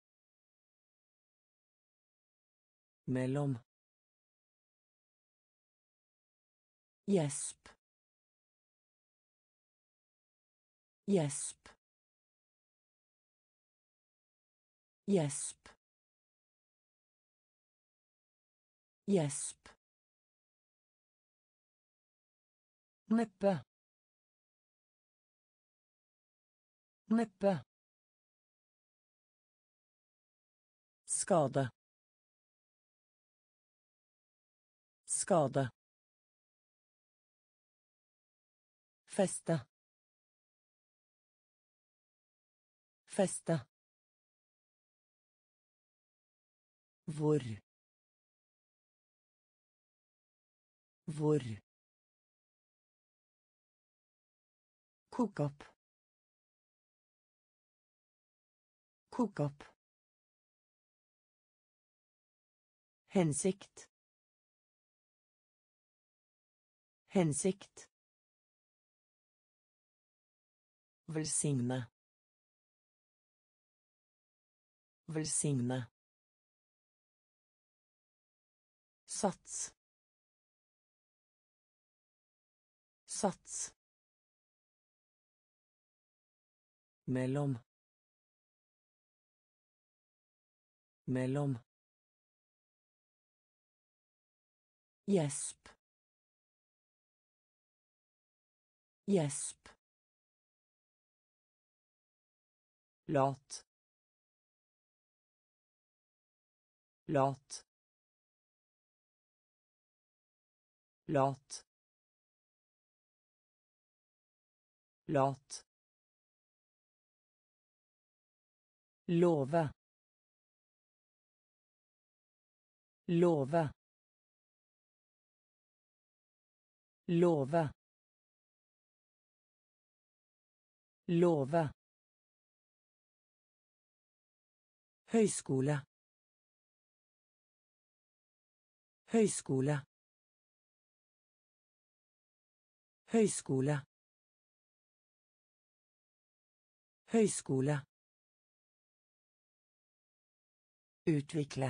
Mellom. Gjesp. Gjesp. Gjesp. Gjesp. Neppe. Neppe. Skade. Skade. Feste. Feste. Hvor. Hvor. Koke opp. Koke opp. Hensikt. Hensikt. Velsigne. Velsigne. Sats. Sats. Mellom. Mellom. Gjesp. Gjesp. Lat. lat, lat, lat, love, love, love, love, høyskole, høyskole, høyskole, høyskole, utvikle,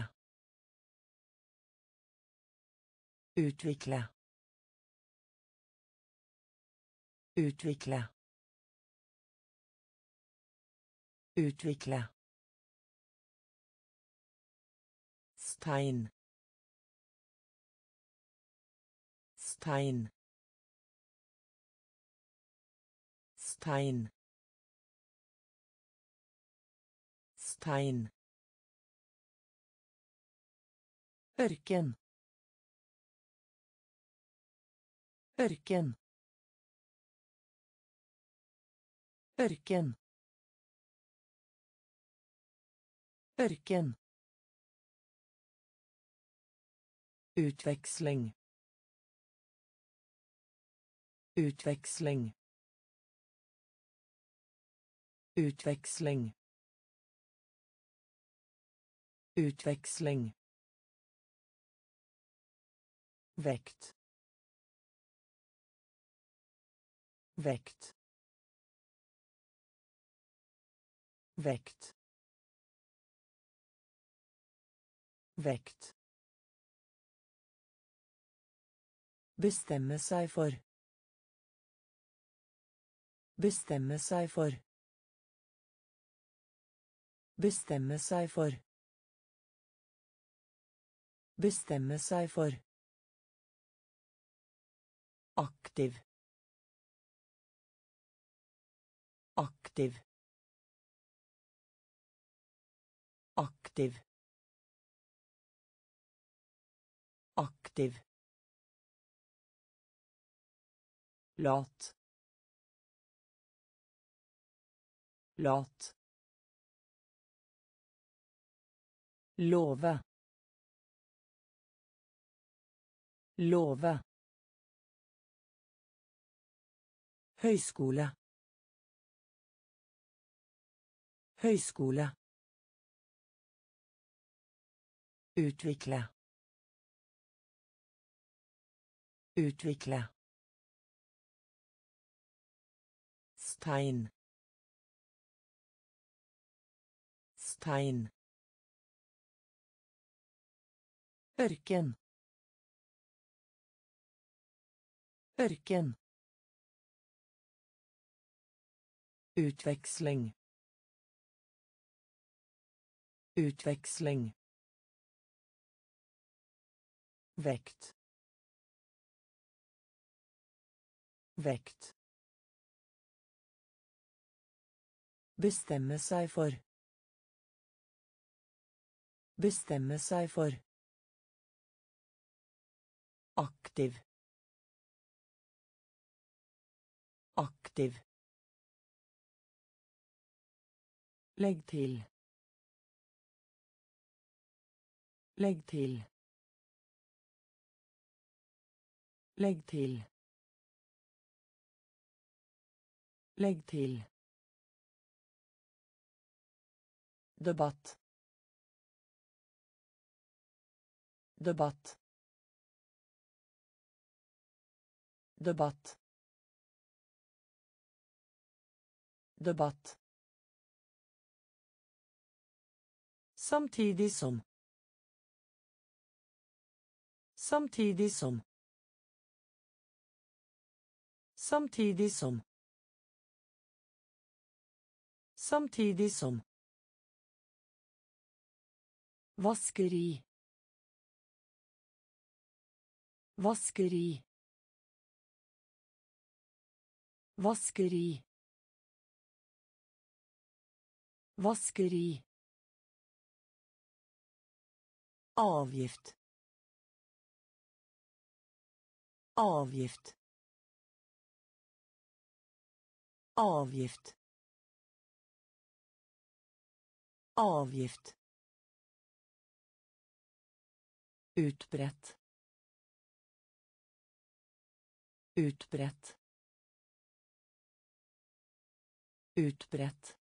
utvikle, utvikle, utvikle, stein, stein, stein, stein, ørken, ørken, ørken, ørken, utveksling, utveksling, utveksling, utveksling, vekt, vekt, vekt, vekt, bestemme seg for, bestemme seg for, bestemme seg for, bestemme seg for, aktiv, aktiv, aktiv, aktiv, lat, lat, love, love, høyskole, høyskole, utvikle, utvikle, stein, stein, ørken, ørken, utveksling, utveksling, vekt, vekt, bestemme seg for, bestemme seg for, aktiv, aktiv, legg til, legg til, legg til, legg til, debatt, debatt, debatt, debatt, samtidig som, samtidig som, samtidig som, samtidig som, vaskeri, vaskeri, vaskeri, vaskeri, avgift, avgift, avgift, avgift, utbrett, utbrett, utbrett,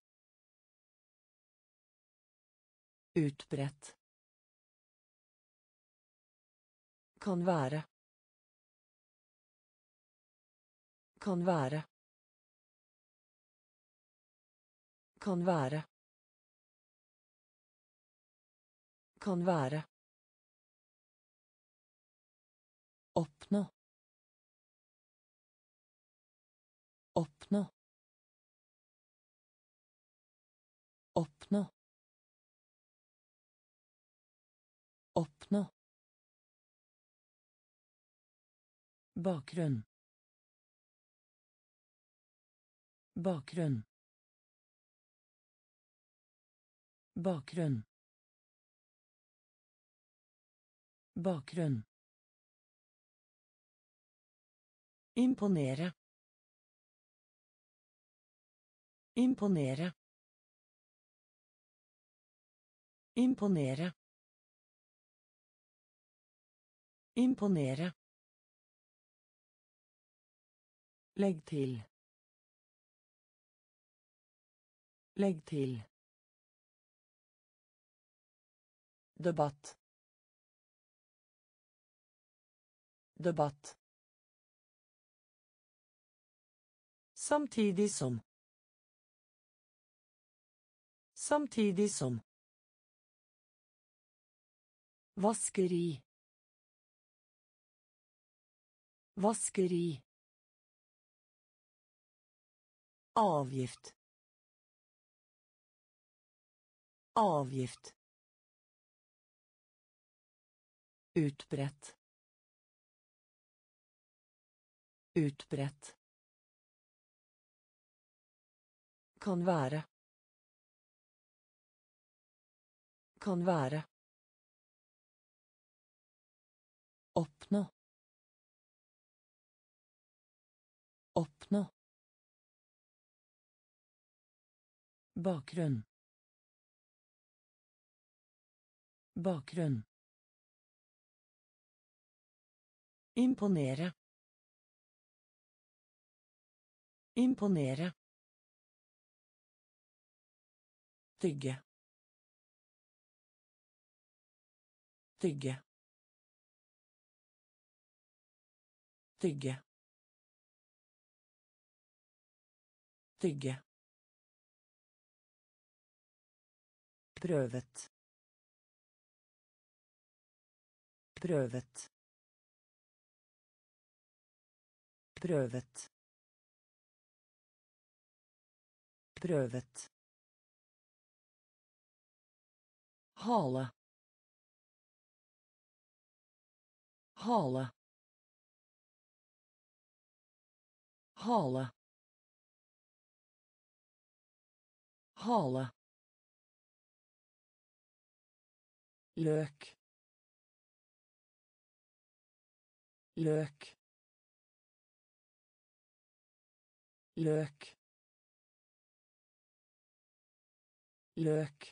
utbrett, kan være, kan være, kan være, kan være, oppnå, oppnå, oppnå, oppnå, bakgrunn, bakgrunn, bakgrunn, bakgrunn, imponere, imponere, imponere, imponere, legg til, legg til, debatt, debatt, samtidig som, samtidig som, vaskeri, vaskeri, avgift, avgift, utbrett, utbrett, kan være, kan være, oppnå, oppnå, bakgrunn, bakgrunn, imponere, imponere, tygge, tygge, tygge, tygge, prøvet, prøvet, prøvet, prøvet, hale, hale, hale, hale, løk, løk, løk, løk,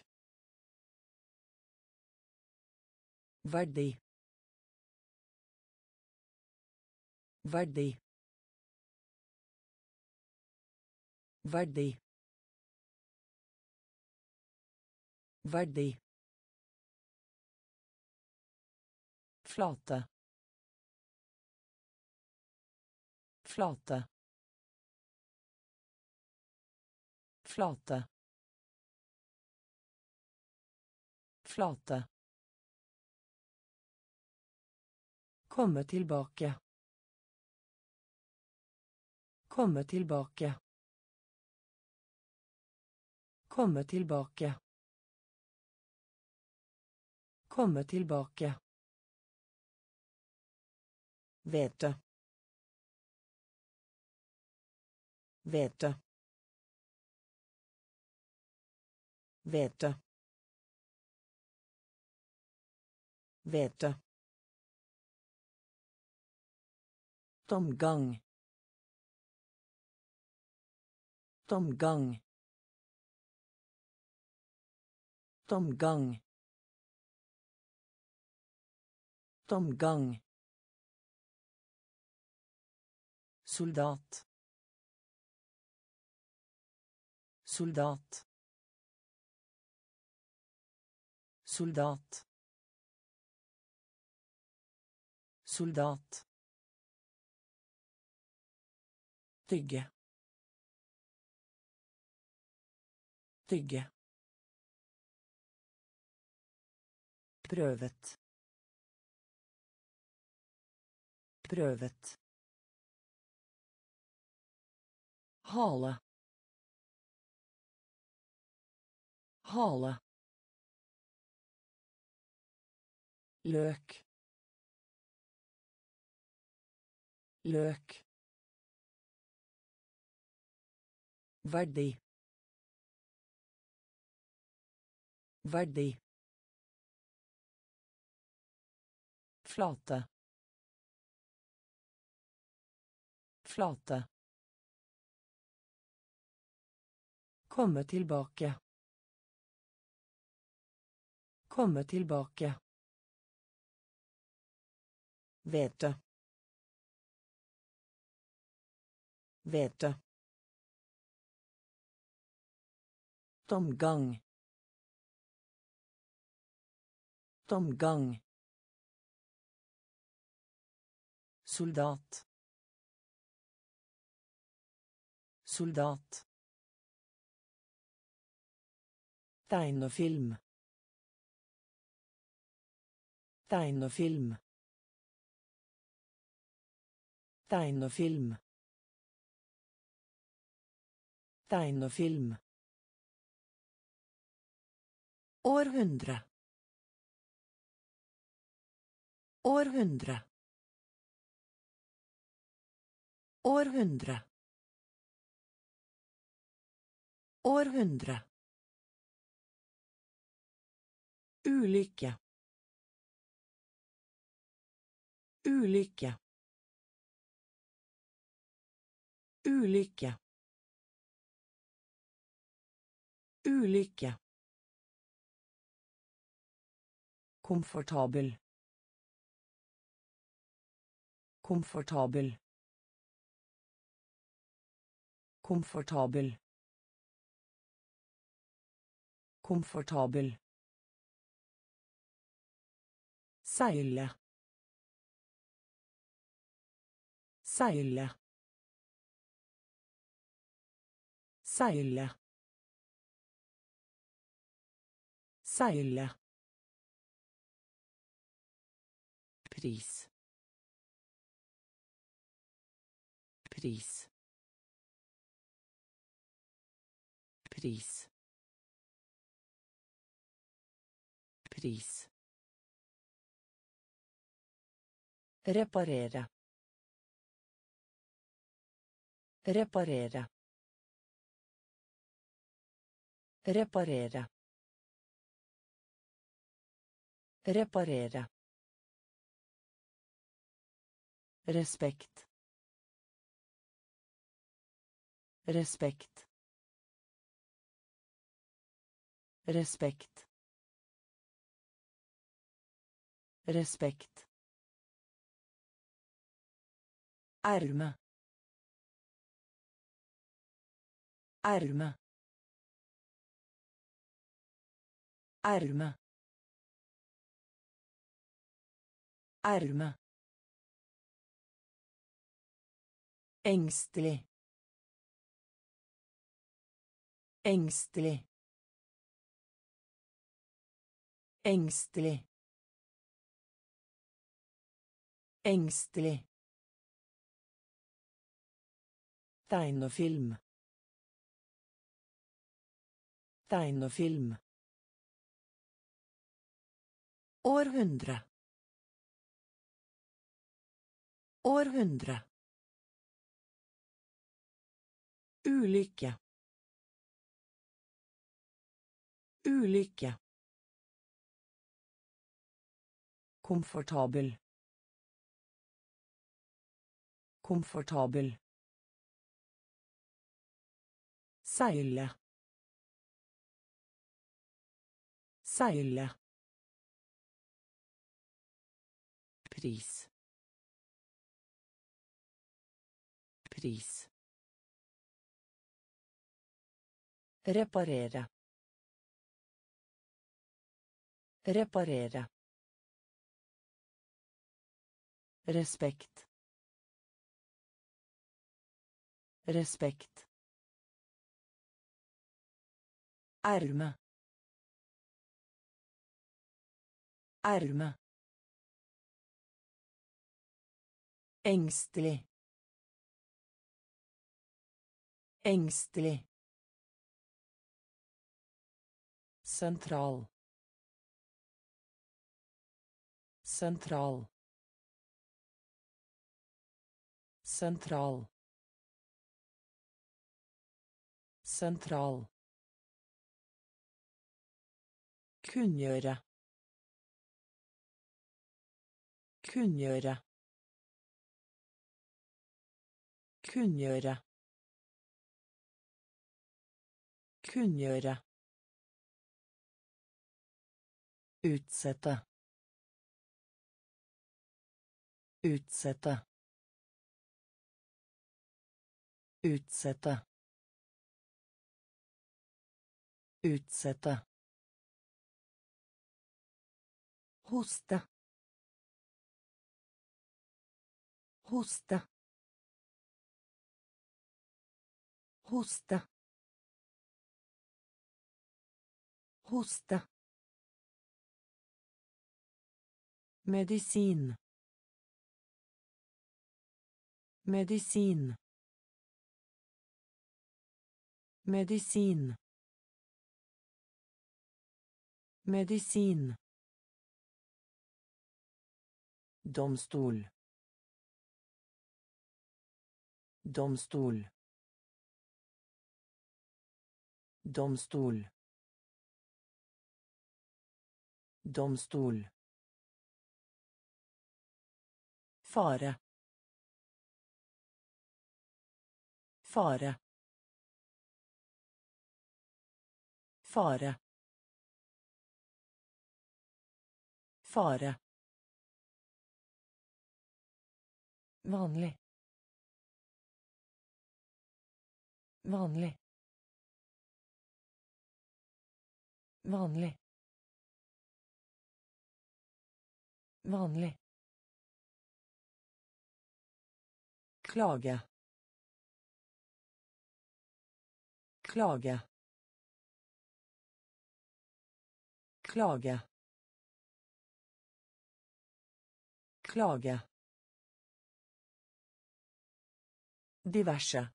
verdi, verdi, verdi, verdi, flate, flate, flate, flate, komme tilbake, komme tilbake, komme tilbake, komme tilbake, hvete, hvete, hvete, Hvete. Tomgang. Tomgang. Tomgang. Tomgang. Soldat. Soldat. Soldat. Soldat. Tygge. Tygge. Prøvet. Prøvet. Hale. Hale. Løk. Løk. Verdi. Verdi. Flate. Flate. Komme tilbake. Komme tilbake. Hvete. Hvete. Tomgang. Tomgang. Soldat. Soldat. Tegnefilm. Tegnefilm. Tegnefilm. Tegnefilm. Århundre. Århundre. Århundre. Århundre. Ulykke. Ulykke. Ulykke. Ulykke. Komfortabel. Komfortabel. Komfortabel. Komfortabel. Seile. Seile. Seile. Seile. Pris. Pris. Pris. Pris. Reparere. Reparere. Reparere. Reparere. Respekt. Respekt. Respekt. Respekt. Erme. Erme. Erme. Erme. Engstelig. Engstelig. Engstelig. Engstelig. Tegnefilm. Tegnefilm. Århundre. Århundre. Ulykke. Ulykke. Komfortabel. Komfortabel. Seile. Seile. Pris. Pris. Reparere. Reparere. Respekt. Respekt. Erme. Erme. Engstelig. Engstelig. Sentral. Sentral. Sentral. Sentral. Kunngjøre. Kunngjøre. Kunngjøre. Kunngjøre. Utsette. Utsette. Utsette. Utsette. Hoste. Hoste. Hoste. Hoste. Medisin. Medisin. Medisin. Medisin. Domstol. Domstol. Domstol. Domstol. Fare. Fare. Fare. Fare. Vanlig. Vanlig. Vanlig. Vanlig. Klage. Klage. Klage. Klage. Diverse.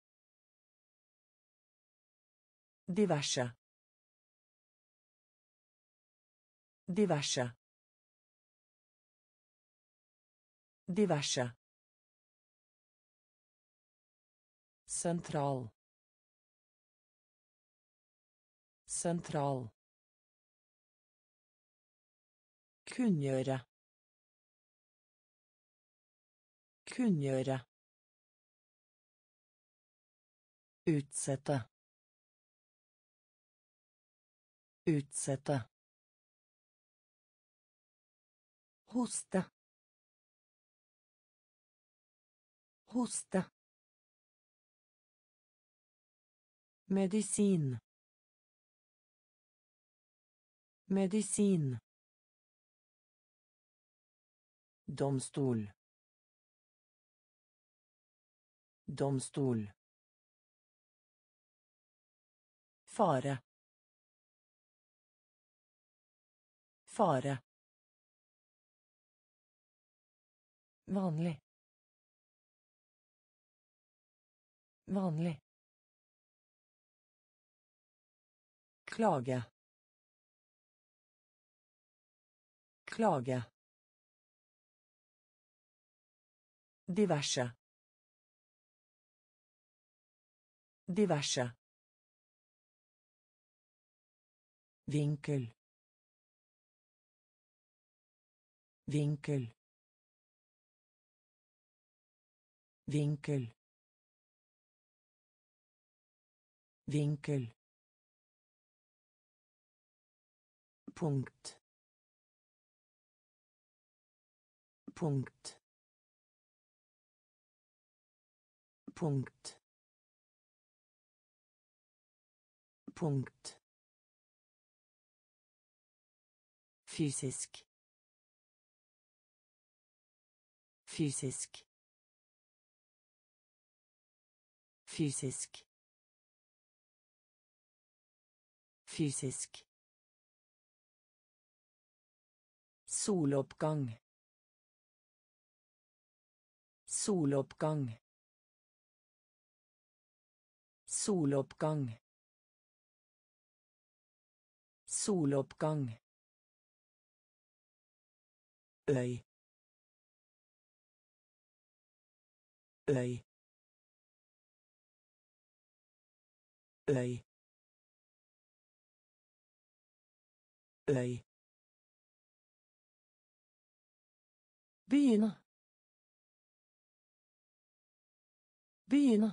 Diverse. Diverse. Diverse. Sentral. Sentral. Kunngjøre. Kunngjøre. Utsette. Utsette. Hoste. Hoste. Medisin. Medisin. Domstol. Domstol. Fare. Fare. Vanlig. Vanlig. Klage. Klage. Diverse. Diverse. Vinkel. Vinkel. Vinkel. Vinkel. Punkt. Punkt. Punkt. Punkt. Fysisk. Fysisk. Fysisk. Fysisk. Soloppgang. Soloppgang. Soloppgang. Soloppgang. Øy. Øy. Øy. Øy. Begynne. Begynne.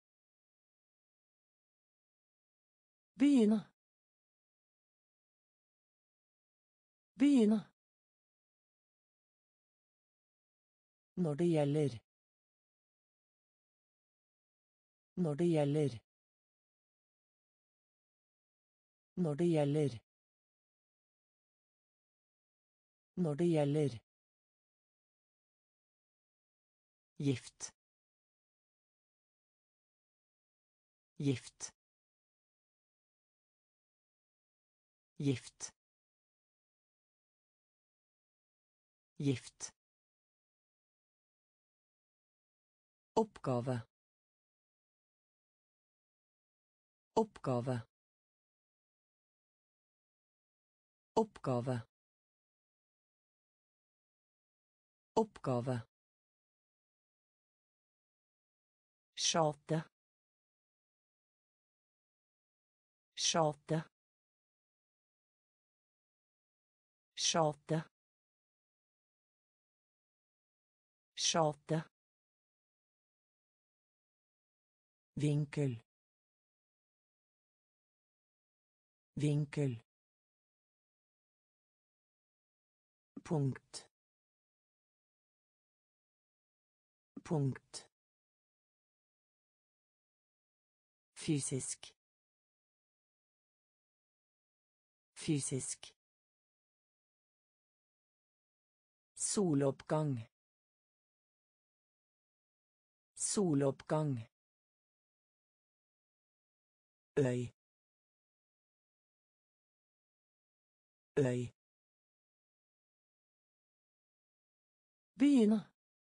Begynne. Begynne. Når det gjelder. Når det gjelder. Når det gjelder. Når det gjelder. Gift. Gift. Gift. Gift. Oppgave. Oppgave. Oppgave. Oppgave. Sjate. Sjate. Sjate. Sjate. Vinkel. Vinkel. Punkt. Punkt. Fysisk. Fysisk. Soloppgang. Soloppgang. Øy. Øy. Begynne.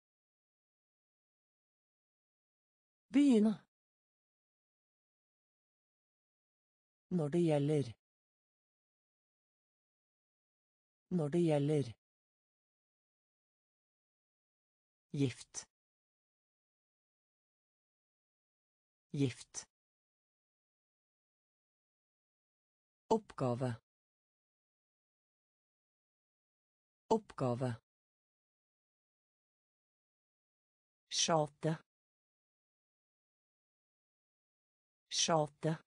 Begynne. Når det gjelder. Når det gjelder. Gift. Gift. Oppgave. Oppgave. Sjate. Sjate.